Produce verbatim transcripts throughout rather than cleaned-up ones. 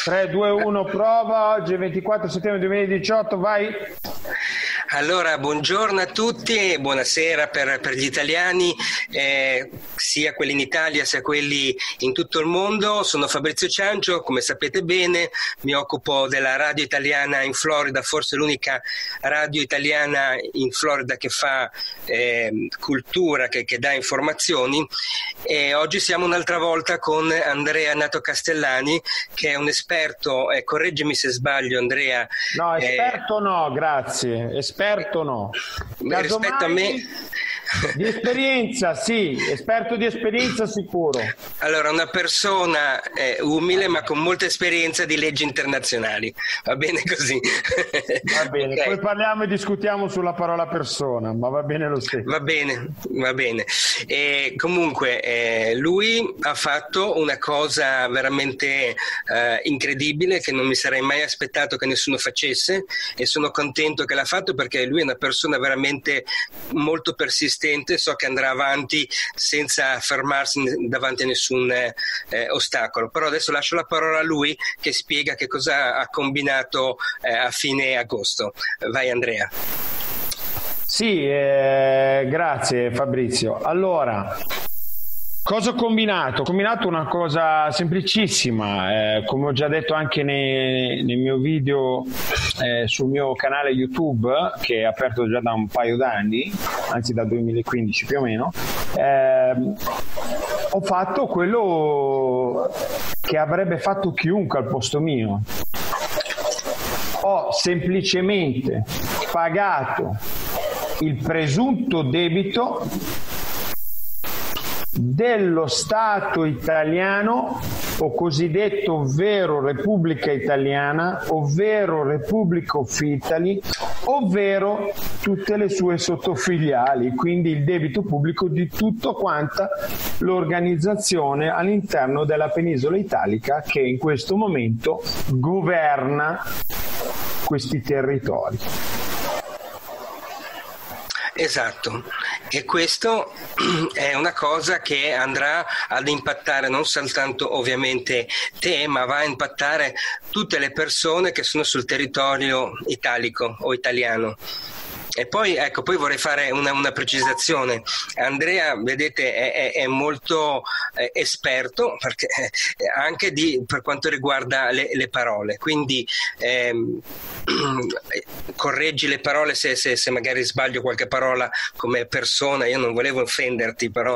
tre, due, uno, prova. Oggi è ventiquattro settembre duemiladiciotto, vai. Allora, buongiorno a tutti e buonasera per, per gli italiani, eh, sia quelli in Italia sia quelli in tutto il mondo. Sono Fabrizio Ciancio, come sapete bene, mi occupo della radio italiana in Florida, forse l'unica radio italiana in Florida che fa eh, cultura, che, che dà informazioni. E oggi siamo un'altra volta con Andrea Nato Castellani, che è un esperto, eh, correggimi se sbaglio Andrea. No, esperto eh, no, grazie. Esperto no. Casomai, rispetto a me di esperienza, sì, esperto di esperienza sicuro. Allora, una persona eh, umile ma con molta esperienza di leggi internazionali, va bene così? Va bene, okay. Poi parliamo e discutiamo sulla parola persona, ma va bene lo stesso. Va bene, va bene. E comunque eh, lui ha fatto una cosa veramente eh, incredibile che non mi sarei mai aspettato che nessuno facesse, e sono contento che l'ha fatto perché lui è una persona veramente molto persistente. So che andrà avanti senza fermarsi davanti a nessun eh, ostacolo. Però adesso lascio la parola a lui, che spiega che cosa ha combinato eh, a fine agosto. Vai Andrea. Sì, eh, grazie Fabrizio. Allora, cosa ho combinato? Ho combinato una cosa semplicissima, eh, come ho già detto anche nei, nel mio video eh, sul mio canale YouTube, che è aperto già da un paio d'anni, anzi da duemilaquindici più o meno. Eh, ho fatto quello che avrebbe fatto chiunque al posto mio. Ho semplicemente pagato il presunto debito dello Stato italiano, o cosiddetto ovvero Repubblica Italiana, ovvero Repubblica of Italy, ovvero tutte le sue sottofiliali, quindi il debito pubblico di tutto quanta l'organizzazione all'interno della penisola italica che in questo momento governa questi territori. Esatto, e questo è una cosa che andrà ad impattare non soltanto ovviamente te, ma va a impattare tutte le persone che sono sul territorio italico o italiano. E poi, ecco, poi vorrei fare una, una precisazione. Andrea, vedete, è, è, è molto eh, esperto perché, eh, anche di, per quanto riguarda le, le parole, quindi ehm, correggi le parole se, se, se magari sbaglio qualche parola come persona. Io non volevo offenderti, però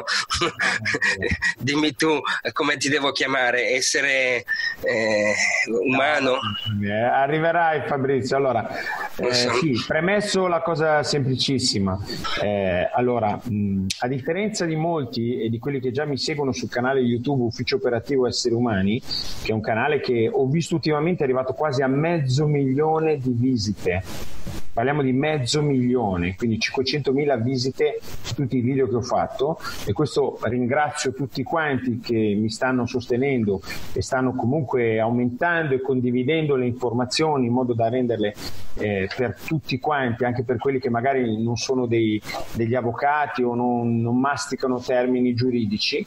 dimmi tu come ti devo chiamare, essere eh, umano? No, arriverai Fabrizio. Allora, eh, so. sì, premesso la cosa semplicissima. Eh, allora, mh, a differenza di molti e di quelli che già mi seguono sul canale YouTube Ufficio Operativo Esseri Umani, che è un canale che ho visto ultimamente è arrivato quasi a mezzo milione di visite. Parliamo di mezzo milione, quindi cinquecentomila visite su tutti i video che ho fatto, e questo ringrazio tutti quanti che mi stanno sostenendo e stanno comunque aumentando e condividendo le informazioni in modo da renderle eh, per tutti quanti, anche per quelli che magari non sono dei, degli avvocati o non, non masticano termini giuridici.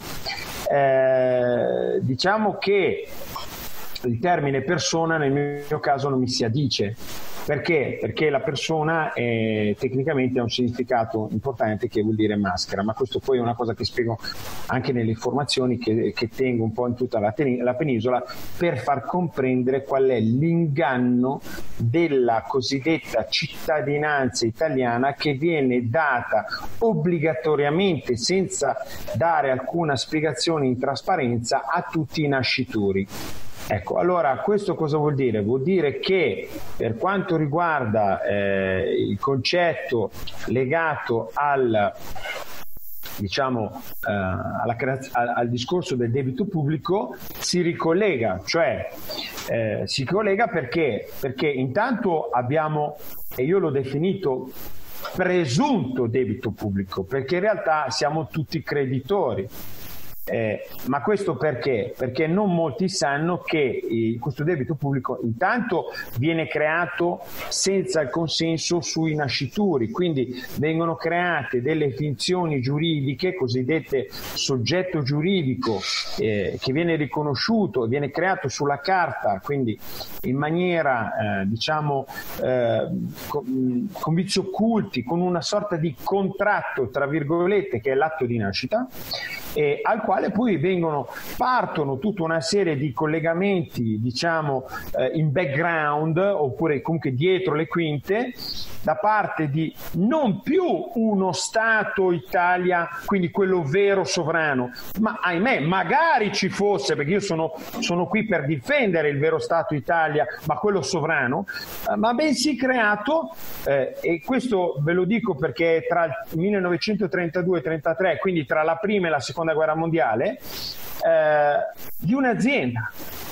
Eh, diciamo che il termine persona nel mio caso non mi si addice. Perché? Perché la persona è, tecnicamente ha un significato importante che vuol dire maschera, ma questo poi è una cosa che spiego anche nelle informazioni che, che tengo un po' in tutta la, ten- la penisola, per far comprendere qual è l'inganno della cosiddetta cittadinanza italiana, che viene data obbligatoriamente senza dare alcuna spiegazione in trasparenza a tutti i nascituri. Ecco, allora questo cosa vuol dire? Vuol dire che per quanto riguarda eh, il concetto legato al diciamo eh, alla creaz- al, al discorso del debito pubblico si ricollega, cioè eh, si collega perché? Perché intanto abbiamo, e io l'ho definito presunto debito pubblico, perché in realtà siamo tutti creditori. Eh, ma questo perché? Perché non molti sanno che eh, questo debito pubblico intanto viene creato senza il consenso sui nascituri, quindi vengono create delle finzioni giuridiche, cosiddette soggetto giuridico, eh, che viene riconosciuto e viene creato sulla carta, quindi in maniera eh, diciamo eh, con, con vizi occulti, con una sorta di contratto tra virgolette che è l'atto di nascita, e al quale poi vengono partono tutta una serie di collegamenti diciamo eh, in background oppure comunque dietro le quinte da parte di non più uno Stato Italia, quindi quello vero sovrano, ma ahimè magari ci fosse, perché io sono, sono qui per difendere il vero Stato Italia, ma quello sovrano, eh, ma bensì creato eh, e questo ve lo dico perché tra il millenovecentotrentadue e trentatré, quindi tra la prima e la seconda guerra mondiale, eh, di un'azienda.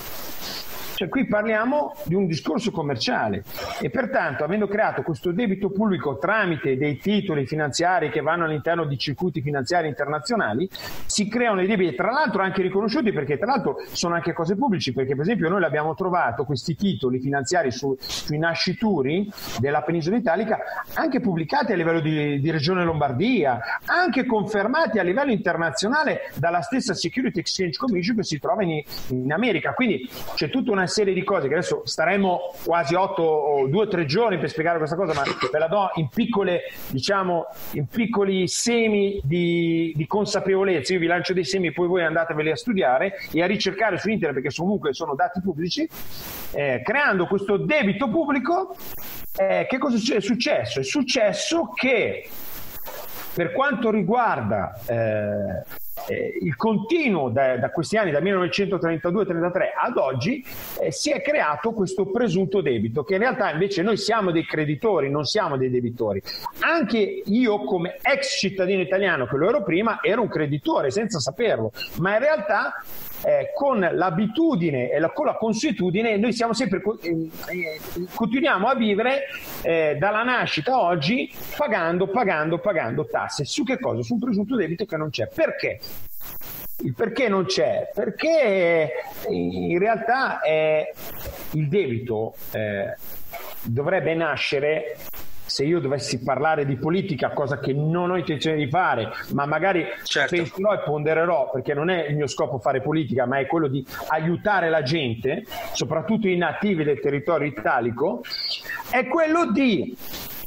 Cioè qui parliamo di un discorso commerciale e pertanto, avendo creato questo debito pubblico tramite dei titoli finanziari che vanno all'interno di circuiti finanziari internazionali, si creano dei debiti, tra l'altro anche riconosciuti, perché tra l'altro sono anche cose pubblici, perché per esempio noi l'abbiamo trovato questi titoli finanziari su, sui nascituri della penisola italica anche pubblicati a livello di, di Regione Lombardia, anche confermati a livello internazionale dalla stessa Security Exchange Commission che si trova in, in America. Quindi c'è tutta una serie di cose che adesso staremo quasi otto o due o tre giorni per spiegare questa cosa, ma ve la do in piccole, diciamo, in piccoli semi di, di consapevolezza. Io vi lancio dei semi, poi voi andateveli a studiare e a ricercare su internet, perché comunque sono dati pubblici. Eh, creando questo debito pubblico, eh, che cosa è successo? È successo che per quanto riguarda eh, Eh, il continuo da, da questi anni, dal millenovecentotrentadue trentatré ad oggi, eh, si è creato questo presunto debito, che in realtà invece noi siamo dei creditori, non siamo dei debitori. Anche io come ex cittadino italiano, che lo ero prima, ero un creditore senza saperlo, ma in realtà Eh, con l'abitudine e la, con la consuetudine noi siamo sempre eh, eh, continuiamo a vivere eh, dalla nascita a oggi pagando, pagando, pagando tasse. Su che cosa? Su un presunto debito che non c'è. Perché? Il perché non c'è? Perché in realtà eh, il debito eh, dovrebbe nascere, se io dovessi parlare di politica, cosa che non ho intenzione di fare, ma magari certo. penserò e pondererò, perché non è il mio scopo fare politica, ma è quello di aiutare la gente, soprattutto i nativi del territorio italico, è quello di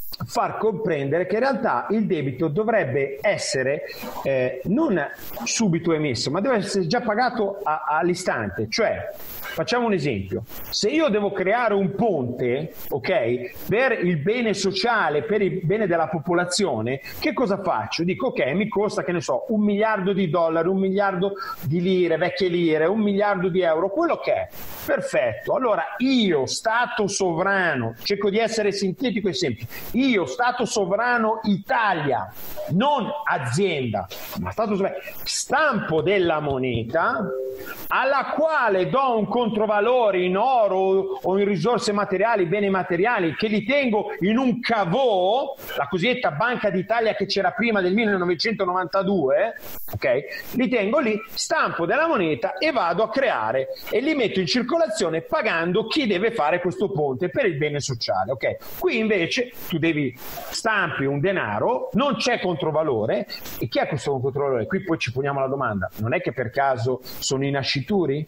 far comprendere che in realtà il debito dovrebbe essere eh, non subito emesso, ma deve essere già pagato a, all'istante. Cioè, facciamo un esempio: se io devo creare un ponte, ok, per il bene sociale, per il bene della popolazione, che cosa faccio? Dico ok, mi costa, che ne so, un miliardo di dollari, un miliardo di lire, vecchie lire, un miliardo di euro, quello che è. Perfetto. Allora io, Stato sovrano, cerco di essere sintetico e semplice, io, Stato sovrano Italia, non azienda, ma Stato sovrano, stampo della moneta alla quale do un controvalore in oro o in risorse materiali, beni materiali, che li tengo in un cavò, la cosiddetta Banca d'Italia che c'era prima del millenovecentonovantadue, ok? Li tengo lì, stampo della moneta e vado a creare e li metto in circolazione pagando chi deve fare questo ponte per il bene sociale, ok? Qui invece tu devi stampi un denaro, non c'è controvalore. E chi è questo controvalore? Qui poi ci poniamo la domanda: non è che per caso sono i nascituri?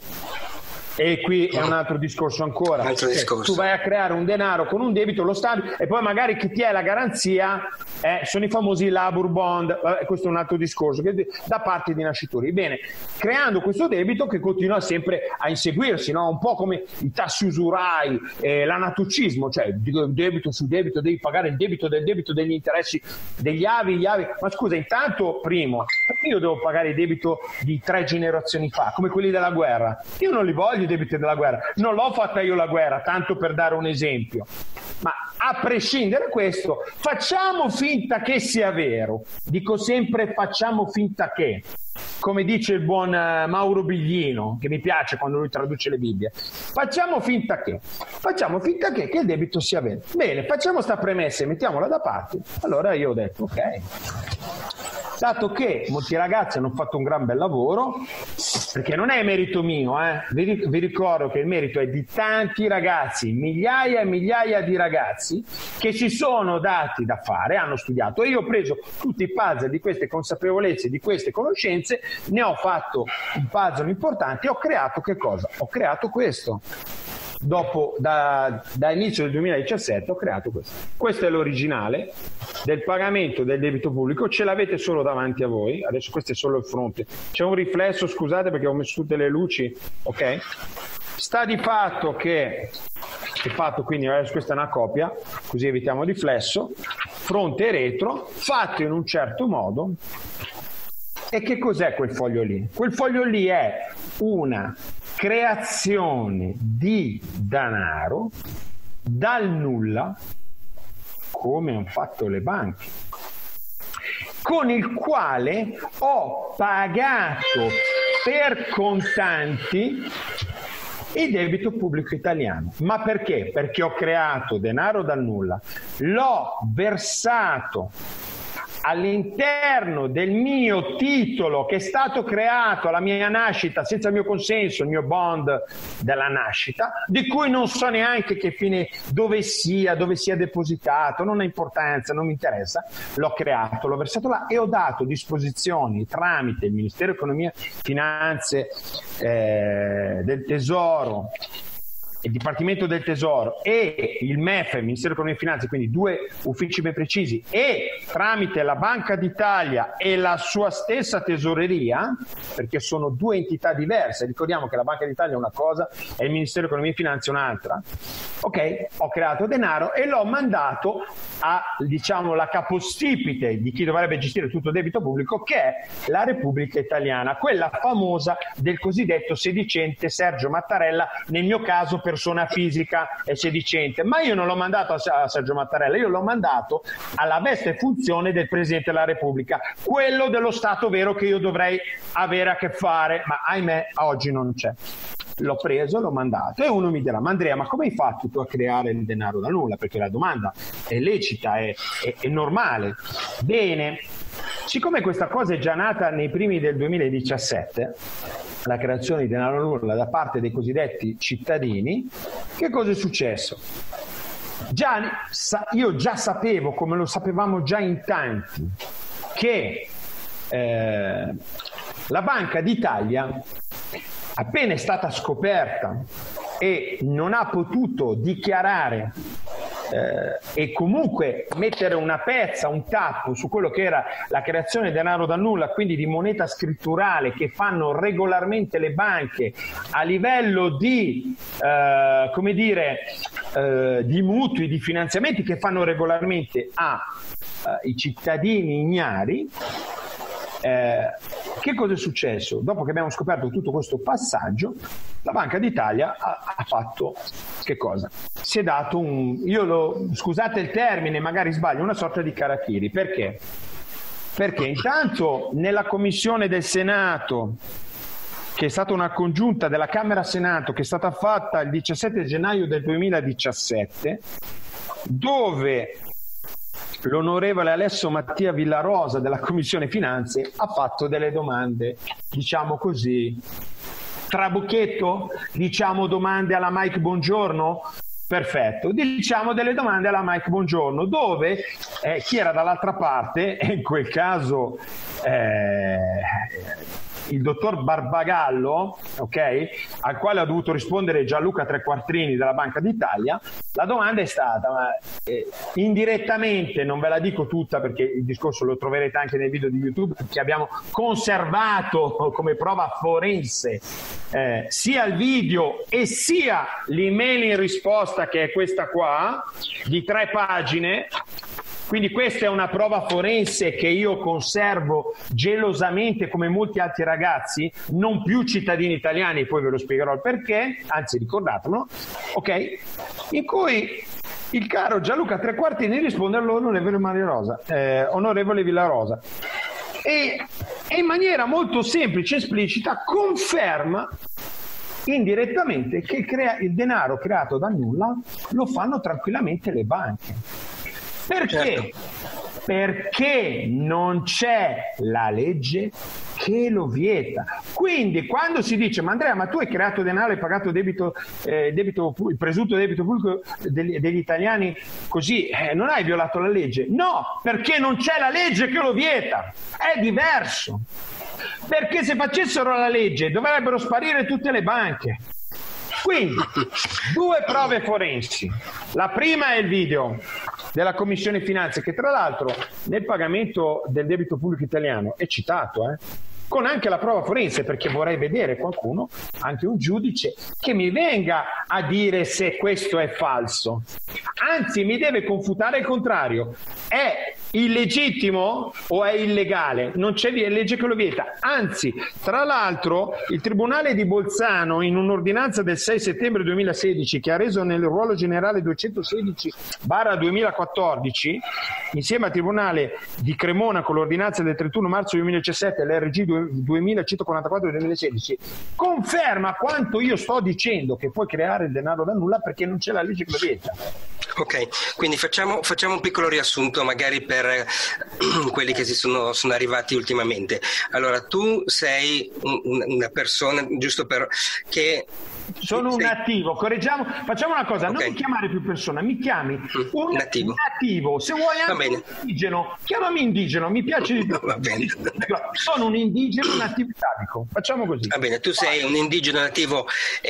E qui è un altro discorso ancora. Altro cioè, discorso. Tu vai a creare un denaro con un debito, lo stampi e poi magari chi ti è la garanzia eh, sono i famosi labor bond. Eh, questo è un altro discorso che, da parte di nascituri. Bene, creando questo debito che continua sempre a inseguirsi, no? Un po' come i tassi usurai, eh, l'anatocismo, cioè debito su debito, devi pagare il debito del debito degli interessi degli avi, gli avi. Ma scusa, intanto primo, io devo pagare il debito di tre generazioni fa, come quelli della guerra. Io non li voglio i debiti della guerra, non l'ho fatta io la guerra, tanto per dare un esempio. Ma a prescindere da questo, facciamo finta che sia vero. Dico sempre facciamo finta che, come dice il buon Mauro Biglino, che mi piace quando lui traduce le Bibbie. Facciamo finta che, facciamo finta che, che il debito sia vero. Bene, facciamo sta premessa e mettiamola da parte. Allora io ho detto ok, dato che molti ragazzi hanno fatto un gran bel lavoro, perché non è merito mio, eh? vi, vi ricordo che il merito è di tanti ragazzi, migliaia e migliaia di ragazzi che si sono dati da fare, hanno studiato, e io ho preso tutti i puzzle di queste consapevolezze, di queste conoscenze, ne ho fatto un puzzle importante e ho creato che cosa? Ho creato questo. Dopo, da, da inizio del duemiladiciassette ho creato questo. Questo è l'originale del pagamento del debito pubblico, ce l'avete solo davanti a voi, adesso questo è solo il fronte, c'è un riflesso, scusate perché ho messo tutte le luci, ok? Sta di fatto che è fatto, quindi adesso questa è una copia, così evitiamo il riflesso, fronte e retro, fatto in un certo modo. E che cos'è quel foglio lì? Quel foglio lì è una creazione di denaro dal nulla, come hanno fatto le banche, con il quale ho pagato per contanti il debito pubblico italiano. Ma perché? Perché ho creato denaro dal nulla, l'ho versato all'interno del mio titolo che è stato creato alla mia nascita senza il mio consenso, il mio bond della nascita, di cui non so neanche che fine, dove sia, dove sia depositato, non ha importanza, non mi interessa, l'ho creato, l'ho versato là e ho dato disposizioni tramite il Ministero Economia, Finanze, eh, del Tesoro, il Dipartimento del Tesoro e il M E F, il Ministero dell'Economia e Finanze, quindi due uffici ben precisi, e tramite la Banca d'Italia e la sua stessa tesoreria, perché sono due entità diverse, ricordiamo che la Banca d'Italia è una cosa e il Ministero dell'Economia e Finanze un'altra, ok? Ho creato denaro e l'ho mandato a, diciamo, la capostipite di chi dovrebbe gestire tutto il debito pubblico, che è la Repubblica Italiana, quella famosa del cosiddetto sedicente Sergio Mattarella, nel mio caso persona fisica e sedicente, ma io non l'ho mandato a Sergio Mattarella, io l'ho mandato alla veste e funzione del Presidente della Repubblica, quello dello Stato vero che io dovrei avere a che fare, ma ahimè oggi non c'è. L'ho preso, l'ho mandato e uno mi dirà: ma Andrea, ma come hai fatto tu a creare il denaro da nulla? Perché la domanda è lecita, è, è, è normale. Bene, siccome questa cosa è già nata nei primi del duemiladiciassette, la creazione di denaro da nulla da parte dei cosiddetti cittadini, che cosa è successo? Già, io già sapevo, come lo sapevamo già in tanti, che eh, la Banca d'Italia, appena è stata scoperta e non ha potuto dichiarare eh, e comunque mettere una pezza, un tappo su quello che era la creazione di denaro da nulla, quindi di moneta scritturale che fanno regolarmente le banche a livello di, eh, come dire, eh, di mutui, di finanziamenti che fanno regolarmente ai cittadini ignari. Eh, che cosa è successo? Dopo che abbiamo scoperto tutto questo passaggio, la Banca d'Italia ha, ha fatto che cosa? Si è dato un, io lo, scusate il termine, magari sbaglio, una sorta di karakiri. Perché? Perché intanto nella commissione del Senato, che è stata una congiunta della Camera Senato, che è stata fatta il diciassette gennaio del duemiladiciassette, dove l'onorevole Alessio Mattia Villarosa della Commissione Finanze ha fatto delle domande, diciamo così, trabocchetto, diciamo domande alla Mike Bongiorno, perfetto, diciamo delle domande alla Mike Bongiorno, dove eh, chi era dall'altra parte, in quel caso eh, il dottor Barbagallo, ok, al quale ha dovuto rispondere Gianluca Trequartrini della Banca d'Italia, la domanda è stata, ma eh, indirettamente, non ve la dico tutta perché il discorso lo troverete anche nei video di YouTube che abbiamo conservato come prova forense, eh, sia il video e sia l'email in risposta, che è questa qua, di tre pagine. Quindi questa è una prova forense che io conservo gelosamente, come molti altri ragazzi, non più cittadini italiani, poi ve lo spiegherò il perché, anzi ricordatemelo, ok? In cui il caro Gianluca Trequartini risponde all'onorevole Maria Rosa, eh, onorevole Villarosa, e, e in maniera molto semplice e esplicita conferma indirettamente che il, crea- il denaro creato da nulla lo fanno tranquillamente le banche. Perché? Certo. perché non c'è la legge che lo vieta. Quindi quando si dice ma Andrea, ma tu hai creato denaro, hai pagato debito, eh, debito il presunto debito pubblico degli, degli italiani così, eh, non hai violato la legge? No, perché non c'è la legge che lo vieta, è diverso. Perché se facessero la legge dovrebbero sparire tutte le banche. Quindi due prove forensi. La prima è il video della Commissione Finanze, che tra l'altro nel pagamento del debito pubblico italiano è citato, eh? con anche la prova forense, perché vorrei vedere qualcuno, anche un giudice, che mi venga a dire se questo è falso. Anzi, mi deve confutare il contrario. È illegittimo o è illegale? Non c'è legge che lo vieta. Anzi, tra l'altro, il Tribunale di Bolzano, in un'ordinanza del sei settembre duemilasedici, che ha reso nel ruolo generale duecentosedici barra duemilaquattordici, insieme al Tribunale di Cremona con l'ordinanza del trentuno marzo duemiladiciassette, l'R G duemilacentoquarantaquattro del duemilasedici, conferma quanto io sto dicendo, che puoi creare il denaro da nulla perché non c'è la legge che lo vieta. Ok, quindi facciamo, facciamo un piccolo riassunto magari per quelli che si sono, sono arrivati ultimamente. Allora, tu sei un, una persona, giusto per che... Sono un attivo, correggiamo, facciamo una cosa, okay. Non mi chiamare più persona, mi chiami un nativo. nativo, se vuoi anche un indigeno, chiamami indigeno, mi piace di più. Va bene. Sono un indigeno nativo italico, facciamo così. Va bene, tu sei un indigeno nativo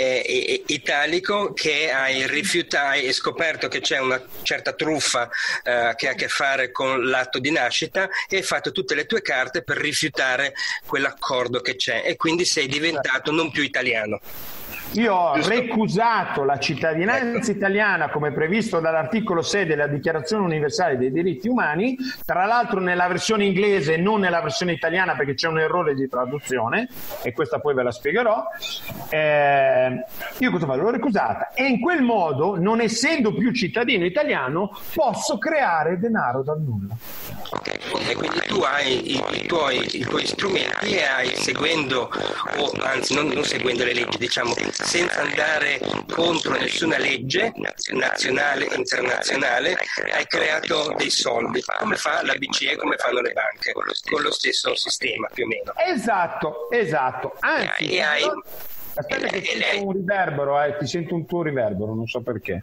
eh, italico che hai rifiutato, hai scoperto che c'è una certa truffa eh, che ha a che fare con l'atto di nascita e hai fatto tutte le tue carte per rifiutare quell'accordo che c'è e quindi sei diventato non più italiano. Io ho recusato la cittadinanza italiana come previsto dall'articolo sei della Dichiarazione Universale dei Diritti Umani, tra l'altro nella versione inglese e non nella versione italiana perché c'è un errore di traduzione e questa poi ve la spiegherò. Eh, io cosa faccio? L'ho recusata e in quel modo, non essendo più cittadino italiano, posso creare denaro dal nulla. E quindi tu hai i, i, tuoi, i tuoi strumenti e hai, seguendo, o anzi non, non seguendo le leggi, diciamo, senza andare contro nessuna legge nazionale e internazionale, hai creato dei soldi, come fa la B C E, come fanno le banche, con lo stesso sistema più o meno. Esatto, esatto. Anzi, e hai, aspetta che ti sento un riverbero, eh, ti sento un tuo riverbero, non so perché.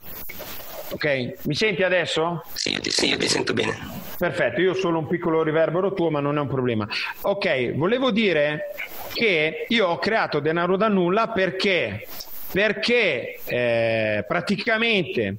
Ok, mi senti adesso? Sì, io ti, sì, io ti sento bene. Perfetto, io ho solo un piccolo riverbero tuo, ma non è un problema. Ok, volevo dire che io ho creato denaro da nulla perché, perché eh, praticamente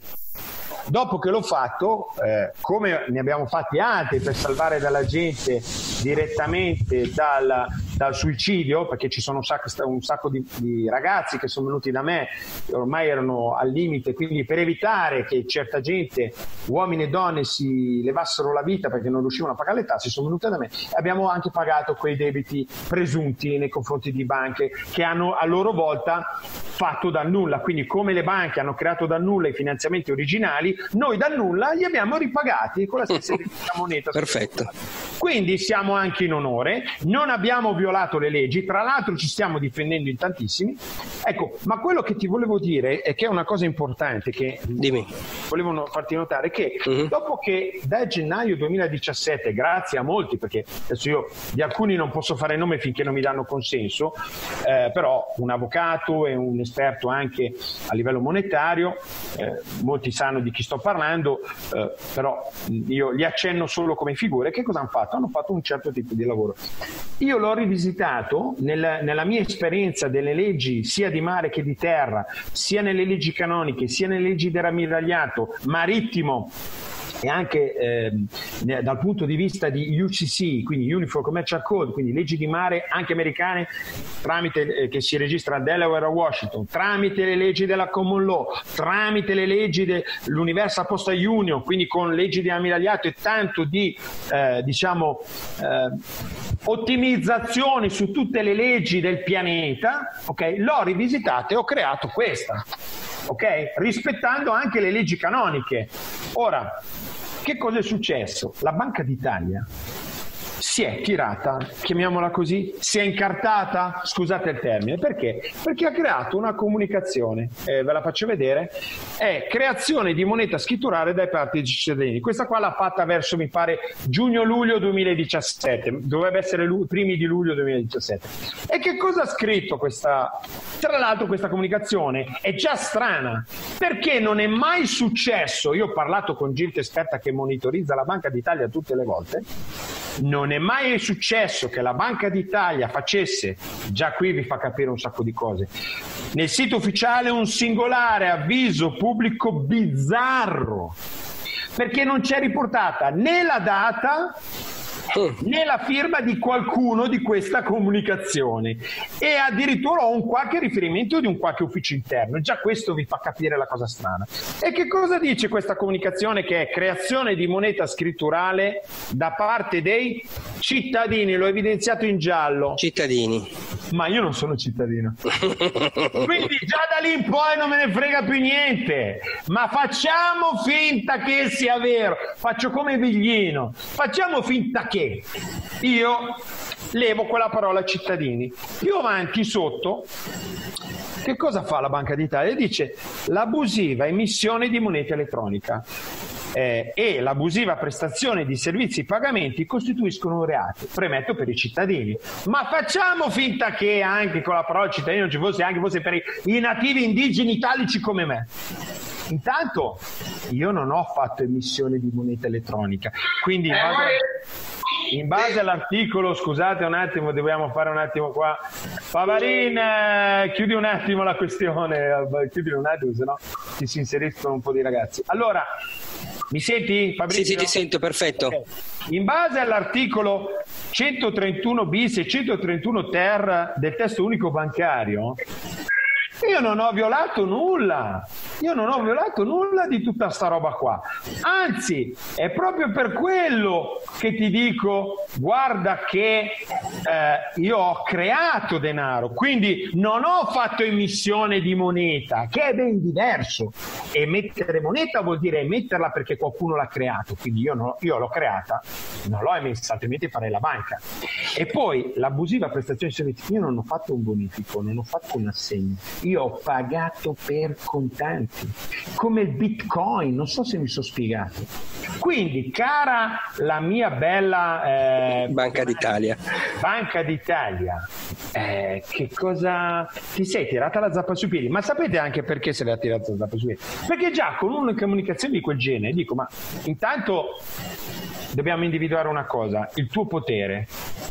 dopo che l'ho fatto, eh, come ne abbiamo fatti altri per salvare dalla gente direttamente dal, dal suicidio, perché ci sono un sacco, un sacco di, di ragazzi che sono venuti da me, ormai erano al limite, quindi per evitare che certa gente, uomini e donne, si levassero la vita perché non riuscivano a pagare le tasse, sono venute da me e abbiamo anche pagato quei debiti presunti nei confronti di banche che hanno a loro volta fatto dal nulla. Quindi come le banche hanno creato dal nulla i finanziamenti originali, noi dal nulla li abbiamo ripagati con la stessa moneta. Perfetto. Quindi siamo anche in onore, non abbiamo violato le leggi, tra l'altro ci stiamo difendendo in tantissimi. Ecco, ma quello che ti volevo dire è che è una cosa importante che Dimmi. volevo farti notare, che uh-huh. dopo che da gennaio duemiladiciassette, grazie a molti, perché adesso io di alcuni non posso fare nome finché non mi danno consenso, eh, però un avvocato e un esperto anche a livello monetario, eh, molti sanno di chi sto parlando, eh, però io li accenno solo come figure. Che cosa hanno fatto? Hanno fatto un certo tipo di lavoro. Io l'ho rivisitato nel, nella mia esperienza delle leggi sia di mare che di terra, sia nelle leggi canoniche, sia nelle leggi dell'ammiragliato marittimo e anche eh, dal punto di vista di U C C, quindi Uniform Commercial Code, quindi leggi di mare anche americane tramite eh, che si registra a Delaware a Washington, tramite le leggi della Common Law, tramite le leggi dell'Universal Postal Union, quindi con leggi di ammiragliato e tanto di eh, diciamo eh, ottimizzazioni su tutte le leggi del pianeta, ok? L'ho rivisitata e ho creato questa, ok? Rispettando anche le leggi canoniche. Ora, che cosa è successo? La Banca d'Italia si è tirata, chiamiamola così, si è incartata, scusate il termine, perché? Perché ha creato una comunicazione, eh, ve la faccio vedere, è creazione di moneta scritturale da parte dei cittadini. Questa qua l'ha fatta verso, mi pare, giugno-luglio duemiladiciassette, dovrebbe essere i primi di luglio duemiladiciassette. E che cosa ha scritto questa? Tra l'altro questa comunicazione è già strana, perché non è mai successo, io ho parlato con gente esperta che monitorizza la Banca d'Italia tutte le volte, non è mai successo che la Banca d'Italia facesse, già qui vi fa capire un sacco di cose, nel sito ufficiale un singolare avviso pubblico bizzarro, perché non c'è riportata né la data né la firma di qualcuno di questa comunicazione, e addirittura ho un qualche riferimento di un qualche ufficio interno. Già questo vi fa capire la cosa strana. E che cosa dice questa comunicazione, che è creazione di moneta scritturale da parte dei cittadini? L'ho evidenziato in giallo. Cittadini. Ma io non sono cittadino. Quindi già da lì in poi non me ne frega più niente. Ma facciamo finta che sia vero. Faccio come Viglino. Facciamo finta che io levo quella parola cittadini. Più avanti sotto, che cosa fa la Banca d'Italia? Dice l'abusiva emissione di moneta elettronica eh, e l'abusiva prestazione di servizi e pagamenti costituiscono un reato, premetto, per i cittadini. Ma facciamo finta che anche con la parola cittadini non ci fosse, anche fosse per i nativi indigeni italici come me. Intanto io non ho fatto emissione di moneta elettronica, quindi in base, in base all'articolo, scusate un attimo, dobbiamo fare un attimo qua, Pavarin, eh, chiudi un attimo la questione, chiudi un attimo, se no ti si inseriscono un po' di ragazzi. Allora, mi senti, Fabrizio? Sì, sì, ti sento, perfetto. Okay. In base all'articolo centotrentuno bis e centotrentuno ter del testo unico bancario, io non ho violato nulla, io non ho violato nulla di tutta sta roba qua, anzi è proprio per quello che ti dico, guarda che eh, io ho creato denaro, quindi non ho fatto emissione di moneta, che è ben diverso. Emettere moneta vuol dire emetterla perché qualcuno l'ha creato, quindi io, no, io l'ho creata, non l'ho emessa, altrimenti farei la banca. E poi l'abusiva prestazione di servizi, io non ho fatto un bonifico, non ho fatto un assegno, io ho pagato per contanti, come il Bitcoin, non so se mi sono spiegato. Quindi, cara la mia bella eh, Banca d'Italia, Banca d'Italia, eh, che cosa ti sei tirata la zappa sui piedi? Ma sapete anche perché se l'ha tirata la zappa sui piedi? Perché già con una comunicazione di quel genere dico, ma intanto dobbiamo individuare una cosa, il tuo potere.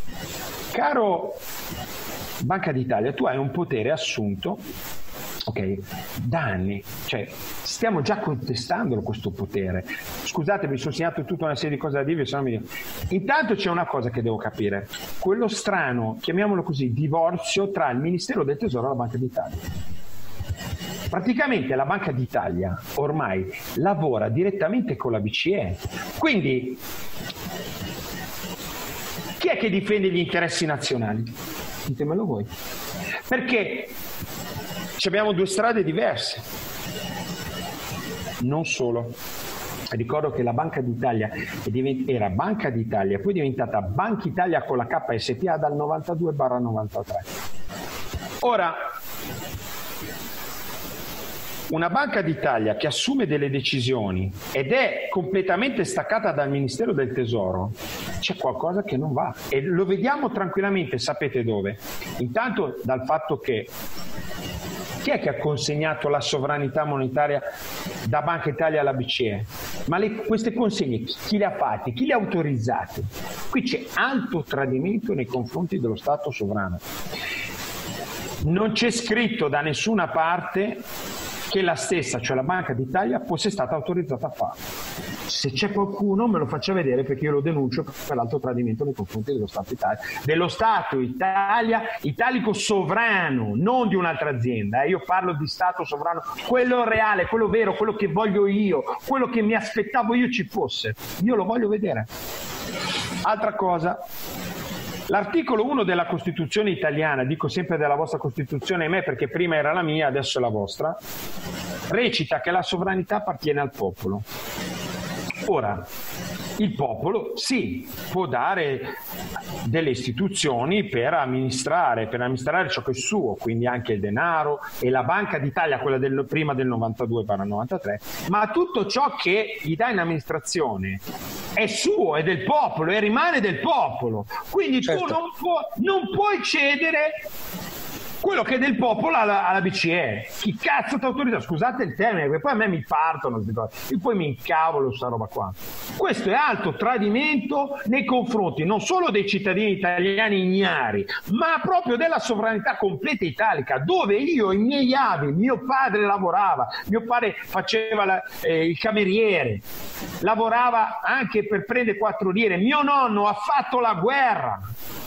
Caro Banca d'Italia, tu hai un potere assunto, ok, da anni, cioè stiamo già contestandolo questo potere. Scusate, mi sono segnato tutta una serie di cose da dirvi, se no mi dico. Intanto c'è una cosa che devo capire, quello strano, chiamiamolo così, divorzio tra il Ministero del Tesoro e la Banca d'Italia. Praticamente la Banca d'Italia ormai lavora direttamente con la B C E, quindi chi è che difende gli interessi nazionali? Ditemelo voi. Perché abbiamo due strade diverse. Non solo. Ricordo che la Banca d'Italia era Banca d'Italia, poi è diventata Banca Italia con la K S P A dal novantadue novantatré. Ora, una Banca d'Italia che assume delle decisioni ed è completamente staccata dal Ministero del Tesoro, c'è qualcosa che non va, e lo vediamo tranquillamente, sapete dove? Intanto dal fatto che chi è che ha consegnato la sovranità monetaria da Banca Italia alla B C E? Ma le, queste consegne chi le ha fatte? Chi le ha autorizzate? Qui c'è alto tradimento nei confronti dello Stato sovrano. Non c'è scritto da nessuna parte che la stessa, cioè la Banca d'Italia, fosse stata autorizzata a farlo. Se c'è qualcuno me lo faccia vedere, perché io lo denuncio per l'alto tradimento nei confronti dello Stato Italia, dello Stato Italia italico sovrano, non di un'altra azienda. Io parlo di Stato sovrano, quello reale, quello vero, quello che voglio io, quello che mi aspettavo io ci fosse. Io lo voglio vedere. Altra cosa, l'articolo uno della Costituzione italiana, dico sempre della vostra Costituzione, ahimè, perché prima era la mia, adesso è la vostra, recita che la sovranità appartiene al popolo. Ora, Il popolo sì, può dare delle istituzioni per amministrare, per amministrare ciò che è suo, quindi anche il denaro e la Banca d'Italia, quella del, prima del novantadue novantatré, ma tutto ciò che gli dà in amministrazione è suo, è del popolo e rimane del popolo. Quindi certo. tu non, può, non puoi cedere quello che è del popolo alla, alla B C E. Chi cazzo ti autorizza? Scusate il termine, perché poi a me mi partono e poi mi incavolo sta roba qua. Questo è alto tradimento nei confronti non solo dei cittadini italiani ignari, ma proprio della sovranità completa italica, dove io, i miei avi, mio padre lavorava, mio padre faceva la, eh, il cameriere, lavorava anche per prendere quattro lire, mio nonno ha fatto la guerra.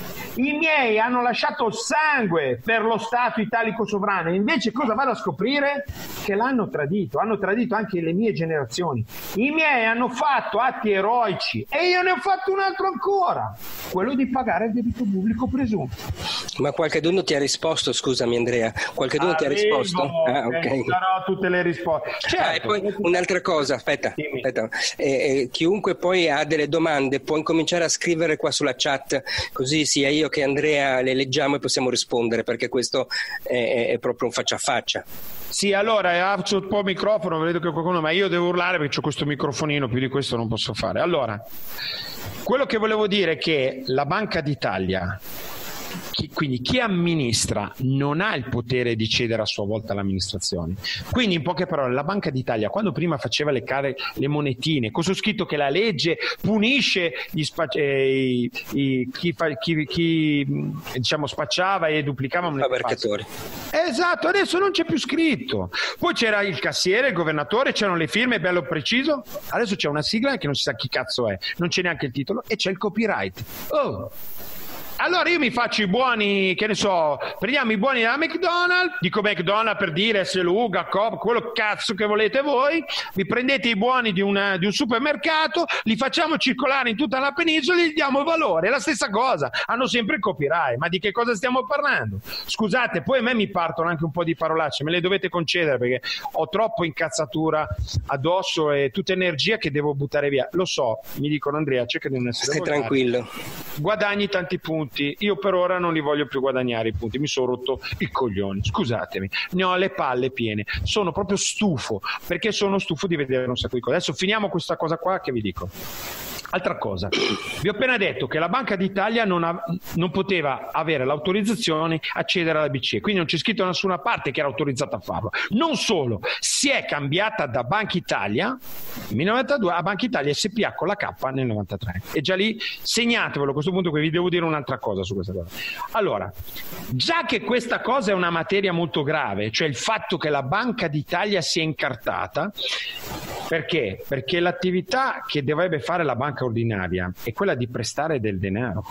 I miei hanno lasciato il sangue per lo Stato italico sovrano, invece cosa vado a scoprire? Che l'hanno tradito, hanno tradito anche le mie generazioni. I miei hanno fatto atti eroici e io ne ho fatto un altro ancora, quello di pagare il debito pubblico presunto. Ma qualcheduno ti ha risposto, scusami Andrea, qualcheduno ti ha risposto? Ah, okay. Darò tutte le risposte. Certo. Ah, e poi un'altra cosa, aspetta, aspetta. Eh, eh, chiunque poi ha delle domande può incominciare a scrivere qua sulla chat, così sia io che Andrea le leggiamo e possiamo rispondere, perché questo è, è proprio un faccia a faccia. Sì, allora alzo un po' il microfono, vedo che qualcuno, ma io devo urlare perché ho questo microfonino, più di questo non posso fare. Allora, quello che volevo dire è che la Banca d'Italia, chi, quindi chi amministra, non ha il potere di cedere a sua volta l'amministrazione. Quindi in poche parole, la Banca d'Italia, quando prima faceva le, care, le monetine, cosa ho scritto? Che la legge punisce gli spa, eh, i, i, chi, fa, chi, chi diciamo spacciava e duplicava monete. Esatto, adesso non c'è più scritto. Poi c'era il cassiere, il governatore, c'erano le firme, bello preciso. Adesso c'è una sigla che non si sa chi cazzo è, non c'è neanche il titolo e c'è il copyright. Oh! Allora io mi faccio i buoni, che ne so, prendiamo i buoni da McDonald's, dico McDonald's per dire Seluga, Coop, quello cazzo che volete voi, vi prendete i buoni di, una, di un supermercato, li facciamo circolare in tutta la penisola e gli diamo valore, è la stessa cosa, hanno sempre il copyright, ma di che cosa stiamo parlando? Scusate, poi a me mi partono anche un po' di parolacce, me le dovete concedere perché ho troppo incazzatura addosso e tutta energia che devo buttare via, lo so, mi dicono Andrea, cerca di non essere Stai volgare. Tranquillo. Guadagni tanti punti. Io per ora non li voglio più guadagnare i punti, mi sono rotto i coglioni, scusatemi, ne ho le palle piene, sono proprio stufo, perché sono stufo di vedere un sacco di cose. Adesso finiamo questa cosa qua che vi dico. Altra cosa, vi ho appena detto che la Banca d'Italia non, ha, non poteva avere l'autorizzazione a cedere alla B C E, quindi non c'è scritto da nessuna parte che era autorizzata a farlo. Non solo, si è cambiata da Banca Italia nel novantadue a Banca Italia S P A con la K nel novantatré. E già lì segnatevelo a questo punto, che vi devo dire un'altra cosa su questa cosa. Allora, già che questa cosa è una materia molto grave, cioè il fatto che la Banca d'Italia sia incartata, perché? Perché l'attività che dovrebbe fare la banca ordinaria è quella di prestare del denaro,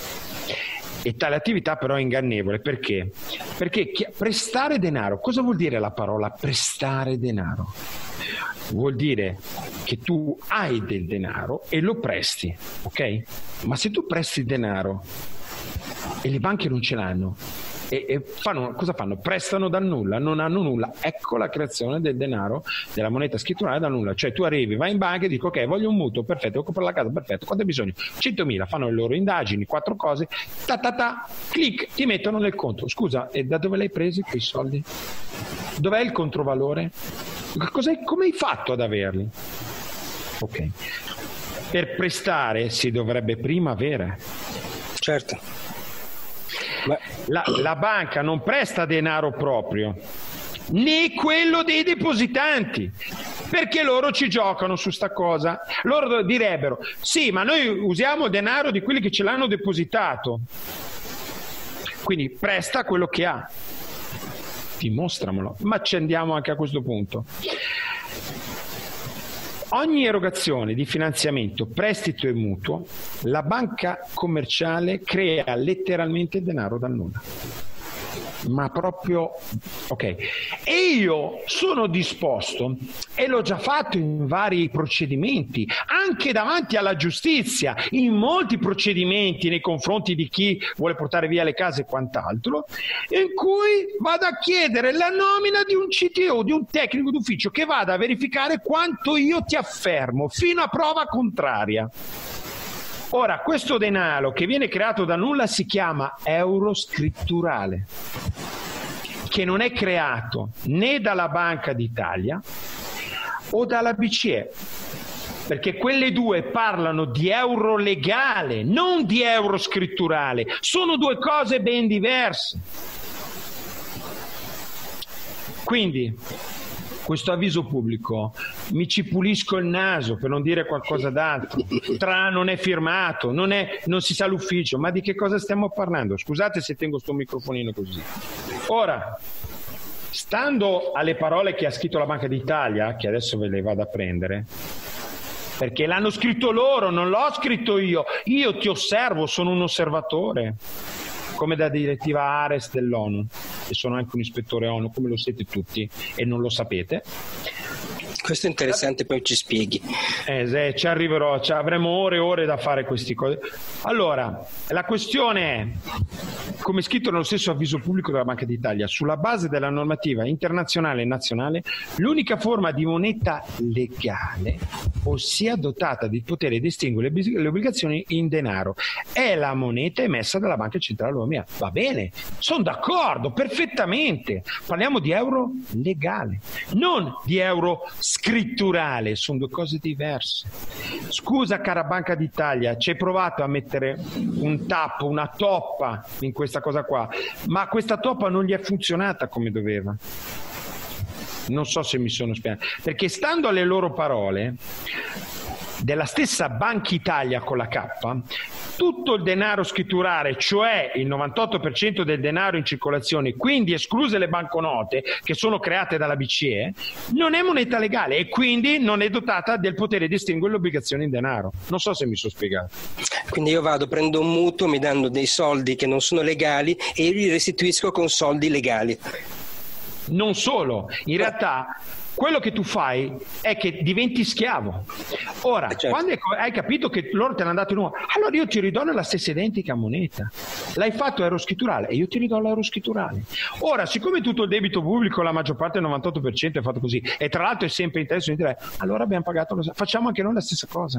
e tale attività però è ingannevole. Perché? Perché chi, prestare denaro, cosa vuol dire la parola prestare denaro? Vuol dire che tu hai del denaro e lo presti, ok? Ma se tu presti denaro e le banche non ce l'hanno, E, e fanno, cosa fanno? Prestano dal nulla, non hanno nulla. Ecco la creazione del denaro, della moneta scritturale dal nulla. Cioè tu arrivi, vai in banca e dici ok, voglio un mutuo, perfetto, devo comprare la casa, perfetto, quanto hai bisogno? centomila, fanno le loro indagini, quattro cose, ta ta ta, clic, ti mettono nel conto. Scusa, e da dove l'hai presi quei soldi? Dov'è il controvalore? Cos'è, come hai fatto ad averli? Ok. Per prestare si dovrebbe prima avere. Certo. La, la banca non presta denaro proprio, né quello dei depositanti, perché loro ci giocano su sta cosa. Loro direbbero sì, ma noi usiamo il denaro di quelli che ce l'hanno depositato, quindi presta quello che ha, dimostramelo. Ma ci andiamo anche a questo punto. Ogni erogazione di finanziamento, prestito e mutuo, la banca commerciale crea letteralmente denaro dal nulla. ma proprio ok. E io sono disposto, e l'ho già fatto in vari procedimenti, anche davanti alla giustizia, in molti procedimenti nei confronti di chi vuole portare via le case e quant'altro, in cui vado a chiedere la nomina di un C T O, di un tecnico d'ufficio che vada a verificare quanto io ti affermo fino a prova contraria. Ora, questo denaro che viene creato da nulla si chiama euro scritturale, che non è creato né dalla Banca d'Italia o dalla B C E, perché quelle due parlano di euro legale, non di euro scritturale. Sono due cose ben diverse. Quindi, questo avviso pubblico mi ci pulisco il naso, per non dire qualcosa d'altro. Tra non è firmato, non, è, non si sa l'ufficio, ma di che cosa stiamo parlando? Scusate se tengo sto microfonino così. Ora, stando alle parole che ha scritto la Banca d'Italia, che adesso ve le vado a prendere, perché l'hanno scritto loro, non l'ho scritto io. Io ti osservo, sono un osservatore, come da direttiva Ares dell'ONU, e sono anche un ispettore ONU, come lo siete tutti e non lo sapete. Questo è interessante, poi ci spieghi. Eh, se ci arriverò, ci avremo ore e ore da fare queste cose. Allora, la questione è, come scritto nello stesso avviso pubblico della Banca d'Italia, sulla base della normativa internazionale e nazionale, l'unica forma di moneta legale, ossia dotata di potere di estinguere le obbligazioni in denaro, è la moneta emessa dalla Banca Centrale Europea. Va bene, sono d'accordo, perfettamente. Parliamo di euro legale, non di euro scritturale, sono due cose diverse. Scusa cara Banca d'Italia, ci hai provato a mettere un tappo, una toppa in questa cosa qua, ma questa toppa non gli è funzionata come doveva. Non so se mi sono spiegato, perché stando alle loro parole, della stessa Banca Italia con la K, tutto il denaro scritturale, cioè il novantotto per cento del denaro in circolazione, quindi escluse le banconote che sono create dalla B C E, non è moneta legale e quindi non è dotata del potere di estinguere le obbligazioni in denaro. Non so se mi sono spiegato. Quindi io vado, prendo un mutuo, mi danno dei soldi che non sono legali e io li restituisco con soldi legali. Non solo, in realtà quello che tu fai è che diventi schiavo. Ora, certo, quando hai capito che loro te l'hanno dato in uno, allora io ti ridò nella stessa identica moneta. L'hai fatto euro scritturale e io ti ridò l'euro scritturale. Ora, siccome tutto il debito pubblico, la maggior parte del novantotto per cento è fatto così, e tra l'altro è sempre interesse di interesse, allora abbiamo pagato, facciamo anche noi la stessa cosa.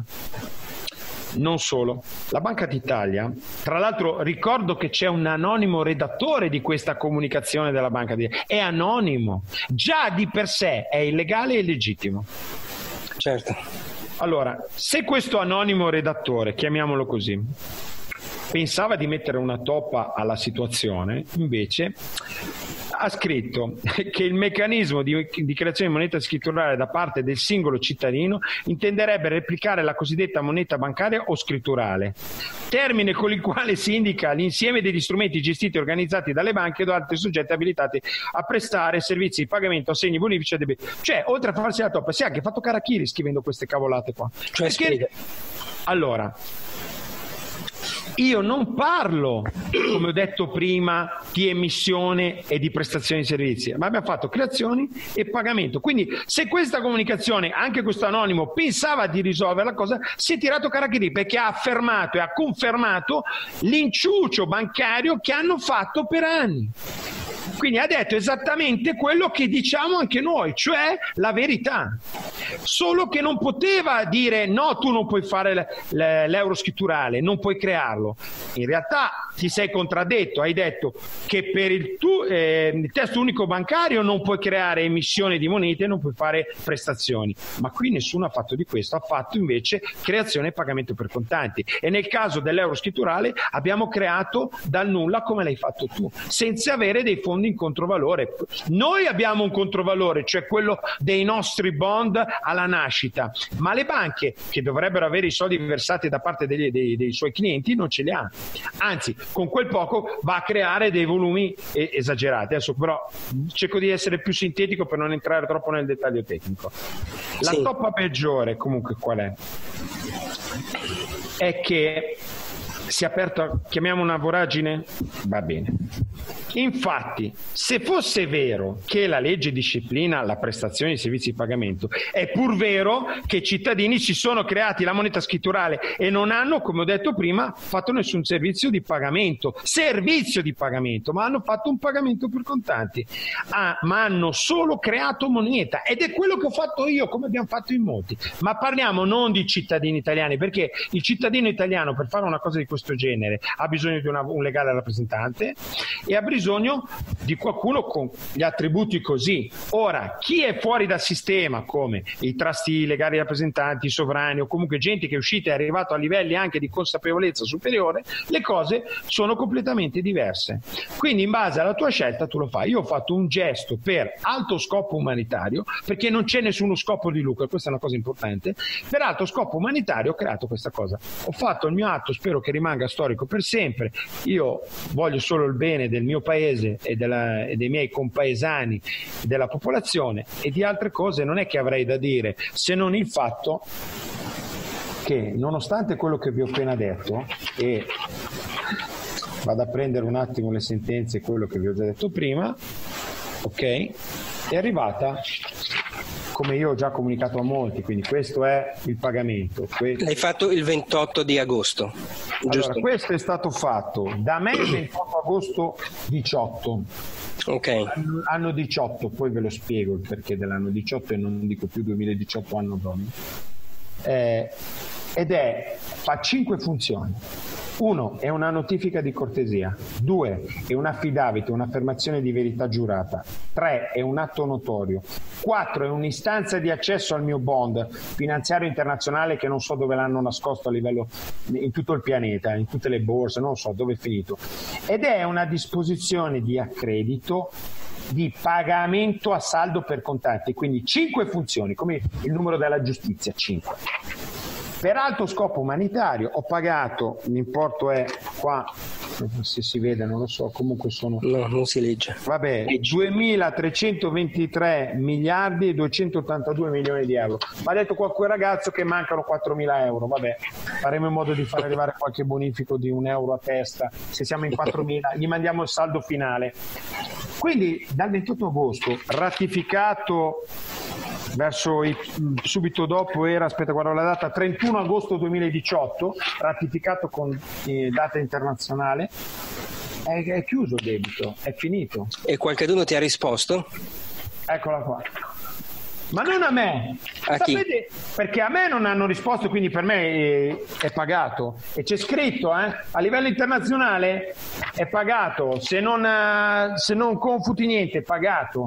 Non solo, la Banca d'Italia, tra l'altro ricordo che c'è un anonimo redattore di questa comunicazione della Banca d'Italia, è anonimo, già di per sé è illegale e illegittimo. Certo. Allora, se questo anonimo redattore, chiamiamolo così, pensava di mettere una toppa alla situazione, invece ha scritto che il meccanismo di, di creazione di moneta scritturale da parte del singolo cittadino intenderebbe replicare la cosiddetta moneta bancaria o scritturale, termine con il quale si indica l'insieme degli strumenti gestiti e organizzati dalle banche o da altri soggetti abilitati a prestare servizi di pagamento, assegni bonifici e debiti. Cioè, oltre a farsi la toppa, si è anche fatto Karachiri scrivendo queste cavolate qua. Cioè, Perché, allora, io non parlo, come ho detto prima, di emissione e di prestazione di servizi, ma abbiamo fatto creazioni e pagamento. Quindi se questa comunicazione, anche questo anonimo, pensava di risolvere la cosa, si è tirato Karachiri, perché ha affermato e ha confermato l'inciucio bancario che hanno fatto per anni. Quindi ha detto esattamente quello che diciamo anche noi, cioè la verità. Solo che non poteva dire no, tu non puoi fare l'euro scritturale, non puoi crearlo. In realtà ti sei contraddetto, hai detto che per il, tu, eh, il testo unico bancario non puoi creare emissione di monete, non puoi fare prestazioni. Ma qui nessuno ha fatto di questo, ha fatto invece creazione e pagamento per contanti. E nel caso dell'euro scritturale abbiamo creato dal nulla, come l'hai fatto tu, senza avere dei fondi in controvalore. Noi abbiamo un controvalore, cioè quello dei nostri bond alla nascita, ma le banche, che dovrebbero avere i soldi versati da parte degli, dei, dei suoi clienti, non ce li ha. Anzi, con quel poco va a creare dei volumi esagerati. Adesso però cerco di essere più sintetico per non entrare troppo nel dettaglio tecnico. La sì. toppa peggiore comunque qual è? È che si è aperta, chiamiamo una voragine? Va bene. Infatti, se fosse vero che la legge disciplina la prestazione di servizi di pagamento, è pur vero che i cittadini si sono creati la moneta scritturale e non hanno, come ho detto prima, fatto nessun servizio di pagamento, servizio di pagamento, ma hanno fatto un pagamento per contanti, ah, ma hanno solo creato moneta, ed è quello che ho fatto io, come abbiamo fatto in molti. Ma parliamo non di cittadini italiani, perché il cittadino italiano per fare una cosa di questo genere ha bisogno di una, un legale rappresentante e ha bisogno di qualcuno con gli attributi così. Ora, chi è fuori dal sistema, come i trustee, i legali rappresentanti, i sovrani o comunque gente che è uscita e è arrivato a livelli anche di consapevolezza superiore, le cose sono completamente diverse. Quindi in base alla tua scelta tu lo fai. Io ho fatto un gesto per alto scopo umanitario, perché non c'è nessuno scopo di lucro, questa è una cosa importante. Per alto scopo umanitario ho creato questa cosa, ho fatto il mio atto, spero che rimanga storico per sempre. Io voglio solo il bene del mio paese e, della, e dei miei compaesani, della popolazione, e di altre cose non è che avrei da dire, se non il fatto che nonostante quello che vi ho appena detto, e vado a prendere un attimo le sentenze, quello che vi ho già detto prima, ok, è arrivata, come io ho già comunicato a molti, quindi questo è il pagamento. Questo... L'hai fatto il ventotto di agosto, giusto? Allora, questo è stato fatto da me il ventotto agosto diciotto. Ok. Anno, anno diciotto, poi ve lo spiego il perché dell'anno diciotto e non dico più duemiladiciotto anno domini. Eh, ed è, fa cinque funzioni. Uno, è una notifica di cortesia. Due, è un affidavit, un'affermazione di verità giurata. Tre, è un atto notorio. Quattro, è un'istanza di accesso al mio bond finanziario internazionale che non so dove l'hanno nascosto a livello in tutto il pianeta, in tutte le borse, non so dove è finito. Ed è una disposizione di accredito di pagamento a saldo per contanti, quindi cinque funzioni, come il numero della giustizia, cinque. Per alto scopo umanitario ho pagato, l'importo è qua, se si vede non lo so, comunque sono... No, non si legge. Vabbè, duemilatrecentoventitré miliardi e duecentottantadue milioni di euro. Mi ha detto qua quel ragazzo che mancano quattromila euro, vabbè, faremo in modo di far arrivare qualche bonifico di un euro a testa, se siamo in quattromila, gli mandiamo il saldo finale. Quindi dal ventotto agosto, ratificato verso i, subito dopo era, aspetta guardo la data, trentuno agosto duemiladiciotto, ratificato con eh, data internazionale, è, è chiuso il debito, è finito. E qualcuno ti ha risposto? Eccola qua. Ma non a me, a sapete? Chi? Perché a me non hanno risposto, quindi per me è, è pagato. E c'è scritto, eh, a livello internazionale è pagato, se non, se non confuti niente, è pagato.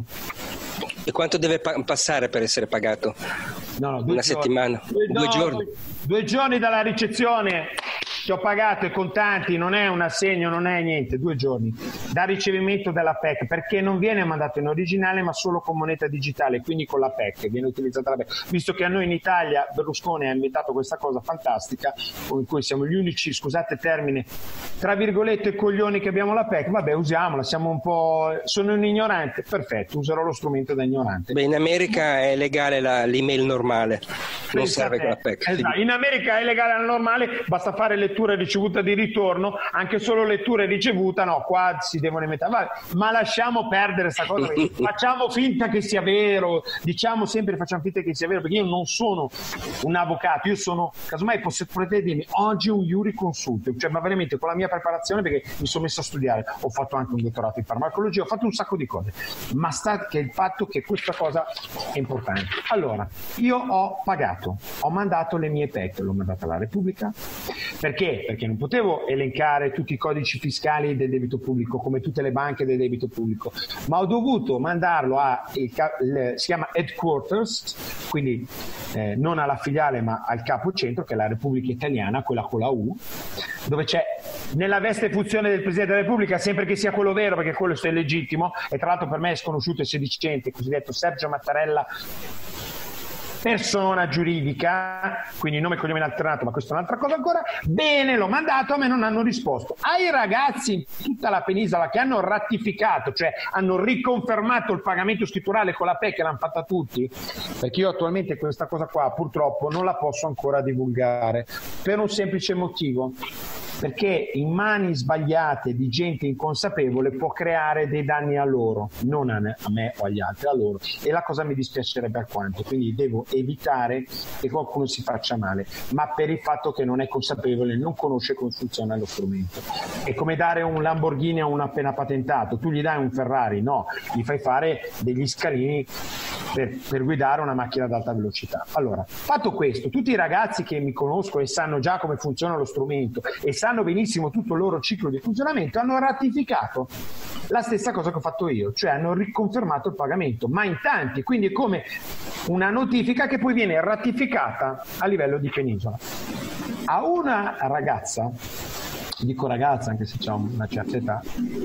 E quanto deve pa- passare per essere pagato? No, no, Una giorni. settimana? Due, due no, giorni? Due, due giorni dalla ricezione. Ti ho pagato i contanti, non è un assegno, non è niente, due giorni da ricevimento della P E C, perché non viene mandato in originale ma solo con moneta digitale, quindi con la P E C, viene utilizzata la P E C. Visto che a noi in Italia Berlusconi ha inventato questa cosa fantastica, in cui siamo gli unici, scusate il termine, tra virgolette coglioni che abbiamo la P E C, vabbè usiamola, siamo un po', sono un ignorante, perfetto, userò lo strumento da ignorante. Beh, in America è legale la, l'email normale, non Pensate, serve con la P E C. Esatto. In America è legale la normale, basta fare lettura e ricevuta di ritorno, anche solo lettura e ricevuta, no, qua si devono inventare, ma lasciamo perdere questa cosa, facciamo finta che sia vero, diciamo sempre facciamo finta che sia vero, perché io non sono un avvocato, io sono, casomai potete dirmi, oggi un jurisconsulto, cioè ma veramente con la mia preparazione, perché mi sono messo a studiare, ho fatto anche un dottorato in farmacologia, ho fatto un sacco di cose, ma sta che il fatto che questa cosa è importante. Allora, io ho pagato, ho mandato le mie P E C, l'ho mandata alla Repubblica, perché? Perché non potevo elencare tutti i codici fiscali del debito pubblico come tutte le banche del debito pubblico, ma ho dovuto mandarlo a il, il, si chiama headquarters, quindi eh, non alla filiale ma al capo centro, che è la Repubblica Italiana, quella con la U, dove c'è nella veste e funzione del Presidente della Repubblica, sempre che sia quello vero, perché quello è legittimo, e tra l'altro per me è sconosciuto e sedicente, il cosiddetto Sergio Mattarella, persona giuridica, quindi nome e cognome in alternato, ma questa è un'altra cosa ancora. Bene, l'ho mandato, a me non hanno risposto. Ai ragazzi in tutta la penisola che hanno ratificato, cioè hanno riconfermato il pagamento scritturale con la P E C, che l'hanno fatta tutti, perché io attualmente questa cosa qua purtroppo non la posso ancora divulgare, per un semplice motivo, perché in mani sbagliate di gente inconsapevole può creare dei danni a loro, non a me o agli altri, a loro, e la cosa mi dispiacerebbe alquanto, quindi devo evitare che qualcuno si faccia male, ma per il fatto che non è consapevole, non conosce come funziona lo strumento. È come dare un Lamborghini a uno appena patentato, tu gli dai un Ferrari, no, gli fai fare degli scalini per, per guidare una macchina ad alta velocità. Allora, fatto questo, tutti i ragazzi che mi conoscono e sanno già come funziona lo strumento e sanno benissimo tutto il loro ciclo di funzionamento, hanno ratificato la stessa cosa che ho fatto io, cioè hanno riconfermato il pagamento, ma in tanti, quindi è come una notifica che poi viene ratificata a livello di penisola. A una ragazza, dico ragazza anche se c'ha una certa età,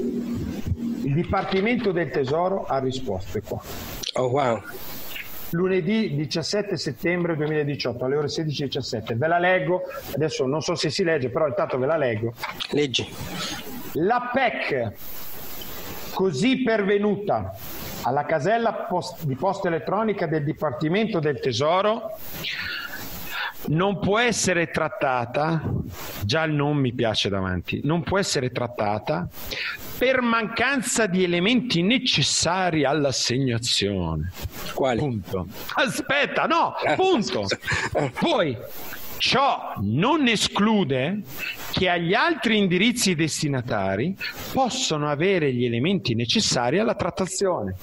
il Dipartimento del Tesoro ha risposto, è qua. Oh wow. Lunedì diciassette settembre duemiladiciotto alle ore sedici e diciassette, ve la leggo, adesso non so se si legge, però intanto ve la leggo. Leggi. La P E C, così pervenuta alla casella post- di posta elettronica del Dipartimento del Tesoro, non può essere trattata, già il nome mi piace davanti, non può essere trattata per mancanza di elementi necessari all'assegnazione. Quali? Punto. Aspetta, no, punto. Poi ciò non esclude che agli altri indirizzi destinatari possono avere gli elementi necessari alla trattazione.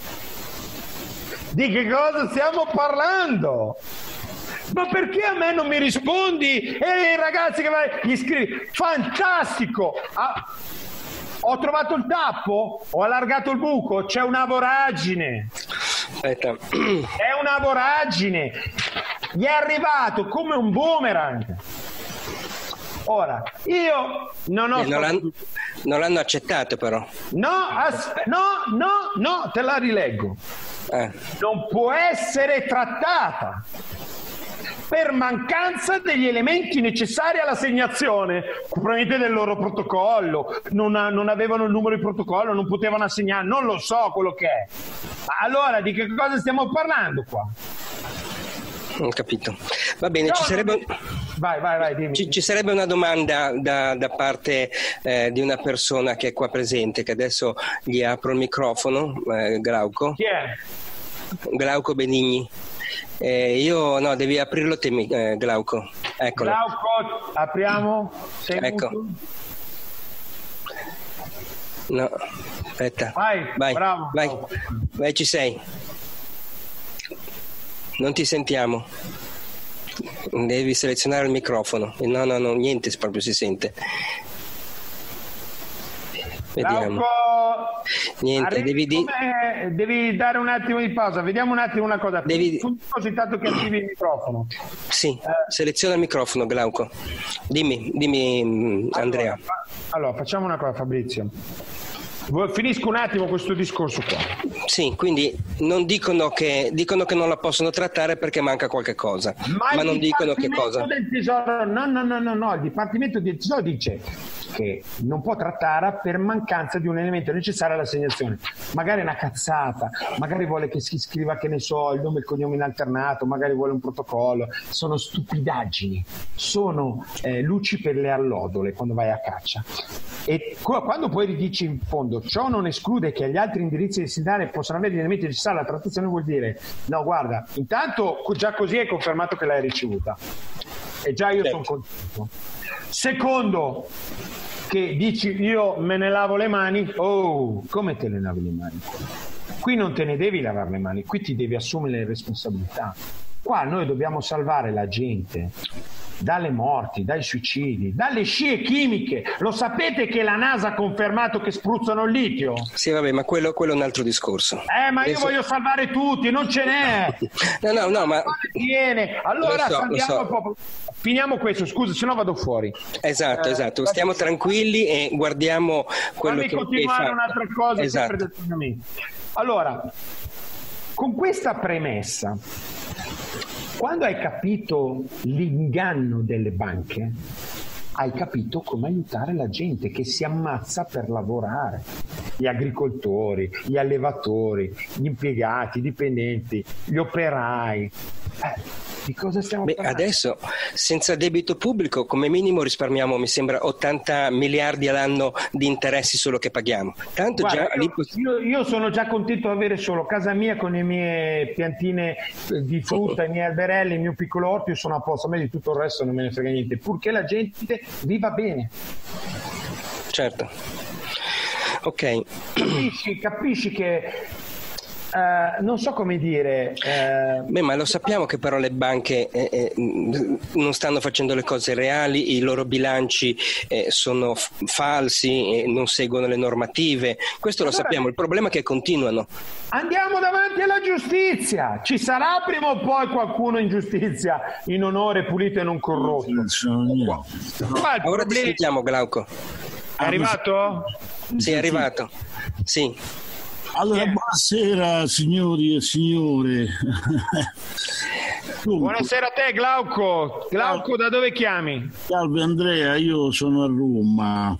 Di che cosa stiamo parlando? Ma perché a me non mi rispondi? E i ragazzi che gli scrivi, fantastico! Ah, ho trovato il tappo, ho allargato il buco, c'è una voragine. Aspetta. È una voragine. Gli è arrivato come un boomerang. Ora, io non ho... Eh, non, l'hanno, non l'hanno accettato però. No, aspe- no, no, no, te la rileggo. Eh. Non può essere trattata per mancanza degli elementi necessari all'assegnazione, probabilmente del loro protocollo, non, ha, non avevano il numero di protocollo, non potevano assegnare, non lo so quello che è. Ma allora di che cosa stiamo parlando qua? Ho capito. Va bene, no, ci sarebbe... Vai, vai, vai, dimmi. Ci, ci sarebbe una domanda da, da parte eh, di una persona che è qua presente, che adesso gli apro il microfono, eh, Glauco. Chi è? Glauco Benigni. Eh, io no, devi aprirlo te, eh, Glauco. Eccolo. Glauco, apriamo. Sei ecco. muto? No, aspetta. Vai, vai, bravo. vai, bravo. vai, ci sei. Non ti sentiamo. Devi selezionare il microfono. No, no, no, niente, proprio si sente. Vediamo. Glauco, niente, devi, di... devi dare un attimo di pausa. Vediamo un attimo una cosa. Devi... Così tanto che attivi il microfono. Sì, eh. seleziona il microfono, Glauco. Dimmi, dimmi Andrea. Allora, allora, facciamo una cosa, Fabrizio. Finisco un attimo questo discorso qua. Sì, quindi non dicono che dicono che non la possono trattare perché manca qualche cosa, ma, ma non dicono che cosa. Del tesoro, no, no, no, no, no, il Dipartimento del Tesoro dice che non può trattare per mancanza di un elemento necessario all'assegnazione. Magari è una cazzata, magari vuole che si scriva, che ne so, il nome e il cognome in alternato, magari vuole un protocollo. Sono stupidaggini, sono eh, luci per le allodole quando vai a caccia. E quando poi dici in fondo ciò non esclude che agli altri indirizzi destinatari possano avere gli elementi necessari alla trattazione, vuol dire no, guarda, intanto già così è confermato che l'hai ricevuta e già io certo. sono contento. Secondo, che dici io me ne lavo le mani. Oh, come te ne lavi le mani? Qui non te ne devi lavare le mani, qui ti devi assumere le responsabilità. Qua noi dobbiamo salvare la gente dalle morti, dai suicidi, dalle scie chimiche. Lo sapete che la NASA ha confermato che spruzzano il litio? Sì, vabbè, ma quello, quello è un altro discorso. Eh, ma Adesso... io voglio salvare tutti, non ce n'è. no, no, no, ma... Viene. Allora so, andiamo so. proprio... Finiamo questo, scusa, se no vado fuori. Esatto, eh, esatto. Stiamo tranquilli e guardiamo quello Fammi che continuare hai un'altra cosa. Esatto. Allora, con questa premessa, Quando hai capito l'inganno delle banche, hai capito come aiutare la gente che si ammazza per lavorare, gli agricoltori, gli allevatori, gli impiegati, i dipendenti, gli operai. Eh, di cosa stiamo Beh, parlando? adesso senza debito pubblico come minimo risparmiamo, mi sembra, ottanta miliardi all'anno di interessi solo che paghiamo. Tanto Guarda, già io, lì... io, io sono già contento di avere solo casa mia con le mie piantine di frutta, i miei alberelli, il mio piccolo orto, io sono a posto, a me di tutto il resto non me ne frega niente, purché la gente viva bene. Certo. Ok. Capisci, capisci che Uh, non so come dire. Uh... Beh, ma lo sappiamo che però le banche eh, eh, non stanno facendo le cose reali, i loro bilanci eh, sono f- falsi, eh, non seguono le normative. Questo allora, lo sappiamo. Il problema è che continuano. Andiamo davanti alla giustizia. Ci sarà prima o poi qualcuno in giustizia in onore, pulito e non corrotto. No. Ora problem- ti sentiamo, Glauco. È arrivato? Sì, è arrivato. Sì. Allora, yeah. Buonasera signori e signore. Buonasera a te, Glauco. Glauco, da dove chiami? Salve Andrea, io sono a Roma.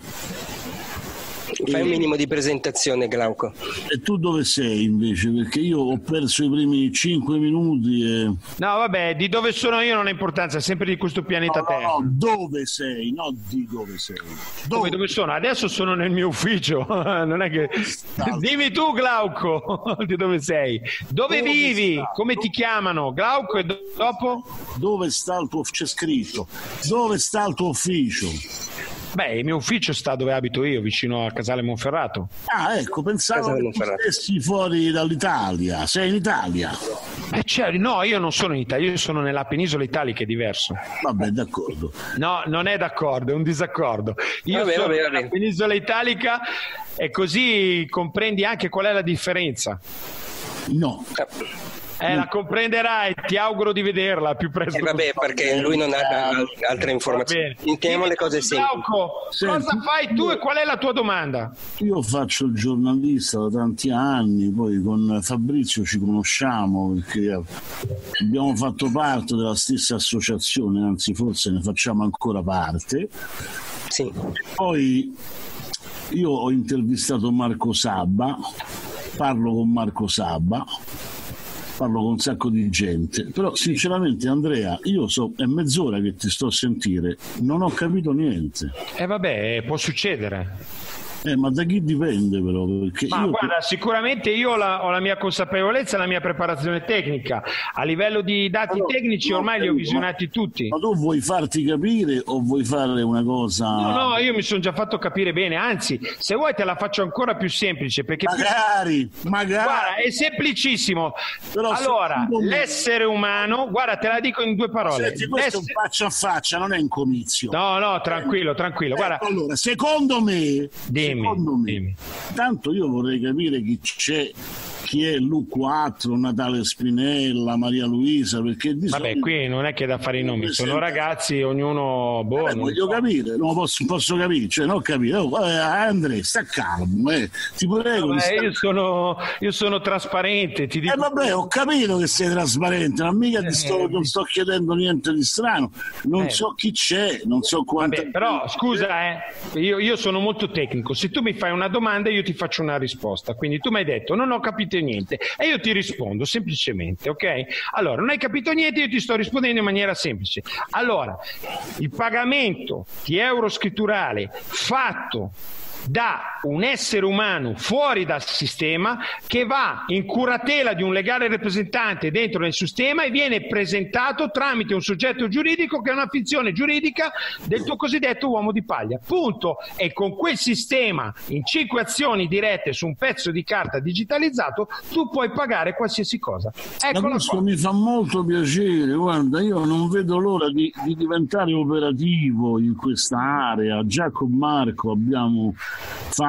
Fai un minimo di presentazione, Glauco. E tu dove sei invece? Perché io ho perso i primi cinque minuti e... No, vabbè, di dove sono io non ha importanza, sempre di questo pianeta no, Terra. No, dove sei? No, di dove sei. Dove? Dove, dove sono? Adesso sono nel mio ufficio. Non è che... Dimmi tu, Glauco, di dove sei? Dove, dove vivi? Sta? Come dove... ti chiamano? Glauco e do- dopo? Dove sta il tuo... C'è scritto. Dove sta il tuo ufficio? Beh, il mio ufficio sta dove abito io, vicino a Casale Monferrato. Ah, ecco, pensavo che stessi fuori dall'Italia. Sei in Italia? Eh, cioè, no, io non sono in Italia, io sono nella penisola italica, è diverso. Vabbè, d'accordo. No, non è d'accordo, è un disaccordo. Io vabbè, sono vabbè, nella vabbè. penisola italica e così comprendi anche qual è la differenza. No. Eh, la comprenderai, ti auguro di vederla più presto. Eh, vabbè, perché lui non ha altre informazioni. Inteniamo le cose semplici. Cosa fai tu e qual è la tua domanda? Io faccio il giornalista da tanti anni, poi con Fabrizio ci conosciamo perché abbiamo fatto parte della stessa associazione, anzi forse ne facciamo ancora parte. Sì. Poi io ho intervistato Marco Sabba, parlo con Marco Sabba, parlo con un sacco di gente, però sinceramente Andrea, io so, è mezz'ora che ti sto a sentire, non ho capito niente. E eh vabbè, può succedere. Eh, ma da chi dipende però? Perché ma io... guarda, sicuramente io ho la, ho la mia consapevolezza e la mia preparazione tecnica. A livello di dati allora, tecnici ormai no, li ho visionati ma, tutti. Ma tu vuoi farti capire o vuoi fare una cosa... No, no, io mi sono già fatto capire bene, anzi, se vuoi te la faccio ancora più semplice. Perché magari, più... magari... Guarda, è semplicissimo. Però allora, l'essere umano, guarda, te la dico in due parole. Senti, questo è un faccia a faccia, non è un comizio. No, no, tranquillo, tranquillo. Guarda. Ecco, allora, secondo me... Dimmi, secondo me dimmi. Tanto io vorrei capire chi c'è, chi è l'U quattro, Natale Spinella, Maria Luisa, perché di vabbè solito... qui non è che da fare i nomi, sono senta... ragazzi, ognuno boh, vabbè, voglio so. capire, non posso, posso capire, cioè non capire. Oh, eh, Andrea, sta calmo, eh. Ti prego. Vabbè, sta... io, sono, io sono trasparente, ti dico. Eh vabbè, ho capito che sei trasparente, non mica ti sto, non sto chiedendo niente di strano, non eh. so chi c'è, non so quanto. Vabbè, però scusa, eh, io, io sono molto tecnico, se tu mi fai una domanda io ti faccio una risposta, quindi tu mi hai detto non ho capito niente e io ti rispondo semplicemente, ok? Allora, non hai capito niente, io ti sto rispondendo in maniera semplice. Allora, il pagamento di euro scritturale fatto da un essere umano fuori dal sistema che va in curatela di un legale rappresentante dentro nel sistema e viene presentato tramite un soggetto giuridico che è una finzione giuridica del tuo cosiddetto uomo di paglia, punto. E con quel sistema in cinque azioni dirette su un pezzo di carta digitalizzato tu puoi pagare qualsiasi cosa. Eccola questo qua. Mi fa molto piacere, guarda, io non vedo l'ora di, di diventare operativo in questa area. Già con Marco abbiamo fatto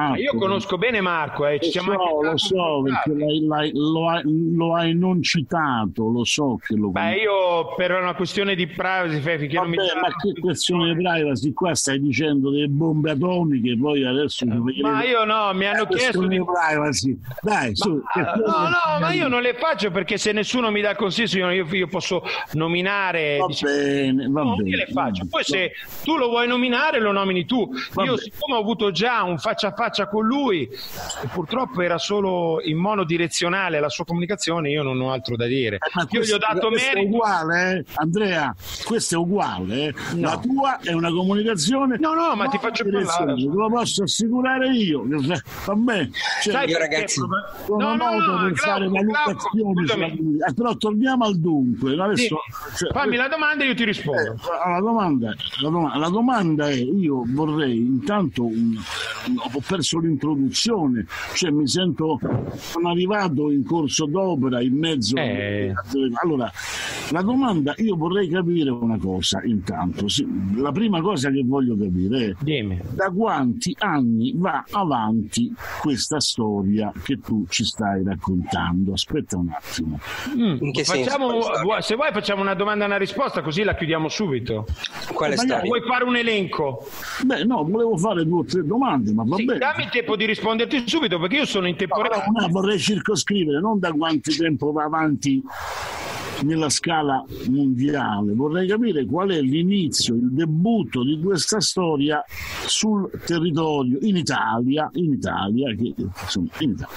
fatto. Io conosco bene Marco, eh. Ci lo siamo so, anche lo so, perché l'hai, l'hai, lo, hai, lo hai non citato, lo so che lo Beh, io per una questione di privacy, finché Vabbè, non mi ma che questione di privacy? Qua stai dicendo delle bombe atomiche, poi adesso ma io no, mi hanno chiesto di privacy. Dai, su, ma, no, no, ma io non le faccio perché se nessuno mi dà consiglio io, io posso nominare. Va diciamo, bene, va no, bene. Io le faccio. Poi va se tu lo vuoi nominare, lo nomini tu. Va io bene. siccome ho avuto già un faccia a faccia con lui e purtroppo era solo in monodirezionale la sua comunicazione, io non ho altro da dire. Eh, ma io questo, gli ho dato questo merito. È uguale, eh? Andrea, questo è uguale. Eh? No. La tua è una comunicazione. No, no, ma ti faccio parlare. Te lo posso assicurare io. A me, cioè, Sai, io ragazzi, sono no, no, noto no, per Glauco, fare valutazioni sulla comunità. Eh, però torniamo al dunque. Adesso, sì. cioè, Fammi la domanda e io ti rispondo. Eh, la, domanda, la, domanda, la domanda è: io vorrei intanto un, un, ho perso l'introduzione, cioè mi sento sono arrivato in corso d'opera in mezzo eh. a, allora la domanda, io vorrei capire una cosa intanto, sì, la prima cosa che voglio capire è Dimmi. da quanti anni va avanti questa storia che tu ci stai raccontando. Aspetta un attimo. Mm. In che facciamo, senso, se vuoi facciamo una domanda e una risposta così la chiudiamo subito. Quale Ma storia? Vuoi fare un elenco? Beh, no, volevo fare due o tre domande, ma va Sì, bene. dammi il tempo di risponderti subito perché io sono in temporanea. No, no, vorrei circoscrivere non da quanto tempo va avanti nella scala mondiale, vorrei capire qual è l'inizio, il debutto di questa storia sul territorio in Italia, in Italia, che, insomma, in Italia.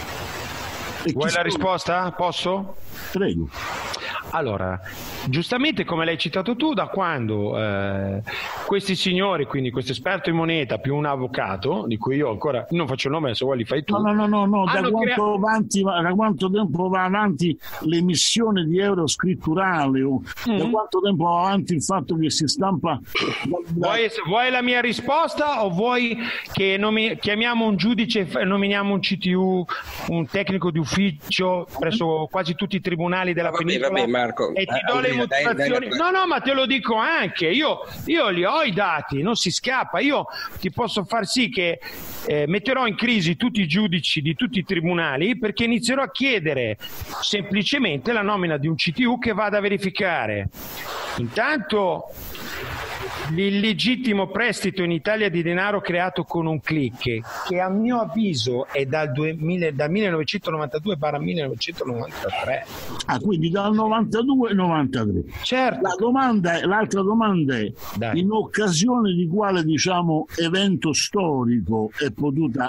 E Vuoi la sono... risposta? Posso? Prego. Allora, giustamente come l'hai citato tu, da quando eh, questi signori, quindi questo esperto in moneta più un avvocato, di cui io ancora non faccio il nome, se vuoi li fai tu. No, no, no, no, no. Da, quanto crea... avanti, da quanto tempo va avanti l'emissione di euro scritturale o mm-hmm. da quanto tempo va avanti il fatto che si stampa... Vuoi, vuoi la mia risposta o vuoi che nomi... chiamiamo un giudice e nominiamo un C T U, un tecnico di ufficio presso quasi tutti i tribunali della vabbè, penisola vabbè, Marco, e ti do Andrea, le motivazioni? dai, dai, no, no, ma te lo dico anche, io, io li ho i dati, non si scappa, io ti posso far sì che eh, metterò in crisi tutti i giudici di tutti i tribunali perché inizierò a chiedere semplicemente la nomina di un C T U che vada a verificare intanto l'illegittimo prestito in Italia di denaro creato con un click, che a mio avviso è dal, duemila, dal millenovecentonovantadue barra millenovecentonovantatré. Ah, quindi dal novantadue novantatré. Certo. La domanda è, l'altra domanda è: Dai. in occasione di quale, diciamo, evento storico è potuta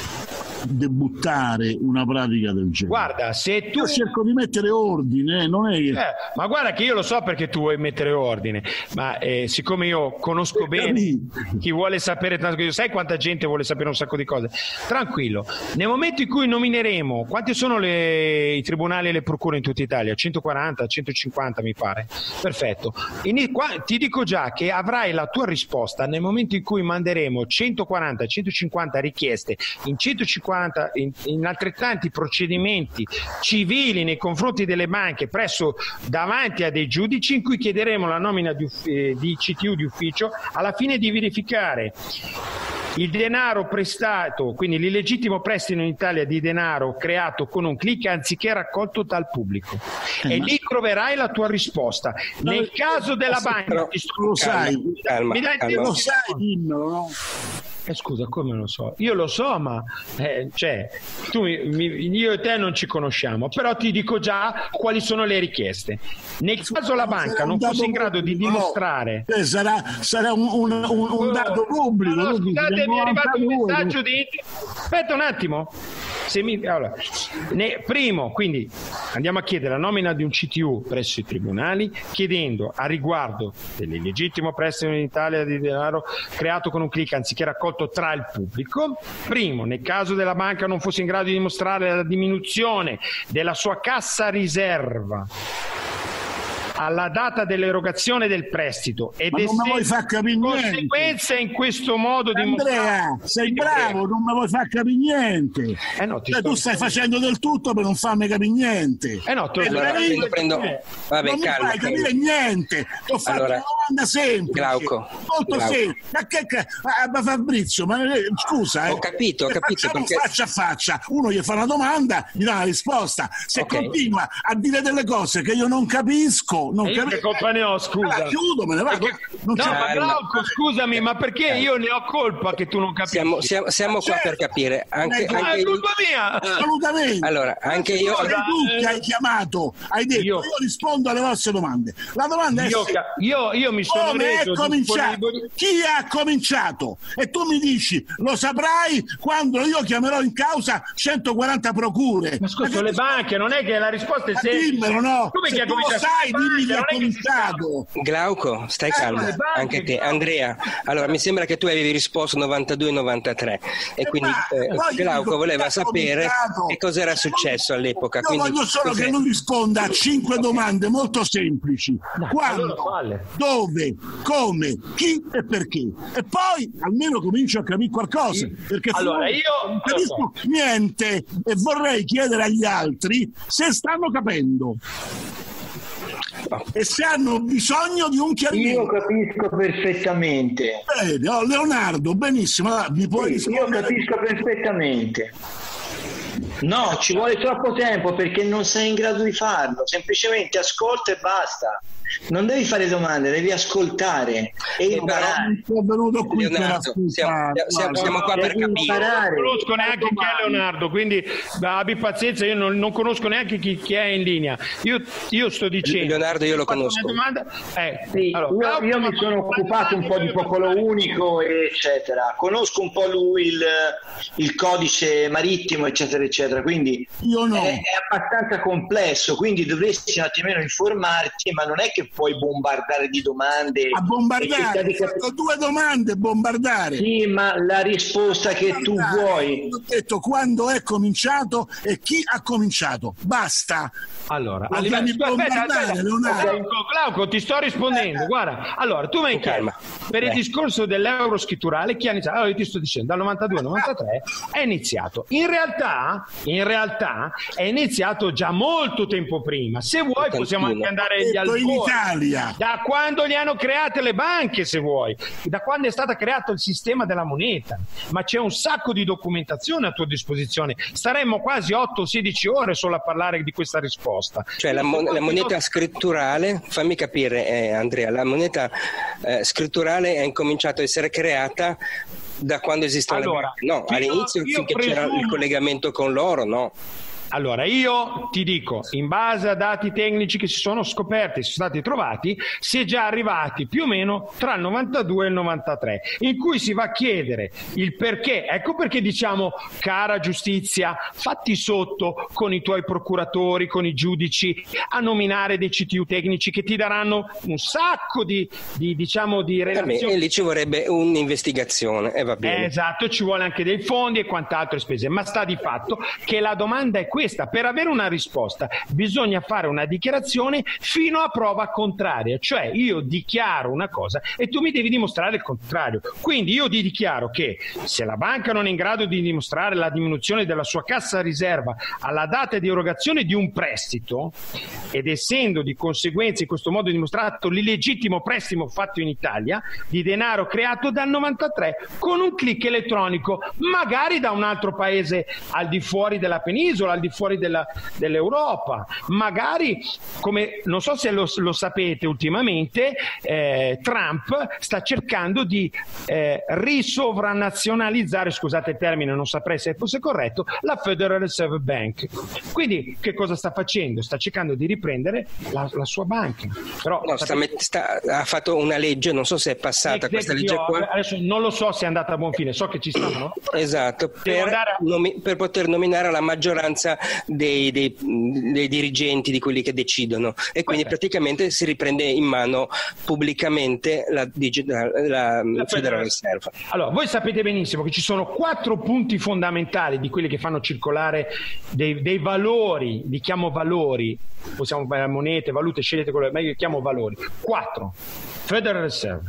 debuttare una pratica del genere? Guarda, se tu... Io cerco di mettere ordine, eh, non è che... Eh, ma guarda che io lo so perché tu vuoi mettere ordine, ma eh, siccome io conosco bene chi vuole sapere tanto, sai quanta gente vuole sapere un sacco di cose, tranquillo, nel momento in cui nomineremo, quanti sono le, i tribunali e le procure in tutta Italia? centoquaranta, centocinquanta mi pare, perfetto. In, qua, ti dico già che avrai la tua risposta nel momento in cui manderemo centoquaranta, centocinquanta richieste in centocinquanta In, in altrettanti procedimenti civili nei confronti delle banche presso davanti a dei giudici in cui chiederemo la nomina di, eh, di C T U di ufficio alla fine di verificare il denaro prestato, quindi l'illegittimo prestito in Italia di denaro creato con un click anziché raccolto dal pubblico. Eh, e ma... lì troverai la tua risposta. No, nel caso della banca però, ti sto... lo sai, calma, mi dai calma. Lo sai, dimmelo, no? Eh, scusa, come lo so? Io lo so, ma eh, cioè, tu, mi, io e te non ci conosciamo, però ti dico già quali sono le richieste. Nel caso la banca non fosse in grado di dimostrare... No, sarà, sarà un, un, un, un dato pubblico. No, no, scusate, mi è arrivato un messaggio di... Aspetta un attimo. Se mi... allora, ne... Primo, quindi andiamo a chiedere la nomina di un C T U presso i tribunali, chiedendo a riguardo dell'illegittimo prestito in Italia di denaro creato con un click anziché raccolto tra il pubblico. Primo, nel caso della banca non fosse in grado di dimostrare la diminuzione della sua cassa riserva alla data dell'erogazione del prestito ed ma non mi vuoi far capire conseguenze in questo modo di Andrea, sei bravo, non mi vuoi far capire niente. Eh no, cioè, tu stai facendo del tutto per non farmi capire niente. Eh no, te lo allora, prendo, prendo... Vabbè, non calma, mi fai capire niente. Ti ho fatto allora... domanda semplice, Glauco, molto Glauco. semplice. Ma che, che ma Fabrizio, ma eh, scusa, eh, ho capito, ho capito facciamo perché... faccia a faccia, uno gli fa una domanda, gli dà una risposta. Se Okay. continua a dire delle cose che io non capisco, non E io capisco, che colpa ne ho, scusa? allora, chiudo, me ne vado. Perché- Non No, c'è- ma Glauco, scusami, ma perché io ne ho colpa che tu non capisci? Siamo, siamo, siamo qua Certo. per capire. Anche, Eh, Ah, anche è io- colpa mia! Assolutamente. Allora, anche io... Sei tu che hai chiamato, hai detto io, Io- rispondo alle vostre domande. La domanda è Io, se- ca- io, io mi sono come è reso cominciato? disponibile- Chi ha cominciato? E tu mi dici, lo saprai quando io chiamerò in causa centoquaranta procure. Ma scusa, che- sono le banche, non è che la risposta è Ma semplice. dimmelo, no? Come Se che ha tu lo cominciato? sai, Le dimmi chi banche, ha non è che si sa. cominciato. Glauco, stai calmo, le banche, anche te. Glauco. Andrea, allora mi sembra che tu avevi risposto novantadue novantatré e quindi ma- eh, poi io Glauco dico, voleva chi ha sapere cominciato? che cosa era successo all'epoca. Io Quindi, voglio solo cos'è? che lui risponda a cinque domande molto semplici. Quando, allora falle. dove, come, chi e perché. E poi almeno comincio a capire qualcosa. Perché Allora, finora io- non capisco niente e vorrei chiedere agli altri se stanno capendo e se hanno bisogno di un Io chiarimento. capisco perfettamente. Bene, oh, Leonardo, benissimo, allora, mi puoi Sì, io rispondere? capisco perfettamente. No, ci vuole troppo tempo perché non sei in grado di farlo. Semplicemente ascolta e basta. Non devi fare domande, devi ascoltare e Eh, imparare. Sono venuto qui per Leonardo, siamo, ascoltare. siamo- siamo qua per Devi capire. imparare. Non conosco neanche chi è Leonardo, quindi beh, abbi pazienza, io non, non conosco neanche chi, chi è in linea. Io, io sto dicendo... Leonardo io lo Faccio conosco. una domanda? Eh, Sì, allora, io, Glauco, io mi ma- sono occupato un po' di popolo unico, eccetera. Conosco un po' lui il, il codice marittimo, eccetera, eccetera. Quindi Io no. è, è abbastanza complesso, quindi dovresti un attimino informarti, ma non è che puoi bombardare di domande. A e bombardare, cercare di ho cap- fatto due domande, bombardare. Sì, ma la risposta che tu vuoi. Ho detto quando è cominciato e chi ha cominciato. Basta. Allora, Lo a livello- chiami aspetta, bombardare, aspetta. Leonardo. Glauco, Glauco, ti sto rispondendo. Guarda, allora, tu mi hai Con calma. chiesto per il Beh. discorso dell'euro scritturale chi ha iniziato? Allora, io ti sto dicendo, dal novantadue al novantatré è iniziato. In realtà, in realtà è iniziato già molto tempo prima. Se vuoi possiamo anche andare agli Detto in albori. Italia. Da quando le hanno create le banche, se vuoi, da quando è stato creato il sistema della moneta, ma c'è un sacco di documentazione a tua disposizione. Staremmo quasi otto sedici ore solo a parlare di questa risposta. Cioè la, mon- la moneta scritturale, fammi capire eh, Andrea, la moneta eh, scritturale è incominciata a essere creata da quando esistono Allora, le banche. No, io- all'inizio io finché c'era il presumo- collegamento con l'oro, no. Allora, io ti dico, in base a dati tecnici che si sono scoperti, sono stati trovati, si è già arrivati più o meno tra il novantadue e il novantatré, in cui si va a chiedere il perché. Ecco perché diciamo, cara giustizia, fatti sotto con i tuoi procuratori, con i giudici, a nominare dei C T U tecnici che ti daranno un sacco di, di diciamo, di Vabbè, relazioni. e lì ci vorrebbe un'investigazione e va bene. Eh, esatto, ci vuole anche dei fondi e quant'altro spese, ma sta di fatto che la domanda è questa: per avere una risposta bisogna fare una dichiarazione fino a prova contraria, cioè io dichiaro una cosa e tu mi devi dimostrare il contrario. Quindi io ti dichiaro che se la banca non è in grado di dimostrare la diminuzione della sua cassa riserva alla data di erogazione di un prestito, ed essendo di conseguenza in questo modo dimostrato l'illegittimo prestito fatto in Italia di denaro creato dal novantatré con un click elettronico, magari da un altro paese al di fuori della penisola, al di fuori della, dell'Europa, magari, come non so se lo, lo sapete ultimamente, eh, Trump sta cercando di eh, risovranazionalizzare, scusate il termine, non saprei se fosse corretto, la Federal Reserve Bank. Quindi che cosa sta facendo? Sta cercando di riprendere la, la sua banca. Però, No, sta met- sta- ha fatto una legge, non so se è passata questa legge qua. Adesso non lo so se è andata a buon fine, so che ci stanno. Esatto, per, andare a- nomi- per poter nominare la maggioranza dei, dei- dei dirigenti, di quelli che decidono, e quindi Perfetto. praticamente si riprende in mano pubblicamente la, digi- la- la La Federal Reserve. Allora, voi sapete benissimo che ci sono quattro punti fondamentali di quelli che fanno circolare dei, dei valori, li chiamo valori, possiamo fare monete, valute, scegliete quello, ma io li chiamo valori. Quattro. Federal Reserve,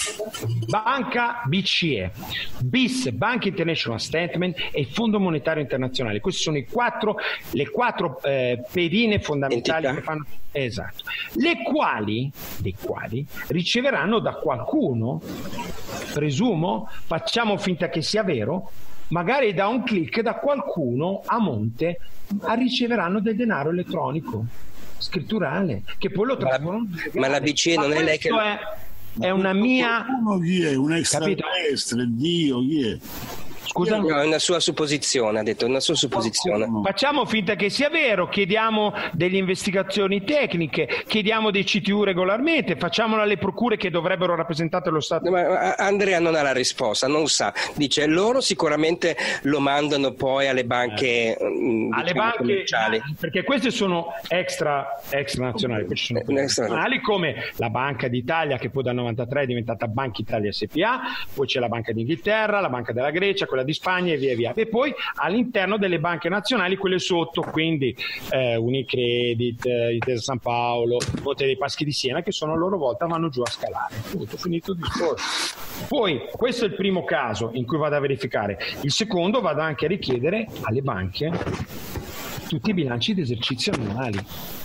Banca B C E, B I S, Banca International Statement e Fondo Monetario Internazionale. Questi sono i quattro quattro, le quattro eh, pedine fondamentali che fanno, esatto, le quali, le quali riceveranno da qualcuno, presumo, facciamo finta che sia vero, magari da un click da qualcuno a monte riceveranno del denaro elettronico scritturale che poi lo trasformano. Ma la B C E non è lei che è, è una mia chi è? Un extraterrestre, Dio, chi è? Scusa? No, è una sua supposizione, ha detto, una sua supposizione. Facciamo finta che sia vero, chiediamo delle investigazioni tecniche, chiediamo dei C T U regolarmente, facciamolo alle procure che dovrebbero rappresentare lo Stato. Ma Andrea non ha la risposta, non sa. Dice, loro sicuramente lo mandano poi alle banche, eh. diciamo, alle banche commerciali. Perché queste sono extra, extra nazionali, questi sono nazionali, come la Banca d'Italia che poi dal novantatré è diventata Banca Italia S P A, poi c'è la Banca d'Inghilterra, la Banca della Grecia, quella di Spagna e via via, e poi all'interno delle banche nazionali quelle sotto, quindi eh, Unicredit, eh, Intesa San Paolo, Monte dei Paschi di Siena, che sono a loro volta vanno giù a scalare. Tutto finito il discorso. Poi questo è il primo caso in cui vado a verificare. Il secondo, vado anche a richiedere alle banche tutti i bilanci di esercizio annuali.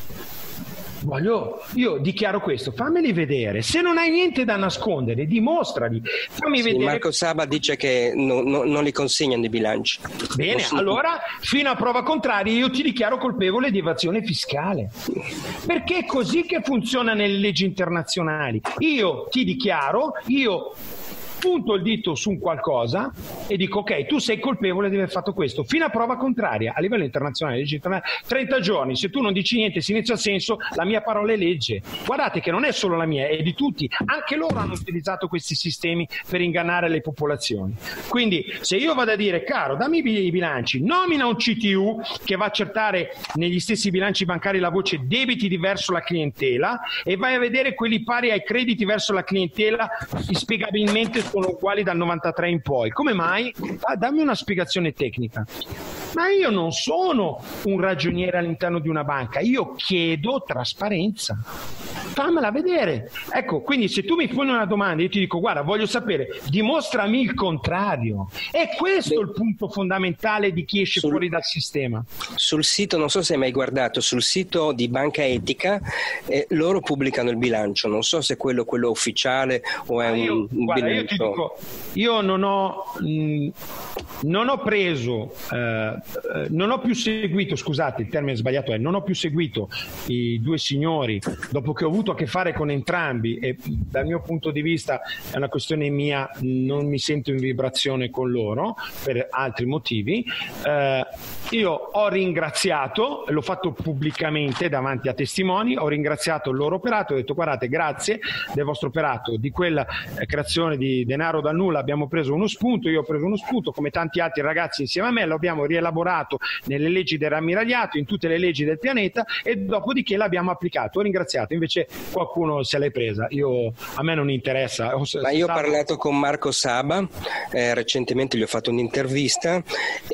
Voglio, io dichiaro questo, fammeli vedere. Se non hai niente da nascondere, dimostrali. Fammi sì, vedere. Marco Saba dice che no, no, non li consegnano i bilanci. Bene, allora, fino a prova contraria, io ti dichiaro colpevole di evasione fiscale. Perché è così che funziona nelle leggi internazionali. Io ti dichiaro, io punto il dito su un qualcosa e dico ok, tu sei colpevole di aver fatto questo, fino a prova contraria. A livello internazionale, legge internazionale, trenta giorni, se tu non dici niente, si inizia a senso, la mia parola è legge. Guardate che non è solo la mia, è di tutti, anche loro hanno utilizzato questi sistemi per ingannare le popolazioni. Quindi se io vado a dire, caro, dammi i bilanci, nomina un C T U che va a accertare negli stessi bilanci bancari la voce debiti verso la clientela e vai a vedere quelli pari ai crediti verso la clientela, inspiegabilmente sono uguali dal novantatré in poi. Come mai? Ah, dammi una spiegazione tecnica. Ma io non sono un ragioniere all'interno di una banca, io chiedo trasparenza. Fammela vedere. Ecco, quindi se tu mi poni una domanda, io ti dico, guarda, voglio sapere, dimostrami il contrario. È questo Beh, il punto fondamentale di chi esce sul, fuori dal sistema. Sul sito, non so se hai mai guardato, sul sito di Banca Etica, eh, loro pubblicano il bilancio. Non so se è quello, quello ufficiale o è ah, io, un, un guarda, bilancio. Io ti dico, io non ho, mh, non ho preso, eh, non ho più seguito, scusate, il termine sbagliato è, non ho più seguito i due signori dopo che ho avuto a che fare con entrambi e dal mio punto di vista è una questione mia, non mi sento in vibrazione con loro per altri motivi. Eh, io ho ringraziato, l'ho fatto pubblicamente davanti a testimoni, ho ringraziato il loro operato, ho detto guardate, grazie del vostro operato, di quella eh, creazione di denaro dal nulla abbiamo preso uno spunto, io ho preso uno spunto come tanti altri ragazzi insieme a me, lo abbiamo rielaborato nelle leggi del rammiragliato, in tutte le leggi del pianeta e dopodiché l'abbiamo applicato. Ho ringraziato, invece qualcuno se l'è presa, io, a me non interessa. Ma io ho parlato con Marco Saba, eh, recentemente gli ho fatto un'intervista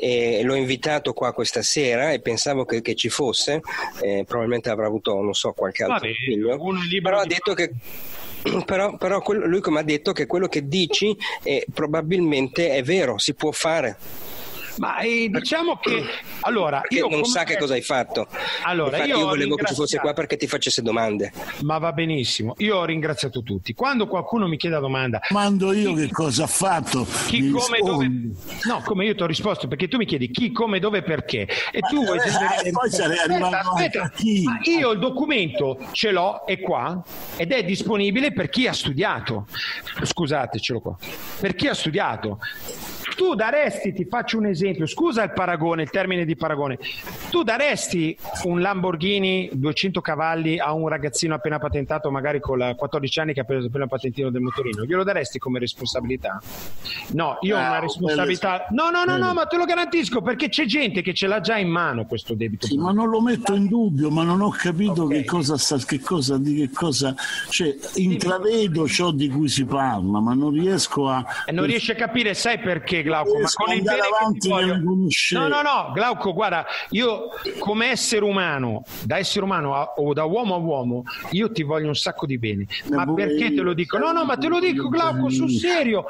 e l'ho invitato qua questa sera e pensavo che, che ci fosse, eh, probabilmente avrà avuto, non so, qualche altro Vabbè, figlio, però ha detto che Però, però quello, lui come ha detto che quello che dici eh, probabilmente è vero, si può fare. Ma eh, diciamo che allora io non sa che cosa hai fatto. Allora, Infatti io, io volevo che tu fossi qua perché ti facesse domande. Ma va benissimo, io ho ringraziato tutti. Quando qualcuno mi chiede la domanda, mando io chi, che cosa ha fatto. Chi, come, dove, no, come io ti ho risposto, perché tu mi chiedi chi, come, dove, perché. E ma tu vuoi eh, poi sarei arrivato a chi. Ma io il documento ce l'ho, è qua ed è disponibile per chi ha studiato. Scusate, ce l'ho qua. Per chi ha studiato. Tu daresti, ti faccio un esempio, scusa il paragone, il termine di paragone, tu daresti un Lamborghini duecento cavalli a un ragazzino appena patentato, magari con quattordici anni che ha preso appena il patentino del motorino, glielo daresti come responsabilità? No, io ho una responsabilità, no no no no, ma te lo garantisco, perché c'è gente che ce l'ha già in mano questo debito. Sì, ma non lo metto in dubbio, ma non ho capito okay. che cosa sta, che cosa, di che cosa, cioè intravedo ciò di cui si parla, ma non riesco a... E non riesci a capire, sai perché? Glauco, ma con il bene che ti voglio... No, no, no, Glauco, guarda, io io come essere umano, da essere umano a, o da uomo a uomo, io ti voglio un sacco di bene. Ma perché te lo dico? No, no, ma te lo dico, Glauco, sul serio.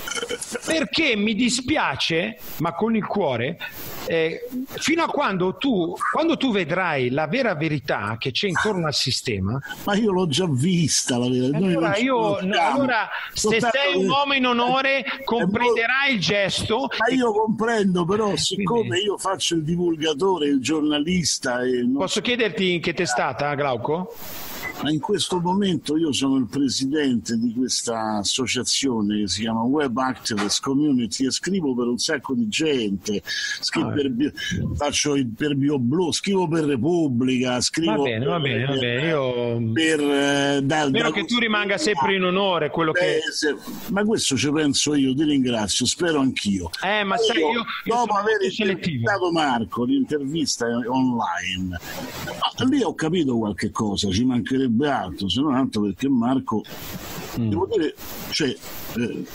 Perché mi dispiace, ma con il cuore, eh, fino a quando tu, quando tu vedrai la vera verità che c'è intorno al sistema. Ma io l'ho già vista la verità. Allora, io, no, allora se sei un uomo in onore, comprenderai il gesto. Ma io comprendo, però siccome io faccio il divulgatore, il giornalista e il... Posso chiederti in che testata, Glauco? Ma in questo momento io sono il presidente di questa associazione che si chiama Web Activist Community e scrivo per un sacco di gente, scrivo ah, per, faccio il, per BioBlu, scrivo per Repubblica, scrivo va bene, va bene, va bene. Io... per eh, da, spero da... che tu rimanga sempre in onore quello Beh, che... se... ma questo ci penso io, ti ringrazio, spero anch'io. Eh, ma sai, io, io dopo aver intervistato Marco, l'intervista online, ah, lì ho capito qualche cosa, ci mancherebbe altro, se non altro perché Marco mm. devo dire, cioè eh,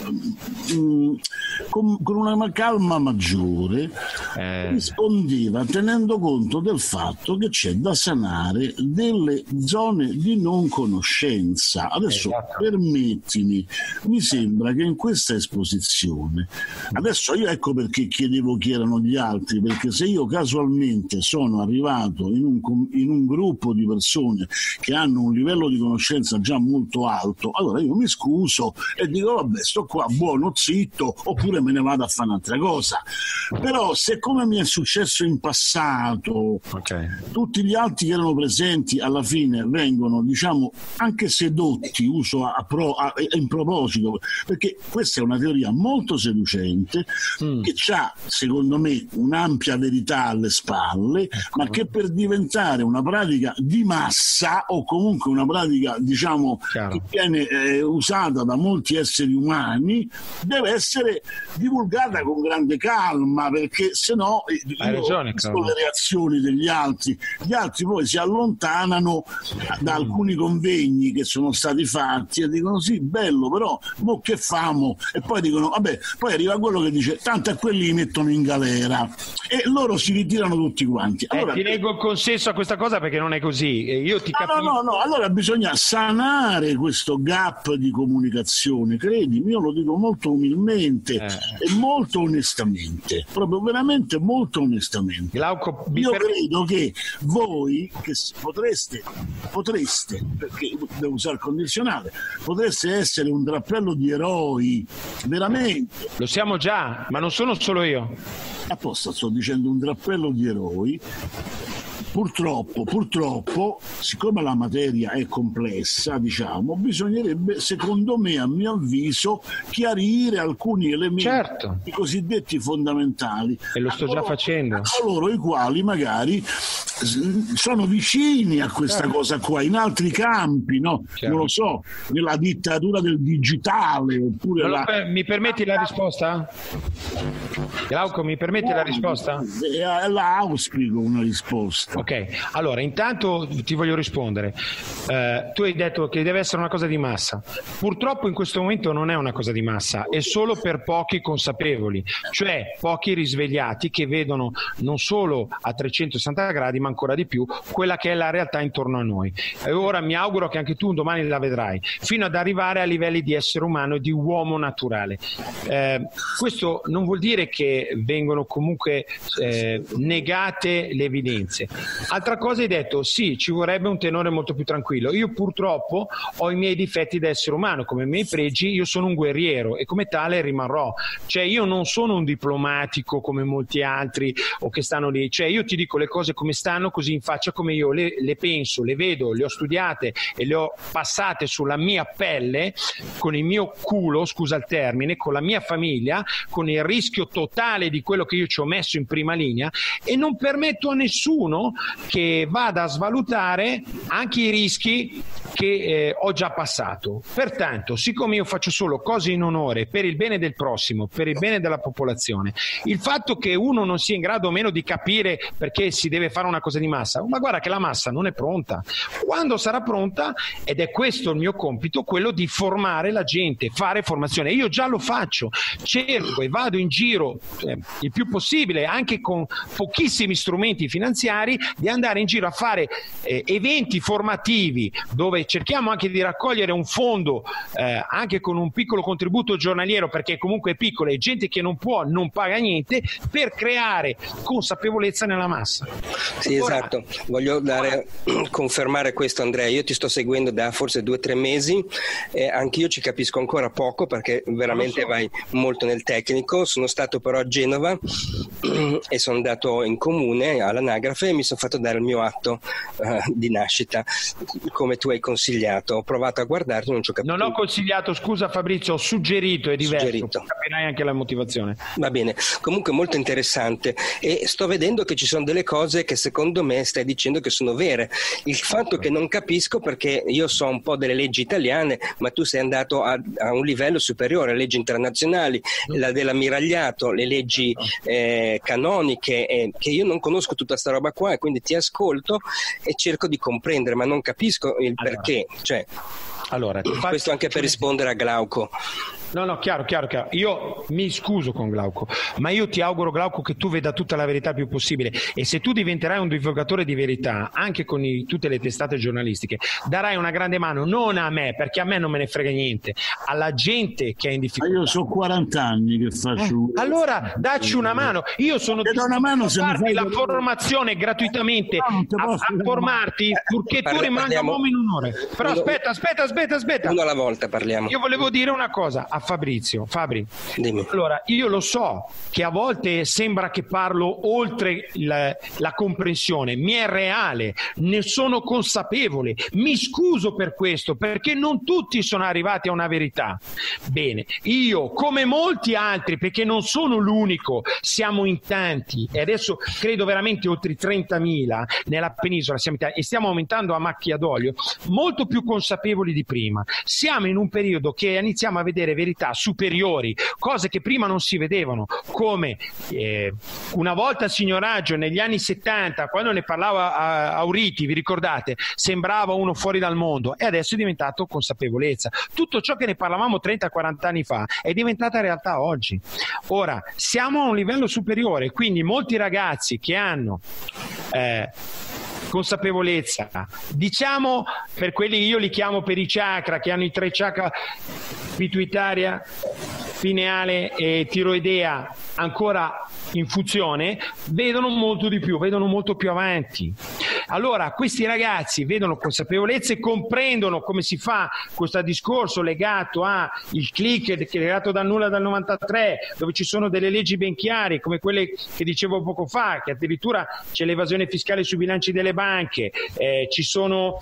mh, con, con una calma maggiore eh. rispondeva tenendo conto del fatto che c'è da sanare delle zone di non conoscenza. Adesso esatto. permettimi, mi sembra che in questa esposizione, adesso io ecco perché chiedevo chi erano gli altri, perché se io casualmente sono arrivato in un, in un gruppo di persone che hanno un livello di conoscenza già molto alto, allora io mi scuso e dico vabbè, sto qua buono, zitto, oppure me ne vado a fare un'altra cosa. Però se come mi è successo in passato, okay. tutti gli altri che erano presenti alla fine vengono, diciamo, anche sedotti, uso a, pro, a, in proposito, perché questa è una teoria molto seducente mm. che ha, secondo me, un'ampia verità alle spalle, ecco. ma che per diventare una pratica di massa o comunque una pratica, diciamo, Chiaro. che viene eh, usata da molti esseri umani, deve essere divulgata con grande calma, perché se no Hai ragione, con le reazioni degli altri, gli altri poi si allontanano da alcuni convegni che sono stati fatti e dicono sì, bello, però mo che famo? E poi dicono vabbè, poi arriva quello che dice tanto a quelli li mettono in galera e loro si ritirano tutti quanti. Allora, eh, ti leggo il consenso a questa cosa perché non è così. Io ti no, capisco. no, no, no, allora bisogna sanare questo gap di comunicazione, credimi, io lo dico molto umilmente eh. e molto onestamente, proprio veramente molto onestamente. Glauco, io per... credo che voi che potreste, potreste, perché devo usare il condizionale, potreste essere un drappello di eroi, veramente. Lo siamo già, ma non sono solo io. Apposta, sto dicendo un drappello di eroi. Purtroppo, purtroppo, siccome la materia è complessa, diciamo, bisognerebbe, secondo me, a mio avviso, chiarire alcuni elementi certo. i cosiddetti fondamentali. E lo sto già coloro, facendo. A coloro i quali magari sono vicini a questa certo. cosa qua, in altri campi, no? Certo. Non lo so, nella dittatura del digitale, oppure la... per, mi permetti la risposta? Glauco, mi permetti no, la risposta? La auspico una risposta. Ok, allora intanto ti voglio rispondere. Eh, tu hai detto che deve essere una cosa di massa. Purtroppo in questo momento non è una cosa di massa, è solo per pochi consapevoli, cioè pochi risvegliati che vedono non solo a trecentosessanta gradi, ma ancora di più quella che è la realtà intorno a noi. E ora mi auguro che anche tu un domani la vedrai, fino ad arrivare a livelli di essere umano e di uomo naturale. Eh, questo non vuol dire che vengono comunque eh, negate le evidenze. Altra cosa hai detto, sì, ci vorrebbe un tenore molto più tranquillo. Io purtroppo ho i miei difetti da essere umano, come i miei pregi, io sono un guerriero e come tale rimarrò. Cioè io non sono un diplomatico come molti altri o che stanno lì, cioè io ti dico le cose come stanno, così in faccia come io le, le penso, le vedo, le ho studiate e le ho passate sulla mia pelle, con il mio culo, scusa il termine, con la mia famiglia, con il rischio totale di quello che io ci ho messo in prima linea, e non permetto a nessuno che vada a svalutare anche i rischi che eh, ho già passato. Pertanto, siccome io faccio solo cose in onore per il bene del prossimo, per il bene della popolazione, il fatto che uno non sia in grado o meno di capire perché si deve fare una cosa di massa, ma guarda che la massa non è pronta. Quando sarà pronta, ed è questo il mio compito, quello di formare la gente, fare formazione. Io già lo faccio, cerco e vado in giro eh, il più possibile, anche con pochissimi strumenti finanziari, di andare in giro a fare eh, eventi formativi dove cerchiamo anche di raccogliere un fondo eh, anche con un piccolo contributo giornaliero, perché comunque è piccolo e gente che non può non paga niente, per creare consapevolezza nella massa. Sì, ora, esatto, voglio dare, ora, confermare questo, Andrea. Io ti sto seguendo da forse due o tre mesi e anch'io ci capisco ancora poco perché veramente so. vai molto nel tecnico. Sono stato però a Genova e sono andato in comune all'anagrafe e mi sono fatto dare il mio atto uh, di nascita come tu hai consigliato. Ho provato a guardarlo, non ci ho capito. Non ho consigliato, scusa Fabrizio, ho suggerito, è diverso. Suggerito. Capirai anche la motivazione. Va bene, comunque molto interessante e sto vedendo che ci sono delle cose che secondo me stai dicendo che sono vere. Il fatto che non capisco, perché io so un po' delle leggi italiane, ma tu sei andato a, a un livello superiore, leggi internazionali, no. la dell'ammiragliato, le leggi no. eh, canoniche, eh, che io non conosco tutta sta roba qua e quindi ti ascolto e cerco di comprendere, ma non capisco il allora. perché. Cioè, allora, questo anche per rispondere a Glauco. No, no, chiaro, chiaro, chiaro. Io mi scuso con Glauco, ma io ti auguro, Glauco, che tu veda tutta la verità il più possibile, e se tu diventerai un divulgatore di verità, anche con i, tutte le testate giornalistiche, darai una grande mano, non a me, perché a me non me ne frega niente, alla gente che è in difficoltà. Ma io so quaranta anni che faccio... Eh, allora, dacci una mano. Io sono disposto a farti la formazione gratuitamente, no, a, a formarti, purché tu rimanga uomo in onore. Però uno, aspetta, aspetta, aspetta, aspetta. Uno alla volta parliamo. Io volevo dire una cosa a Fabrizio. Fabri, dimmi. Allora, io lo so che a volte sembra che parlo oltre la, la comprensione, mi è reale, ne sono consapevole, mi scuso per questo, perché non tutti sono arrivati a una verità. Bene, io come molti altri, perché non sono l'unico, siamo in tanti e adesso credo veramente oltre trentamila nella penisola, siamo in tanti, e stiamo aumentando a macchia d'olio, molto più consapevoli di prima. Siamo in un periodo che iniziamo a vedere verità superiori, cose che prima non si vedevano, come eh, una volta signoraggio negli anni settanta, quando ne parlava a Auriti, vi ricordate, sembrava uno fuori dal mondo, e adesso è diventato consapevolezza. Tutto ciò che ne parlavamo trenta quaranta anni fa è diventata realtà oggi. Ora siamo a un livello superiore, quindi molti ragazzi che hanno eh, consapevolezza, diciamo, per quelli io li chiamo per i chakra, che hanno i tre chakra, pituitaria, pineale e tiroidea ancora in funzione, vedono molto di più, vedono molto più avanti. Allora questi ragazzi vedono consapevolezza e comprendono come si fa questo discorso legato a il click creato dal nulla dal novantatré, dove ci sono delle leggi ben chiare come quelle che dicevo poco fa, che addirittura c'è l'evasione fiscale sui bilanci delle banche, eh, ci sono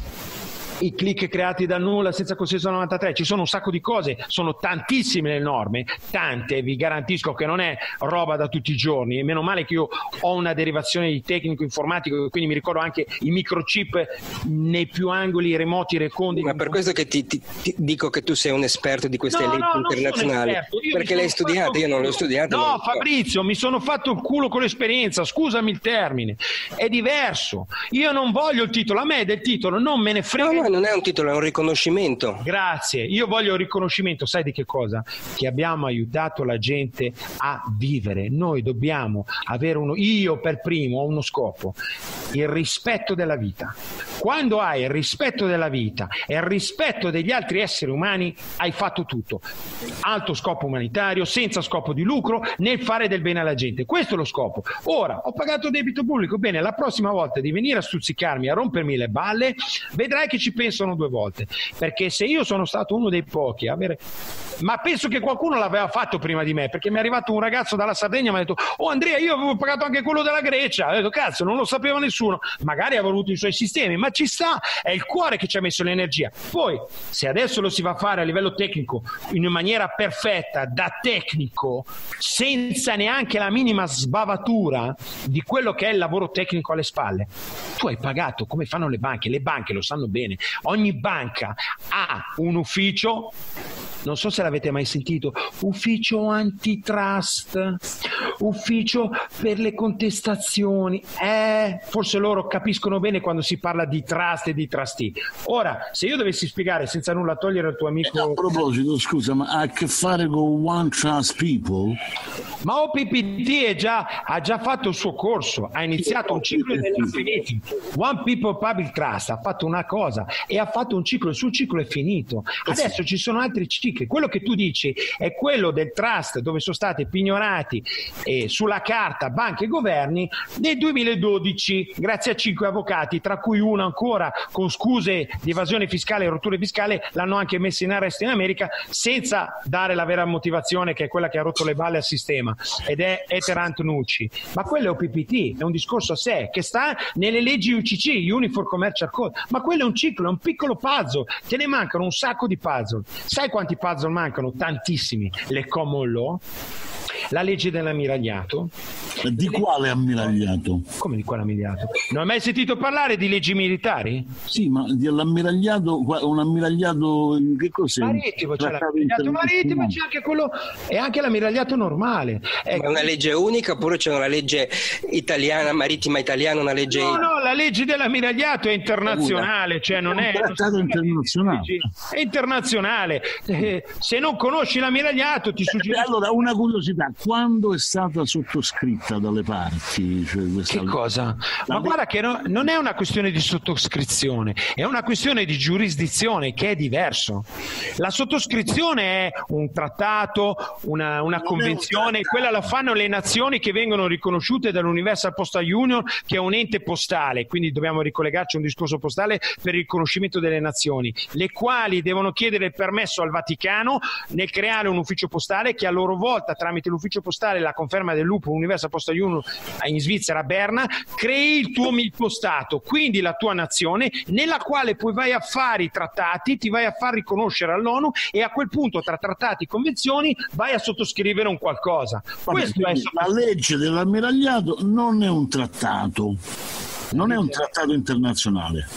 i click creati da nulla senza consenso novantatré, ci sono un sacco di cose, sono tantissime le norme, tante, vi garantisco che non è roba da tutti i giorni, e meno male che io ho una derivazione di tecnico informatico, quindi mi ricordo anche i microchip nei più angoli remoti, reconditi. Ma per questo che ti, ti, ti dico che tu sei un esperto di queste no, leggi no, internazionali, perché le hai studiate, io non le ho studiate. No, non Fabrizio, mi sono fatto il culo con l'esperienza, scusami il termine, è diverso, io non voglio il titolo, a me del titolo non me ne frega. No, no, non è un titolo, è un riconoscimento. Grazie, io voglio il riconoscimento, sai di che cosa? Che abbiamo aiutato la gente a vivere. Noi dobbiamo avere uno, io per primo ho uno scopo, il rispetto della vita. Quando hai il rispetto della vita e il rispetto degli altri esseri umani, hai fatto tutto. Alto scopo umanitario, senza scopo di lucro, nel fare del bene alla gente. Questo è lo scopo. Ora, ho pagato debito pubblico, bene, la prossima volta di venire a stuzzicarmi, a rompermi le balle, vedrai che ci pensano due volte, perché se io sono stato uno dei pochi a avere, ma penso che qualcuno l'aveva fatto prima di me, perché mi è arrivato un ragazzo dalla Sardegna e mi ha detto: oh Andrea, io avevo pagato anche quello della Grecia. Ho detto: cazzo, non lo sapeva nessuno, magari aveva avuto i suoi sistemi, ma ci sta, è il cuore che ci ha messo l'energia. Poi, se adesso lo si va a fare a livello tecnico in maniera perfetta, da tecnico, senza neanche la minima sbavatura di quello che è il lavoro tecnico alle spalle, tu hai pagato come fanno le banche. Le banche lo sanno bene, ogni banca ha un ufficio, non so se l'avete mai sentito, ufficio antitrust, ufficio per le contestazioni. Eh, forse loro capiscono bene quando si parla di trust e di trustee. Ora, se io dovessi spiegare, senza nulla togliere al tuo amico... A proposito, scusa, ma ha a che fare con One Trust People? Ma O P P T è già, ha già fatto il suo corso, ha iniziato un ciclo e l'ha finito. One People Public Trust ha fatto una cosa e ha fatto un ciclo, il suo ciclo è finito. Adesso ci sono altri cicli. Quello che tu dici è quello del trust, dove sono stati pignorati eh, sulla carta banche e governi nel duemiladodici, grazie a cinque avvocati, tra cui uno ancora con scuse di evasione fiscale e rotture fiscali, l'hanno anche messo in arresto in America senza dare la vera motivazione, che è quella che ha rotto le balle al sistema, ed è Eterant Nucci. Ma quello è O P P T, è un discorso a sé che sta nelle leggi U C C, Uniform Commercial Code, ma quello è un ciclo, è un piccolo puzzle, te ne mancano un sacco di puzzle. Sai quanti puzzle mancano? Tantissimi. Le common law, la legge dell'ammiragliato. Di quale ammiragliato? Come di quale ammiragliato? Non hai mai sentito parlare di leggi militari? Sì, ma dell'ammiragliato, un ammiragliato, che cos'è? Marittimo, c'è l'ammiragliato marittimo, c'è anche quello, e anche l'ammiragliato normale. Ecco. È una legge unica oppure c'è una legge italiana, marittima italiana, una legge... No, no, la legge dell'ammiragliato è internazionale, cioè non è... un trattato internazionale. È internazionale. Eh, se non conosci l'ammiragliato ti suggerisco... Allora, una curiosità, quando è stata sottoscritta dalle parti? Cioè questa... Che cosa? Ma guarda che no, non è una questione di sottoscrizione, è una questione di giurisdizione, che è diverso. La sottoscrizione è un trattato, una, una convenzione, quella la fanno le nazioni che vengono riconosciute dall'Universal Postal Union, che è un ente postale, quindi dobbiamo ricollegarci a un discorso postale per il riconoscimento delle nazioni, le quali devono chiedere il permesso al Vaticano nel creare un ufficio postale che a loro volta, tramite l'ufficio postale, la conferma dell'U P, Universal Postal Union in Svizzera, a Berna, crei il tuo milpostato, quindi la tua nazione, nella quale poi vai a fare i trattati, ti vai a far riconoscere all'ONU e a quel punto, tra trattati e convenzioni, vai a sottoscrivere un qualcosa. Vabbè, Questo è la legge dell'ammiragliato non è un trattato, non è un trattato internazionale.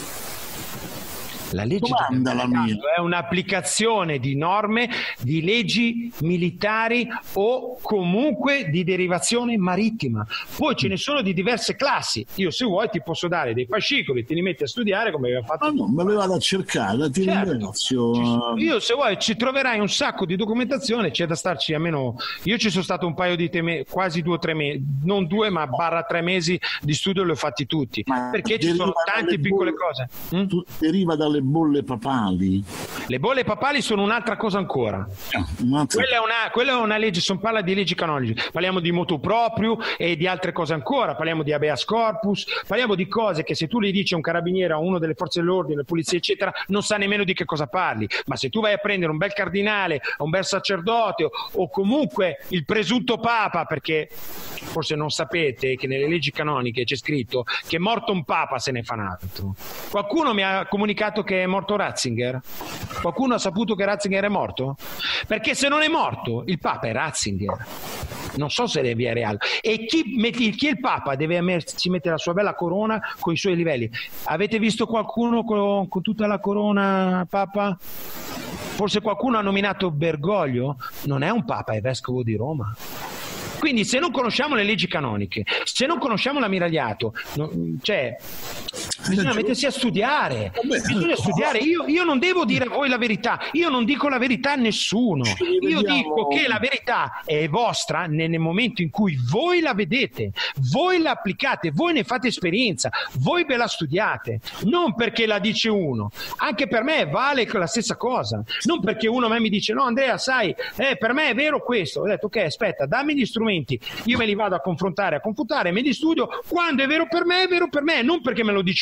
La legge la mia. è un'applicazione di norme di leggi militari o comunque di derivazione marittima. Poi ce ne sono di diverse classi. Io, se vuoi, ti posso dare dei fascicoli, te li metti a studiare come abbiamo fatto. Ah, no, me le vado a cercare, ti certo. ringrazio. Io, se vuoi, ci troverai un sacco di documentazione. C'è da starci almeno. Io ci sono stato un paio di teme, quasi due o tre mesi, non due, ma barra tre mesi di studio, li ho fatti tutti. Ma perché ci sono tante piccole bolle, cose. Mm? Tu, deriva dalle bolle papali. Le bolle papali sono un'altra cosa ancora. Eh, un'altra... Quella, è una, quella è una legge, non parla di leggi canoniche, parliamo di motu proprio e di altre cose ancora, parliamo di habeas corpus, parliamo di cose che se tu le dici a un carabiniere, a uno delle forze dell'ordine, le polizie eccetera, non sa nemmeno di che cosa parli. Ma se tu vai a prendere un bel cardinale, un bel sacerdote o, o comunque il presunto papa, perché forse non sapete che nelle leggi canoniche c'è scritto che morto un papa se ne fa un altro. Qualcuno mi ha comunicato che è morto Ratzinger? Qualcuno ha saputo che Ratzinger è morto? Perché se non è morto, il Papa è Ratzinger. Non so se è via reale. E chi, metti, chi è il Papa deve ci mettere la sua bella corona con i suoi livelli. Avete visto qualcuno con, con tutta la corona, Papa? Forse qualcuno ha nominato Bergoglio? Non è un Papa, è vescovo di Roma. Quindi se non conosciamo le leggi canoniche, se non conosciamo l'ammiragliato, no, cioè bisogna mettersi a studiare, bisogna studiare. Io, io non devo dire a voi la verità, io non dico la verità a nessuno, io dico che la verità è vostra nel momento in cui voi la vedete, voi la applicate, voi ne fate esperienza, voi ve la studiate, non perché la dice uno. Anche per me vale la stessa cosa, non perché uno a me mi dice no Andrea sai, eh, per me è vero questo, ho detto ok aspetta, dammi gli strumenti, io me li vado a confrontare, a confutare, me li studio, quando è vero per me è vero per me, non perché me lo dice un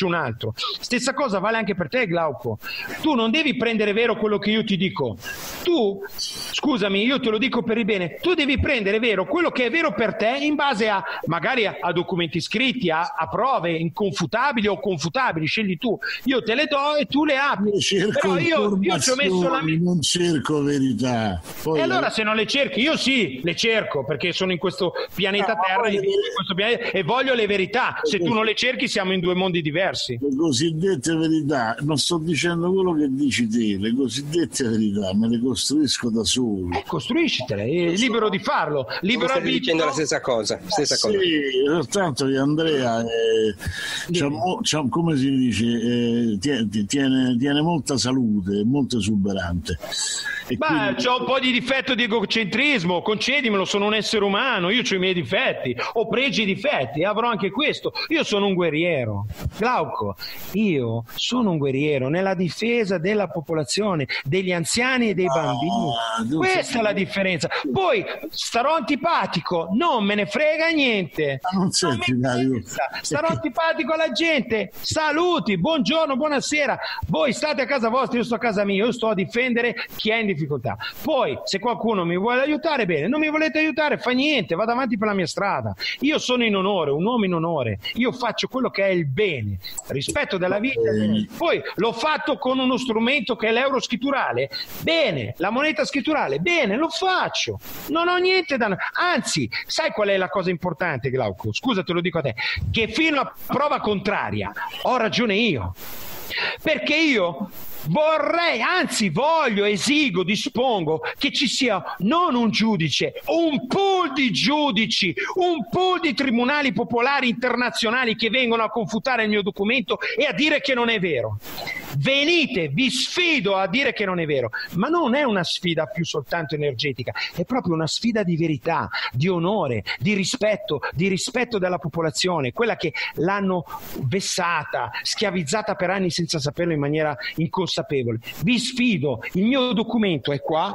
un altro. Stessa cosa vale anche per te, Glauco. Tu non devi prendere vero quello che io ti dico. Tu, scusami, io te lo dico per il bene, tu devi prendere vero quello che è vero per te in base a magari a, a documenti scritti, a, a prove inconfutabili o confutabili, scegli tu. Io te le do e tu le apri. Io Però io, io ci ho messo la mia... non cerco verità. Poi e allora se non le cerchi, io sì, le cerco perché sono in questo pianeta no, Terra le... in questo pianeta, e voglio le verità. Se tu non le cerchi siamo in due mondi diversi. Le cosiddette verità, non sto dicendo quello che dici te, le cosiddette verità me le costruisco da solo. Eh, costruiscitele, è libero di farlo, libero Stai dicendo la stessa cosa, stessa sì, cosa. soltanto che Andrea eh, c'ha, c'ha, come si dice eh, tiene, tiene, tiene molta salute, molto esuberante. E Beh, quindi... c'ho un po' di difetto di egocentrismo, concedimelo, sono un essere umano, io ho i miei difetti, ho pregi e difetti, avrò anche questo. Io sono un guerriero, Glauco, io sono un guerriero nella difesa della popolazione, degli anziani e dei bambini. Ah, questa è la differenza. Poi starò antipatico, non me ne frega niente. Ma non senti, Dario, starò perché... antipatico alla gente. Saluti, buongiorno, buonasera. Voi state a casa vostra, io sto a casa mia, io sto a difendere chi è in difficoltà. Poi se qualcuno mi vuole aiutare, bene, non mi volete aiutare, fa niente, vado avanti per la mia strada. Io sono in onore, un uomo in onore, io faccio quello che è il bene, rispetto della vita. Eh. Poi l'ho fatto con uno strumento che è l'euro scritturale, bene, la moneta scritturale, bene, lo faccio, non ho niente da... Anzi, sai qual è la cosa importante, Glauco? Scusa, te lo dico a te, che fino a prova contraria ho ragione io, perché io vorrei, anzi voglio, esigo, dispongo che ci sia non un giudice, un pool di giudici, un pool di tribunali popolari internazionali che vengono a confutare il mio documento e a dire che non è vero. Venite, vi sfido a dire che non è vero, ma non è una sfida più soltanto energetica, è proprio una sfida di verità, di onore, di rispetto, di rispetto della popolazione, quella che l'hanno vessata, schiavizzata per anni senza saperlo in maniera inconsapevole. Vi sfido, il mio documento è qua,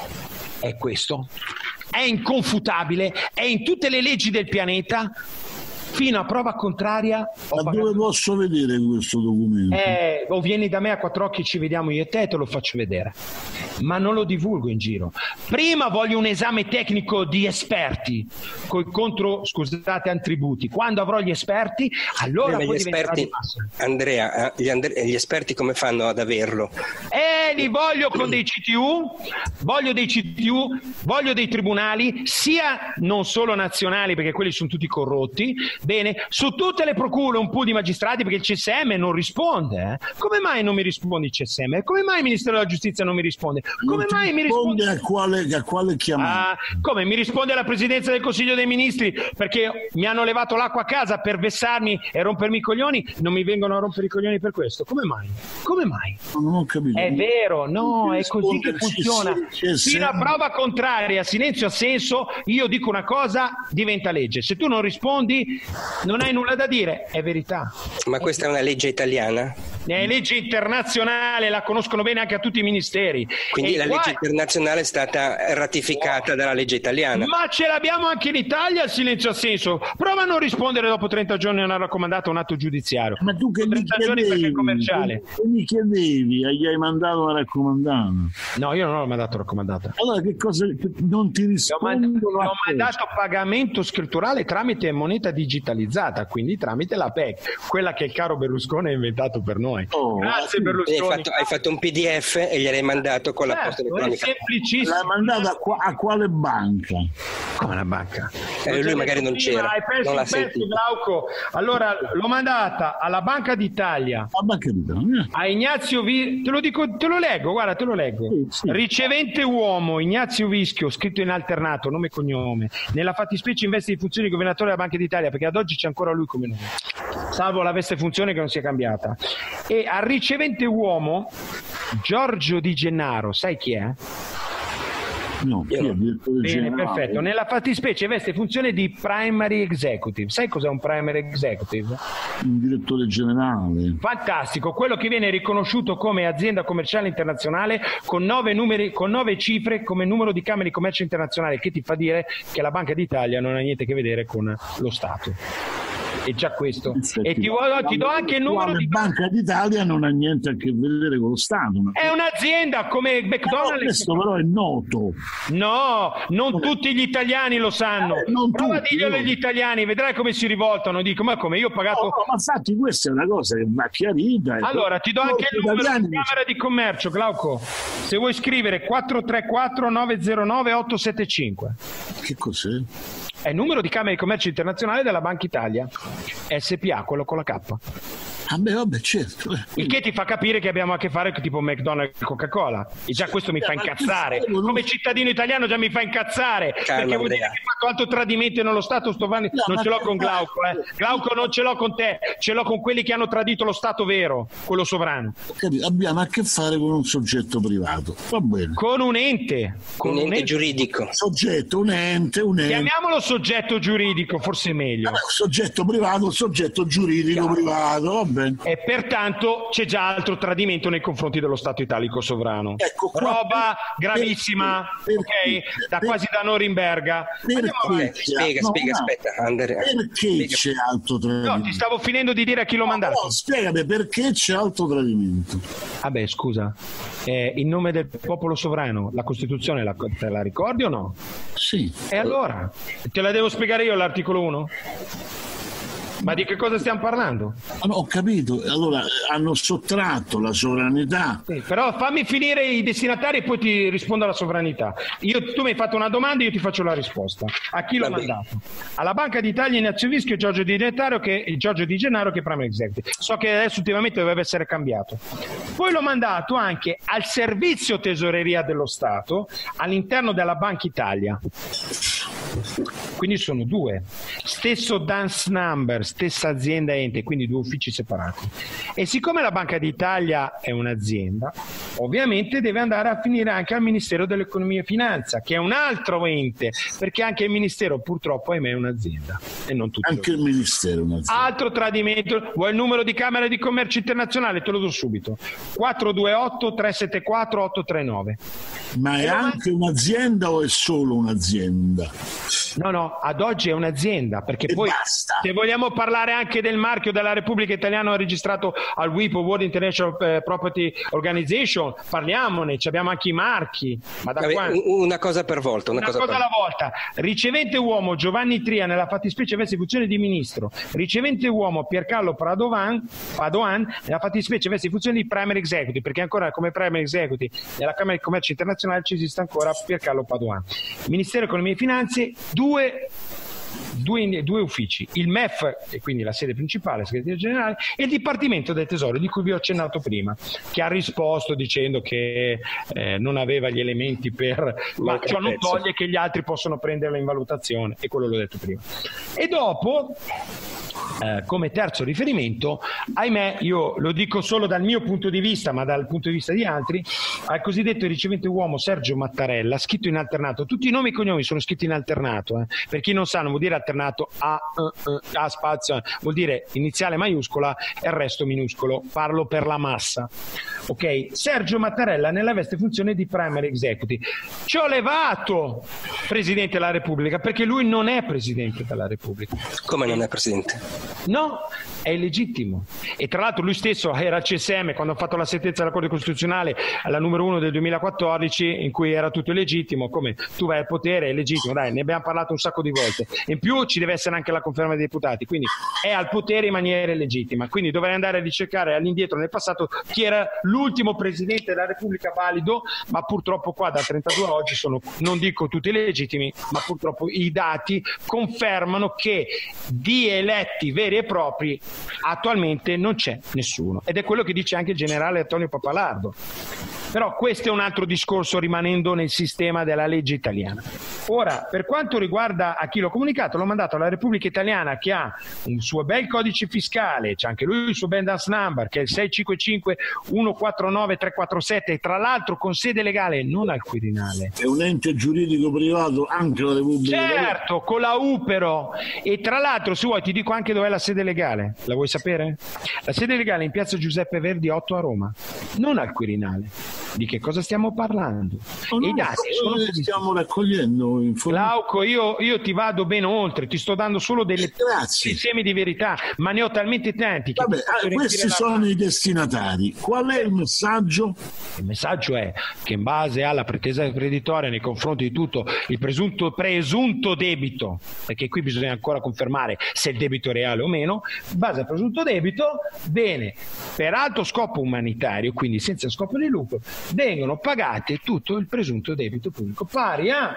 è questo, è inconfutabile, è in tutte le leggi del pianeta. Fino a prova contraria. Ma pagato... dove posso vedere questo documento? Eh, o vieni da me a quattro occhi, ci vediamo io e te, te lo faccio vedere. Ma non lo divulgo in giro. Prima voglio un esame tecnico di esperti col contro, scusate, attributi. Quando avrò gli esperti, allora Beh, poi gli esperti, Andrea, gli, andre- gli esperti come fanno ad averlo? Eh, li voglio con dei C T U, voglio dei C T U, voglio dei tribunali, sia non solo nazionali, perché quelli sono tutti corrotti. Bene, su tutte le procure un pool di magistrati, perché il C S M non risponde. Eh? Come mai non mi risponde il C S M? Come mai il Ministero della Giustizia non mi risponde? Come non mai mi risponde? A quale, a quale chiamata? Ah, come mi risponde alla Presidenza del Consiglio dei Ministri? Perché mi hanno levato l'acqua a casa per vessarmi e rompermi i coglioni, non mi vengono a rompere i coglioni per questo. Come mai? Come mai? Non ho capito. È vero, no, è così che funziona. Fino a prova contraria, silenzio assenso, io dico una cosa, diventa legge. Se tu non rispondi, non hai nulla da dire, è verità. Ma questa è una legge italiana? È legge internazionale, la conoscono bene anche a tutti i ministeri. Quindi e la qua... legge internazionale è stata ratificata dalla legge italiana. Ma ce l'abbiamo anche in Italia il silenzio assenso. Prova a non rispondere dopo trenta giorni a una raccomandata, un atto giudiziario. Ma tu che trenta mi giorni chiedevi, perché è commerciale. che mi chiedevi, gli hai mandato una raccomandata? No, io non ho mandato raccomandata. Allora che cosa non ti rispondo? Ho mandato pagamento scritturale tramite moneta digitalizzata, quindi tramite la P E C, quella che il caro Berlusconi ha inventato per noi. Oh, Grazie Berlusconi. Hai fatto, hai fatto un P D F e gliel'hai mandato con certo, la posta elettronica. È semplicissimo. L'hai mandata a, qua, a quale banca? Come la banca? Eh, lui magari non c'era. Hai perso non un pezzo, Glauco. Allora l'ho mandata alla Banca d'Italia. La Banca d'Italia. A Ignazio Vi... te lo dico, te lo leggo, guarda, te lo leggo. Sì, sì. Ricevente uomo Ignazio Vischio, scritto in alternato, nome e cognome. Nella fattispecie investe di funzioni di governatore della Banca d'Italia, perché ad oggi c'è ancora lui come nome. Salvo la veste funzione che non si è cambiata. E al ricevente uomo Giorgio Di Gennaro, sai chi è? No, chi è Bene, generale. Perfetto. Nella fattispecie veste funzione di primary executive. Sai cos'è un primary executive? Un direttore generale. Fantastico, quello che viene riconosciuto come azienda commerciale internazionale con nove numeri, con nove cifre come numero di camere di commercio internazionale, che ti fa dire che la Banca d'Italia non ha niente a che vedere con lo Stato. è già questo. E ti, ti do anche il numero di Banca d'Italia non ha niente a che vedere con lo Stato. È un'azienda come McDonald's. No, questo però è noto. No, non tutti gli italiani lo sanno. Eh, non Prova a tutti, dirglielo no. agli italiani, vedrai come si rivoltano. Dico, ma come io ho pagato. No, no, ma infatti questa è una cosa che va chiarita. Allora, ti do anche il numero di Camera di Commercio, Glauco. Se vuoi scrivere quattro tre quattro nove zero nove otto sette cinque. Che cos'è? È il numero di Camera di Commercio Internazionale della Banca Italia, S P A, quello con la K. Ah beh, vabbè, certo. Il che ti fa capire che abbiamo a che fare con tipo McDonald's e Coca-Cola. E già questo mi fa incazzare. Come cittadino italiano già mi fa incazzare. Calma, perché vuol dire Andrea. che ho fatto alto tradimento nello Stato. Sto vanni... No, non ce l'ho che con Glauco. Eh. Glauco non ce l'ho con te. Ce l'ho con quelli che hanno tradito lo Stato vero, quello sovrano. Capito? Abbiamo a che fare con un soggetto privato. Va bene. Con un ente. Con Un ente giuridico. Soggetto, un ente, un ente. Chiamiamolo soggetto giuridico, forse è meglio. Vabbè, soggetto privato, soggetto giuridico privato, va bene. E pertanto c'è già altro tradimento nei confronti dello Stato italico sovrano. Ecco qua, roba per- gravissima, perché- ok? Da per- quasi da Norimberga. Perché Ok, spiega, no, spiega, no. aspetta, Andrea. Perché Spiega. c'è alto tradimento? No, ti stavo finendo di dire a chi l'ho No, mandato. no, spiegami perché c'è alto tradimento. Vabbè, scusa, eh, in nome del popolo sovrano, la Costituzione la, te la ricordi o no? Sì. E allora? Te la devo spiegare io l'articolo uno? Ma di che cosa stiamo parlando? Ah, no, ho capito, allora eh, hanno sottratto la sovranità. Sì, però fammi finire i destinatari e poi ti rispondo alla sovranità. Io, tu mi hai fatto una domanda e io ti faccio la risposta. A chi l'ho Va bene. mandato? Alla Banca d'Italia, Ignazio Vischio e Giorgio Di Gennaro che, Giorgio Di Gennaro che è Prime Executive. So che adesso ultimamente dovrebbe essere cambiato. Poi l'ho mandato anche al Servizio Tesoreria dello Stato all'interno della Banca Italia. Quindi sono due, stesso dance number, stessa azienda ente, quindi due uffici separati. E siccome la Banca d'Italia è un'azienda, ovviamente deve andare a finire anche al Ministero dell'Economia e Finanza, che è un altro ente, perché anche il Ministero purtroppo ahimè è un'azienda e non tutti. Anche il Ministero è un'azienda. Altro tradimento. Vuoi il numero di Camera di Commercio Internazionale? Te lo do subito: quattro due otto tre sette quattro otto tre nove. Ma è anche un'azienda o è solo un'azienda? No, no, ad oggi è un'azienda, perché E poi basta. se vogliamo parlare anche del marchio della Repubblica Italiana registrato al W I P O, World International eh, Property Organization, parliamone, ci abbiamo anche i marchi. Ma da Vabbè, quando? u- una cosa per volta. Una, Una cosa, per alla volta. Ricevente uomo Giovanni Tria nella fattispecie avesse funzione di ministro. Ricevente uomo Piercarlo Padoan, Padoan nella fattispecie avesse funzione di primary executive, perché ancora come primary executive nella Camera di Commercio Internazionale ci esiste ancora Piercarlo Padoan. Ministero Economia e Finanze, due Due, due uffici, il M E F, e quindi la sede principale, segretario generale, e il Dipartimento del Tesoro, di cui vi ho accennato prima, che ha risposto dicendo che eh, non aveva gli elementi per... Ma ciò non toglie che gli altri possono prenderla in valutazione, e quello l'ho detto prima. E dopo... Eh, come terzo riferimento, ahimè, io lo dico solo dal mio punto di vista, ma dal punto di vista di altri, al cosiddetto ricevente uomo Sergio Mattarella, scritto in alternato. Tutti i nomi e i cognomi sono scritti in alternato, eh. Per chi non sa, non vuol dire alternato A, uh, uh, A spazio, vuol dire iniziale maiuscola e il resto minuscolo. Parlo per la massa. Ok? Sergio Mattarella nella veste funzione di primary executive. Ci ho levato Presidente della Repubblica, perché lui non è Presidente della Repubblica. Come non è Presidente? No, è illegittimo. E tra l'altro lui stesso era al C S M quando ha fatto la sentenza della Corte Costituzionale, la numero uno del duemilaquattordici, in cui era tutto illegittimo. Come tu vai al potere, è legittimo, dai, ne abbiamo parlato un sacco di volte. In più ci deve essere anche la conferma dei deputati, quindi è al potere in maniera illegittima. Quindi dovrei andare a ricercare all'indietro nel passato chi era l'ultimo Presidente della Repubblica valido, ma purtroppo qua da trentadue a oggi sono, non dico tutti illegittimi, ma purtroppo i dati confermano che di eletti veri e propri attualmente non c'è nessuno, ed è quello che dice anche il generale Antonio Papalardo. Però questo è un altro discorso, rimanendo nel sistema della legge italiana. Ora, per quanto riguarda a chi l'ho comunicato, l'ho mandato alla Repubblica Italiana, che ha un suo bel codice fiscale, c'è anche lui il suo bel dance number, che è il sei cinque cinque uno quattro nove tre quattro sette, e tra l'altro con sede legale non al Quirinale. È un ente giuridico privato anche la Repubblica Italiana? Certo, con la U però. E tra l'altro, se vuoi, ti dico anche dov'è la sede legale. La vuoi sapere? La sede legale è in piazza Giuseppe Verdi otto a Roma, non al Quirinale. di che cosa stiamo parlando. Oh, no, I dati sono così. Stiamo raccogliendo informazioni. Glauco, io, io ti vado ben oltre, ti sto dando solo delle Grazie. insiemi di verità, ma ne ho talmente tanti che Vabbè, ah, questi sono la... i destinatari. Qual è il messaggio? Il messaggio è che in base alla pretesa creditoria nei confronti di tutto il presunto, presunto debito, perché qui bisogna ancora confermare se il debito è reale o meno, in base al presunto debito, bene, per alto scopo umanitario, quindi senza scopo di lucro, vengono pagate tutto il presunto debito pubblico, pari a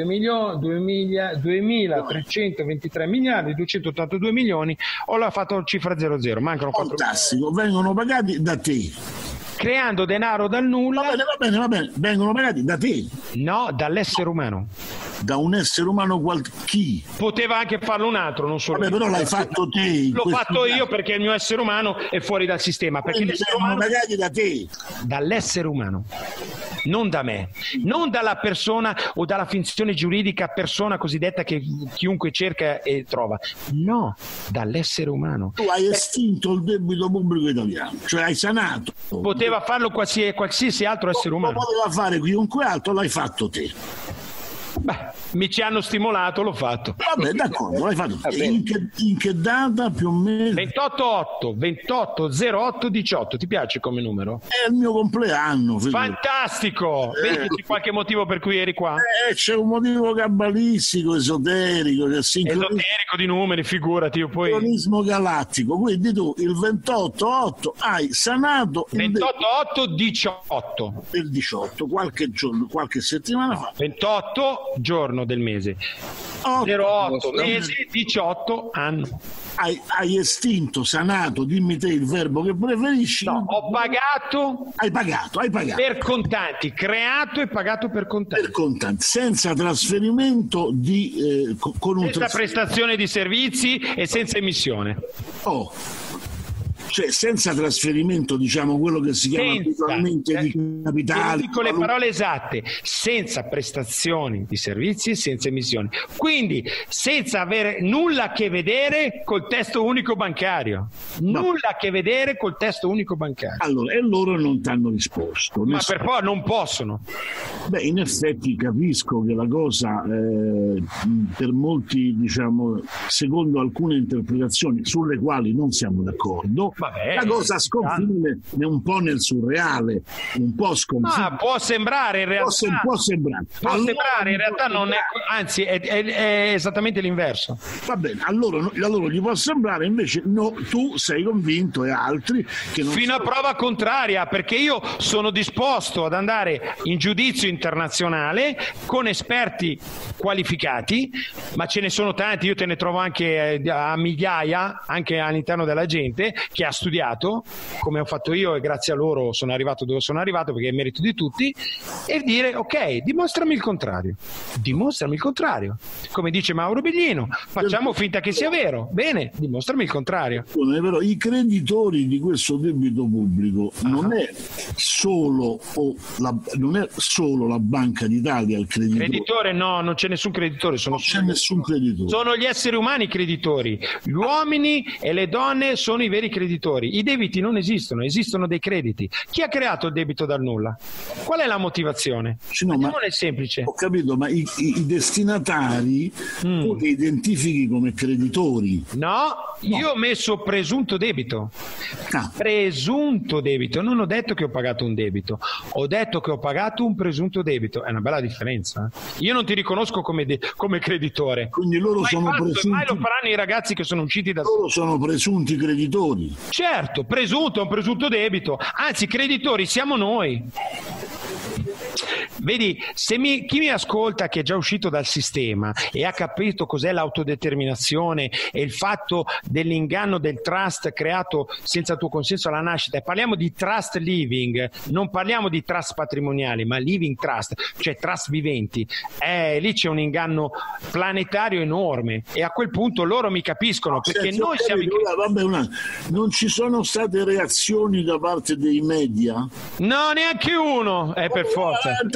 duemilatrecentoventitré miliardi, duecentottantadue milioni, o l'ha fatto cifra zero zero, mancano quattro. Fantastico, vengono pagati da te. Creando denaro dal nulla. Va bene, va bene, va bene, vengono pagati da te. No, dall'essere umano. Da un essere umano qual... chi? Poteva anche farlo un altro, non solo. Vabbè, però l'hai fatto te. L'ho fatto io perché il mio essere umano è fuori dal sistema. Perché l'essere vengono umano... pagati da te. Dall'essere umano. Non da me, non dalla persona o dalla finzione giuridica persona cosiddetta che chiunque cerca e trova, no, dall'essere umano. Tu hai estinto il debito pubblico italiano, cioè hai sanato. Poteva farlo qualsiasi, qualsiasi altro essere umano. Lo poteva fare chiunque altro, l'hai fatto te. Beh, mi ci hanno stimolato, l'ho fatto. Vabbè, d'accordo, l'hai fatto. In che, in che data più o meno? ventotto otto, ventotto zero otto diciotto, ti piace come numero? È il mio compleanno. Fantastico! Eh. Vedi che c'è qualche motivo per cui eri qua? Eh, c'è un motivo cabalistico, esoterico, c'è sincronismo... esoterico di numeri, figurati. Io poi... sincronismo galattico, quindi tu il ventotto otto hai sanato il ventotto otto diciotto. Il diciotto, qualche giorno, qualche settimana fa. ventotto giorno del mese. zero otto mesi, diciotto anno. Hai, hai estinto, sanato, dimmi te il verbo che preferisci. No, ho pagato. Hai pagato, hai pagato. Per contanti, creato e pagato per contanti. Per contanti, senza trasferimento di... Eh, con un senza trasfer- prestazione di servizi e senza emissione. Oh. Cioè senza trasferimento, diciamo quello che si chiama abitualmente eh, di capitali. Dico le parole esatte, senza prestazioni di servizi e senza emissioni. Quindi senza avere nulla a che vedere col testo unico bancario. No. Nulla a che vedere col testo unico bancario. Allora, e loro non ti hanno risposto. Ma per poi non possono. Beh, in effetti capisco che la cosa eh, per molti, diciamo, secondo alcune interpretazioni sulle quali non siamo d'accordo, vabbè, la cosa sconfine un po' nel surreale, un po' sconfine. Ah, può sembrare in realtà. Può, sem- può sembrare. Può allora, sembrare, in realtà non è, anzi è, è, è esattamente l'inverso. Va bene, allora, allora gli può sembrare, invece no, tu sei convinto e altri che non fino sono... a prova contraria, perché io sono disposto ad andare in giudizio internazionale con esperti qualificati, ma ce ne sono tanti, io te ne trovo anche a migliaia, anche all'interno della gente che ha studiato come ho fatto io e grazie a loro sono arrivato dove sono arrivato perché è merito di tutti, e dire ok, dimostrami il contrario, dimostrami il contrario, come dice Mauro Biglino, facciamo finta che sia vero, bene, dimostrami il contrario. Però i creditori di questo debito pubblico uh-huh. non è solo o la, non è solo la Banca d'Italia il creditore. Creditore no, non c'è nessun creditore, sono non c'è nessun creditore. Sono gli esseri umani creditori, gli uomini e le donne sono i veri creditori. I debiti non esistono, esistono dei crediti. Chi ha creato il debito dal nulla? Qual è la motivazione? Sì, no, non è semplice. Ho capito, ma i, i, i destinatari mm. tu li identifichi come creditori? No, no, io ho messo presunto debito. Ah. Presunto debito, non ho detto che ho pagato un debito, ho detto che ho pagato un presunto debito. È una bella differenza. Io non ti riconosco come, de- come creditore. Quindi loro mai sono fatto, presunti. Mai lo faranno i ragazzi che sono usciti da. Loro sono presunti creditori. Certo, presunto è un presunto debito. Anzi, creditori siamo noi. Vedi, se mi, chi mi ascolta che è già uscito dal sistema e ha capito cos'è l'autodeterminazione e il fatto dell'inganno del trust creato senza tuo consenso alla nascita, e parliamo di trust living, non parliamo di trust patrimoniali, ma living trust, cioè trust viventi, eh, lì c'è un inganno planetario enorme e a quel punto loro mi capiscono, perché Senti, noi siamo... Vabbè, una, non ci sono state reazioni da parte dei media? No, neanche uno, è eh, per forza.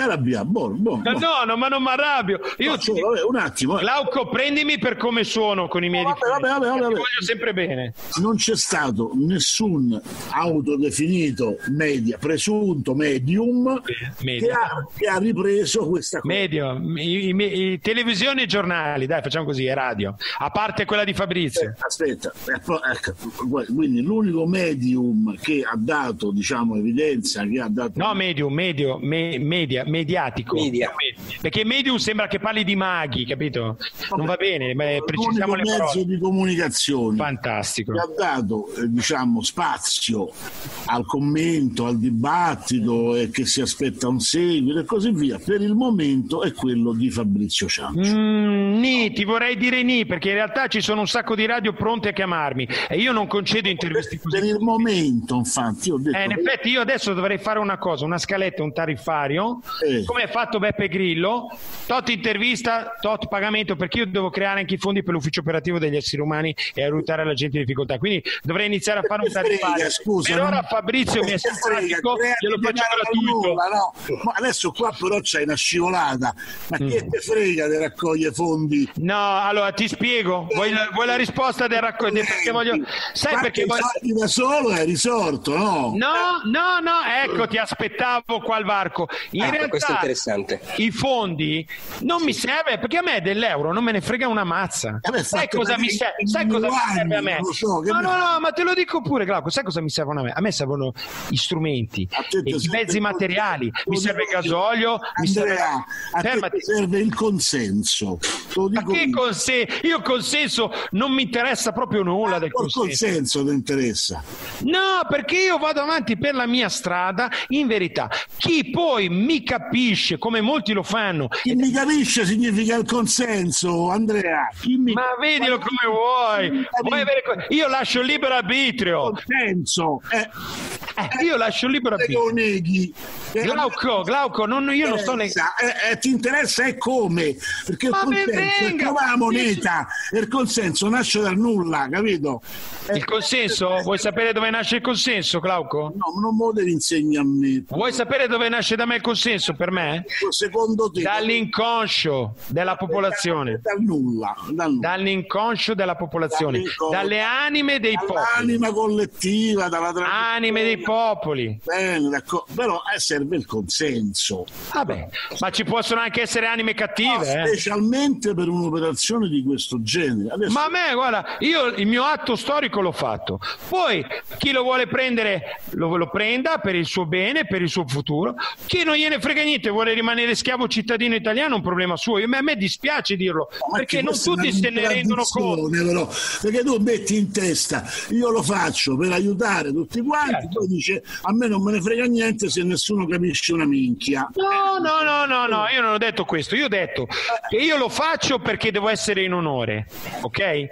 arrabbiato. Bon, bon, bon. No, no, ma non mi arrabbio. Io no, ti... vabbè, un attimo. Glauco, prendimi per come sono con i miei no, vabbè, vabbè, vabbè, vabbè. Ti voglio sempre bene. Non c'è stato nessun autodefinito media, presunto medium media. Che, ha, che ha ripreso questa cosa. Medio, i, i, i televisioni e giornali, dai, facciamo così, è radio. A parte quella di Fabrizio. Eh, aspetta, ecco, quindi l'unico medium che ha dato, diciamo, evidenza, che ha dato... No, medium, medio, me, media, mediatico. Media. Perché medium sembra che parli di maghi, capito? Non va bene, ma precisiamo le mezzo parole. di comunicazione. Fantastico. Che ha dato, eh, diciamo, spazio al commento, al dibattito e che si aspetta un seguito e così via. Per il momento è quello di Fabrizio Ciampi. Mm, ni, ti vorrei dire ni, perché in realtà ci sono un sacco di radio pronte a chiamarmi e io non concedo interviste così. Per il momento, infatti, ho detto... Eh, in effetti io adesso dovrei fare una cosa, una scaletta, un tariffario, eh. come ha fatto Beppe Grillo, tot intervista, tot pagamento, perché io devo creare anche i fondi per l'ufficio operativo degli esseri umani e aiutare la gente in difficoltà, quindi dovrei iniziare a fare un tariffario. Scusa, per ora non... Fabrizio mi è simpatico, glielo faccio gratuito. Nulla, no? Ma adesso qua però c'hai una scivolata, ma Mm. che te frega di raccogliere fondi? No, allora ti spiego, vuoi la, vuoi la risposta del raccogliere? Perché voglio... Sai Fatti perché i voglio... soldi da solo è risorto, no? No, no, no, ecco, ti aspettavo qua al varco. In Ah, realtà questo è interessante. i fondi non mi serve, perché a me dell'euro non me ne frega una mazza. Eh beh, sai fatto cosa per mi, i- serve? i sai cosa mi anni, serve a me? non lo so, che no, me- no, no, ma te lo dico pure, Glauco, sai cosa mi servono a me? A me servono gli strumenti, A te ti i serve mezzi il materiali, consenso. mi serve il gasolio, mi serve... Andrea, a te Fermati. ti serve il consenso. Te lo Ma dico che io. consenso? Io consenso non mi interessa proprio nulla del Col consenso. consenso ti interessa. No, perché io vado avanti per la mia strada, in verità. Chi poi mi capisce, come molti lo fanno, Chi mi capisce significa il consenso, Andrea. Chi mi... ma vedilo come vuoi. Vuoi avere... Io lascio il libero arbitrio. consenso. Eh, Eh, io lascio il libero te arbitrio. lo neghi. Eh, Glauco, Glauco, non, io non sto neg- eh, eh, ti interessa e come? Perché Ma il ben consenso è venga! come la moneta e il consenso nasce dal nulla, capito? Eh, Il consenso? Vuoi sapere dove nasce il consenso, Glauco? No, non me lo devi insegnare a me. Vuoi sapere dove nasce da me il consenso per me? Secondo te? Dall'inconscio della popolazione. Dal nulla. Dal nulla. Dall'inconscio della popolazione. Dall'inconscio. Dalle anime dei popoli. Dall'anima collettiva, dalla tradizione. Anime dei popoli. Bene, d'accordo. Però eh, serve il consenso. Vabbè, ma ci possono anche essere anime No, cattive, eh? specialmente per un'operazione di questo genere. Adesso... Ma a me, guarda, io il mio atto storico l'ho fatto. Poi chi lo vuole prendere lo, lo prenda per il suo bene, per il suo futuro. Chi non gliene frega niente, vuole rimanere schiavo cittadino italiano, è un problema suo. Io, a me dispiace dirlo, Ma perché che non questa è tutti una se ne rendono conto. contraddizione, però, perché tu metti in testa io lo faccio per aiutare tutti quanti, Certo. poi dice a me non me ne frega niente se nessuno capisce una minchia. No, no, no, no, no, io non ho detto questo, io ho detto che io lo faccio perché devo essere in onore, ok?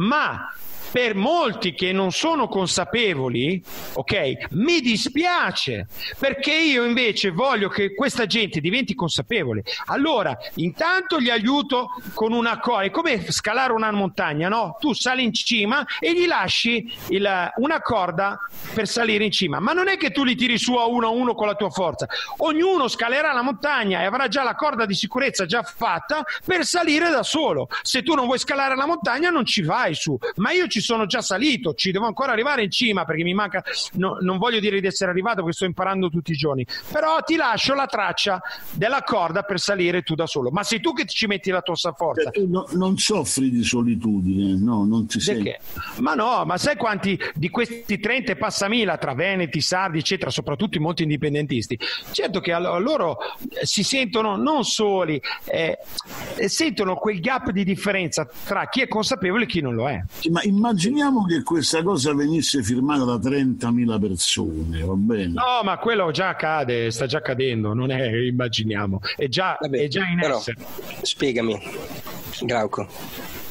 Ma per molti che non sono consapevoli, ok, mi dispiace, perché io invece voglio che questa gente diventi consapevole. Allora, intanto gli aiuto con una cosa, è come scalare una montagna, no? Tu sali in cima e gli lasci il, una corda per salire in cima, ma non è che tu li tiri su a uno a uno con la tua forza. Ognuno scalerà la montagna e avrà già la corda di sicurezza già fatta per salire da solo. Se tu non vuoi scalare la montagna non ci vai su, ma io ci sono già salito, ci devo ancora arrivare in cima perché mi manca, no, non voglio dire di essere arrivato perché sto imparando tutti i giorni, però ti lascio la traccia della corda per salire tu da solo, ma sei tu che ci metti la tua forza. Cioè, tu no, non soffri di solitudine, no, non ti senti. Perché? Ma no, ma sai quanti di questi trenta e passamila tra veneti, sardi, eccetera, soprattutto i molti indipendentisti, certo che a loro si sentono non soli, eh, sentono quel gap di differenza tra chi è consapevole e chi non lo è. Ma immaginiamo che questa cosa venisse firmata da trentamila persone, va bene? No, ma quello già accade, sta già accadendo, non è immaginiamo, è già, Vabbè, è già in però, essere. Spiegami, Glauco.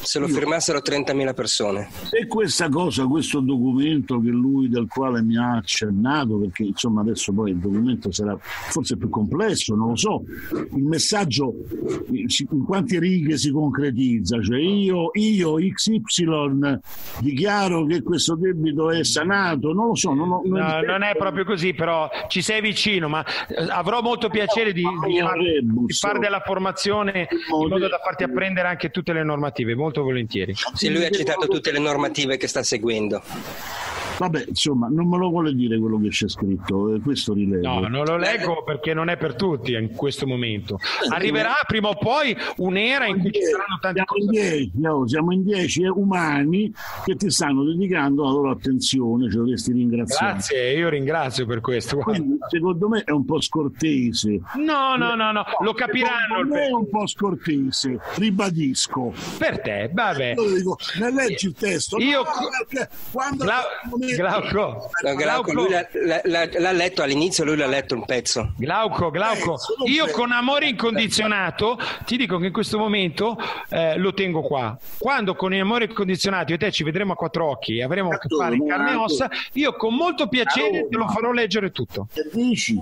se lo firmassero trentamila persone. E questa cosa, questo documento che lui, del quale mi ha accennato, perché insomma adesso poi il documento sarà forse più complesso, non lo so, il messaggio in quante righe si concretizza, cioè io, io X Y dichiaro che questo debito è sanato, non lo so. Non, ho, non, no, non è proprio così, però ci sei vicino, ma avrò molto piacere di, di, far, di fare della formazione in modo da farti apprendere anche tutte le normative, molto volentieri. Sì, lui ha citato tutte le normative che sta seguendo. Vabbè, insomma, non me lo vuole dire quello che c'è scritto, eh, questo rilevo. No, non lo leggo perché non è per tutti in questo momento. Arriverà prima o poi un'era in cui ci saranno tanti siamo in dieci, no, siamo in dieci umani che ti stanno dedicando la loro attenzione, ci dovresti ringraziare. Grazie, io ringrazio per questo. Quindi, secondo me è un po' scortese. No, no, no, no, lo capiranno. Non è un po' scortese, ribadisco. Per te, vabbè. Io dico, ne leggi il testo. Io no, perché quando Gla- Glauco, no, Glauco, lui l'ha, l'ha, l'ha letto all'inizio, lui l'ha letto un pezzo. Glauco, Glauco, io con amore incondizionato ti dico che in questo momento eh, lo tengo qua. Quando con amore incondizionato io e te ci vedremo a quattro occhi e avremo a che fare in carne e ossa, io con molto piacere te lo farò leggere tutto. Che dici?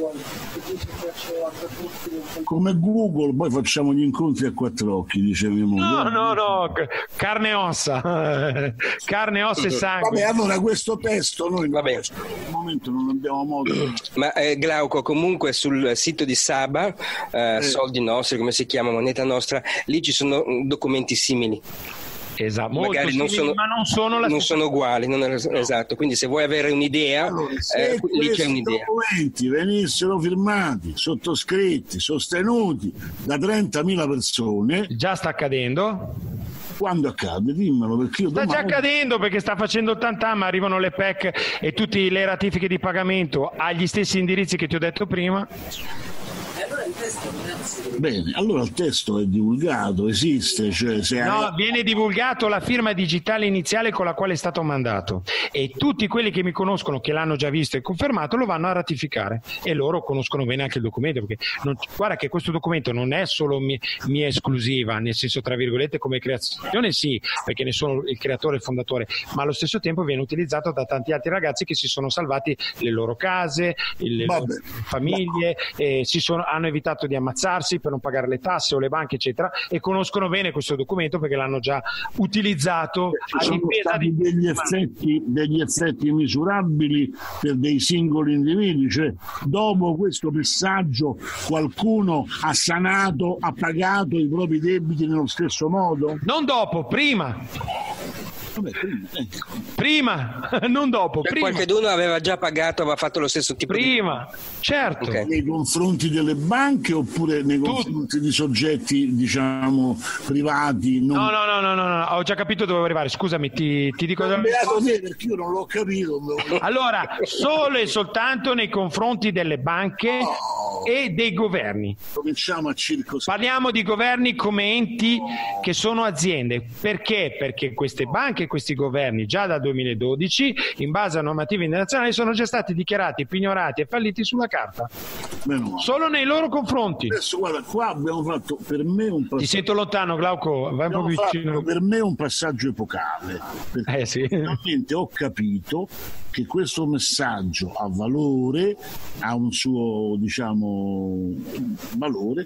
Come Google, poi facciamo gli incontri a quattro occhi, dice mia moglie. No, no, no, carne e ossa, carne, ossa e sangue. Vabbè, allora questo testo noi in questo momento non abbiamo modo. Ma eh, Glauco, comunque sul sito di Saba, eh, eh. Soldi Nostri, come si chiama, Moneta Nostra, lì ci sono documenti simili. Esatto, magari non sono, ma non sono, la non sono uguali, non è, no. Esatto, quindi se vuoi avere un'idea, allora, se eh, lì c'è un'idea. Se documenti venissero firmati, sottoscritti, sostenuti da trentamila persone, già sta accadendo. Quando accade? Dimmelo, perché io sta domani... già accadendo, perché sta facendo ottanta anni, ma arrivano le P E C e tutte le ratifiche di pagamento agli stessi indirizzi che ti ho detto prima. Bene, allora il testo è divulgato, esiste, cioè se no, hai... viene divulgato la firma digitale iniziale con la quale è stato mandato e tutti quelli che mi conoscono, che l'hanno già visto e confermato, lo vanno a ratificare e loro conoscono bene anche il documento, perché non... guarda che questo documento non è solo mia, mia esclusiva, nel senso tra virgolette come creazione, sì, perché ne sono il creatore e il fondatore, ma allo stesso tempo viene utilizzato da tanti altri ragazzi che si sono salvati le loro case, le loro famiglie, e si sono, hanno evitato di ammazzarsi per non pagare le tasse o le banche eccetera, e conoscono bene questo documento perché l'hanno già utilizzato a difesa di degli effetti, degli effetti misurabili per dei singoli individui, cioè dopo questo messaggio qualcuno ha sanato, ha pagato i propri debiti nello stesso modo? Non dopo, prima. Vabbè, prima, ecco. prima, non dopo. Cioè, prima. Qualcheduno aveva già pagato, aveva fatto lo stesso tipo prima, di... certo. Okay. Nei confronti delle banche oppure nei confronti tu... di soggetti, diciamo, privati? Non... No, no, no, no, no, no, ho già capito dove arrivare. Scusami, ti, ti dico... Non me perché io non l'ho capito. Allora, solo e soltanto nei confronti delle banche oh. e dei governi. Cominciamo a circoscrivere. Parliamo di governi come enti oh. che sono aziende. Perché? Perché queste banche e questi governi già dal duemiladodici, in base a normative internazionali, sono già stati dichiarati pignorati e falliti sulla carta. Meno solo nei loro confronti. Adesso guarda, qua abbiamo fatto per me un passaggio. Ti sento lontano, Glauco, vai un po' vicino. Per me un passaggio epocale, perché eh, sì. finalmente ho capito che questo messaggio ha valore, ha un suo, diciamo, valore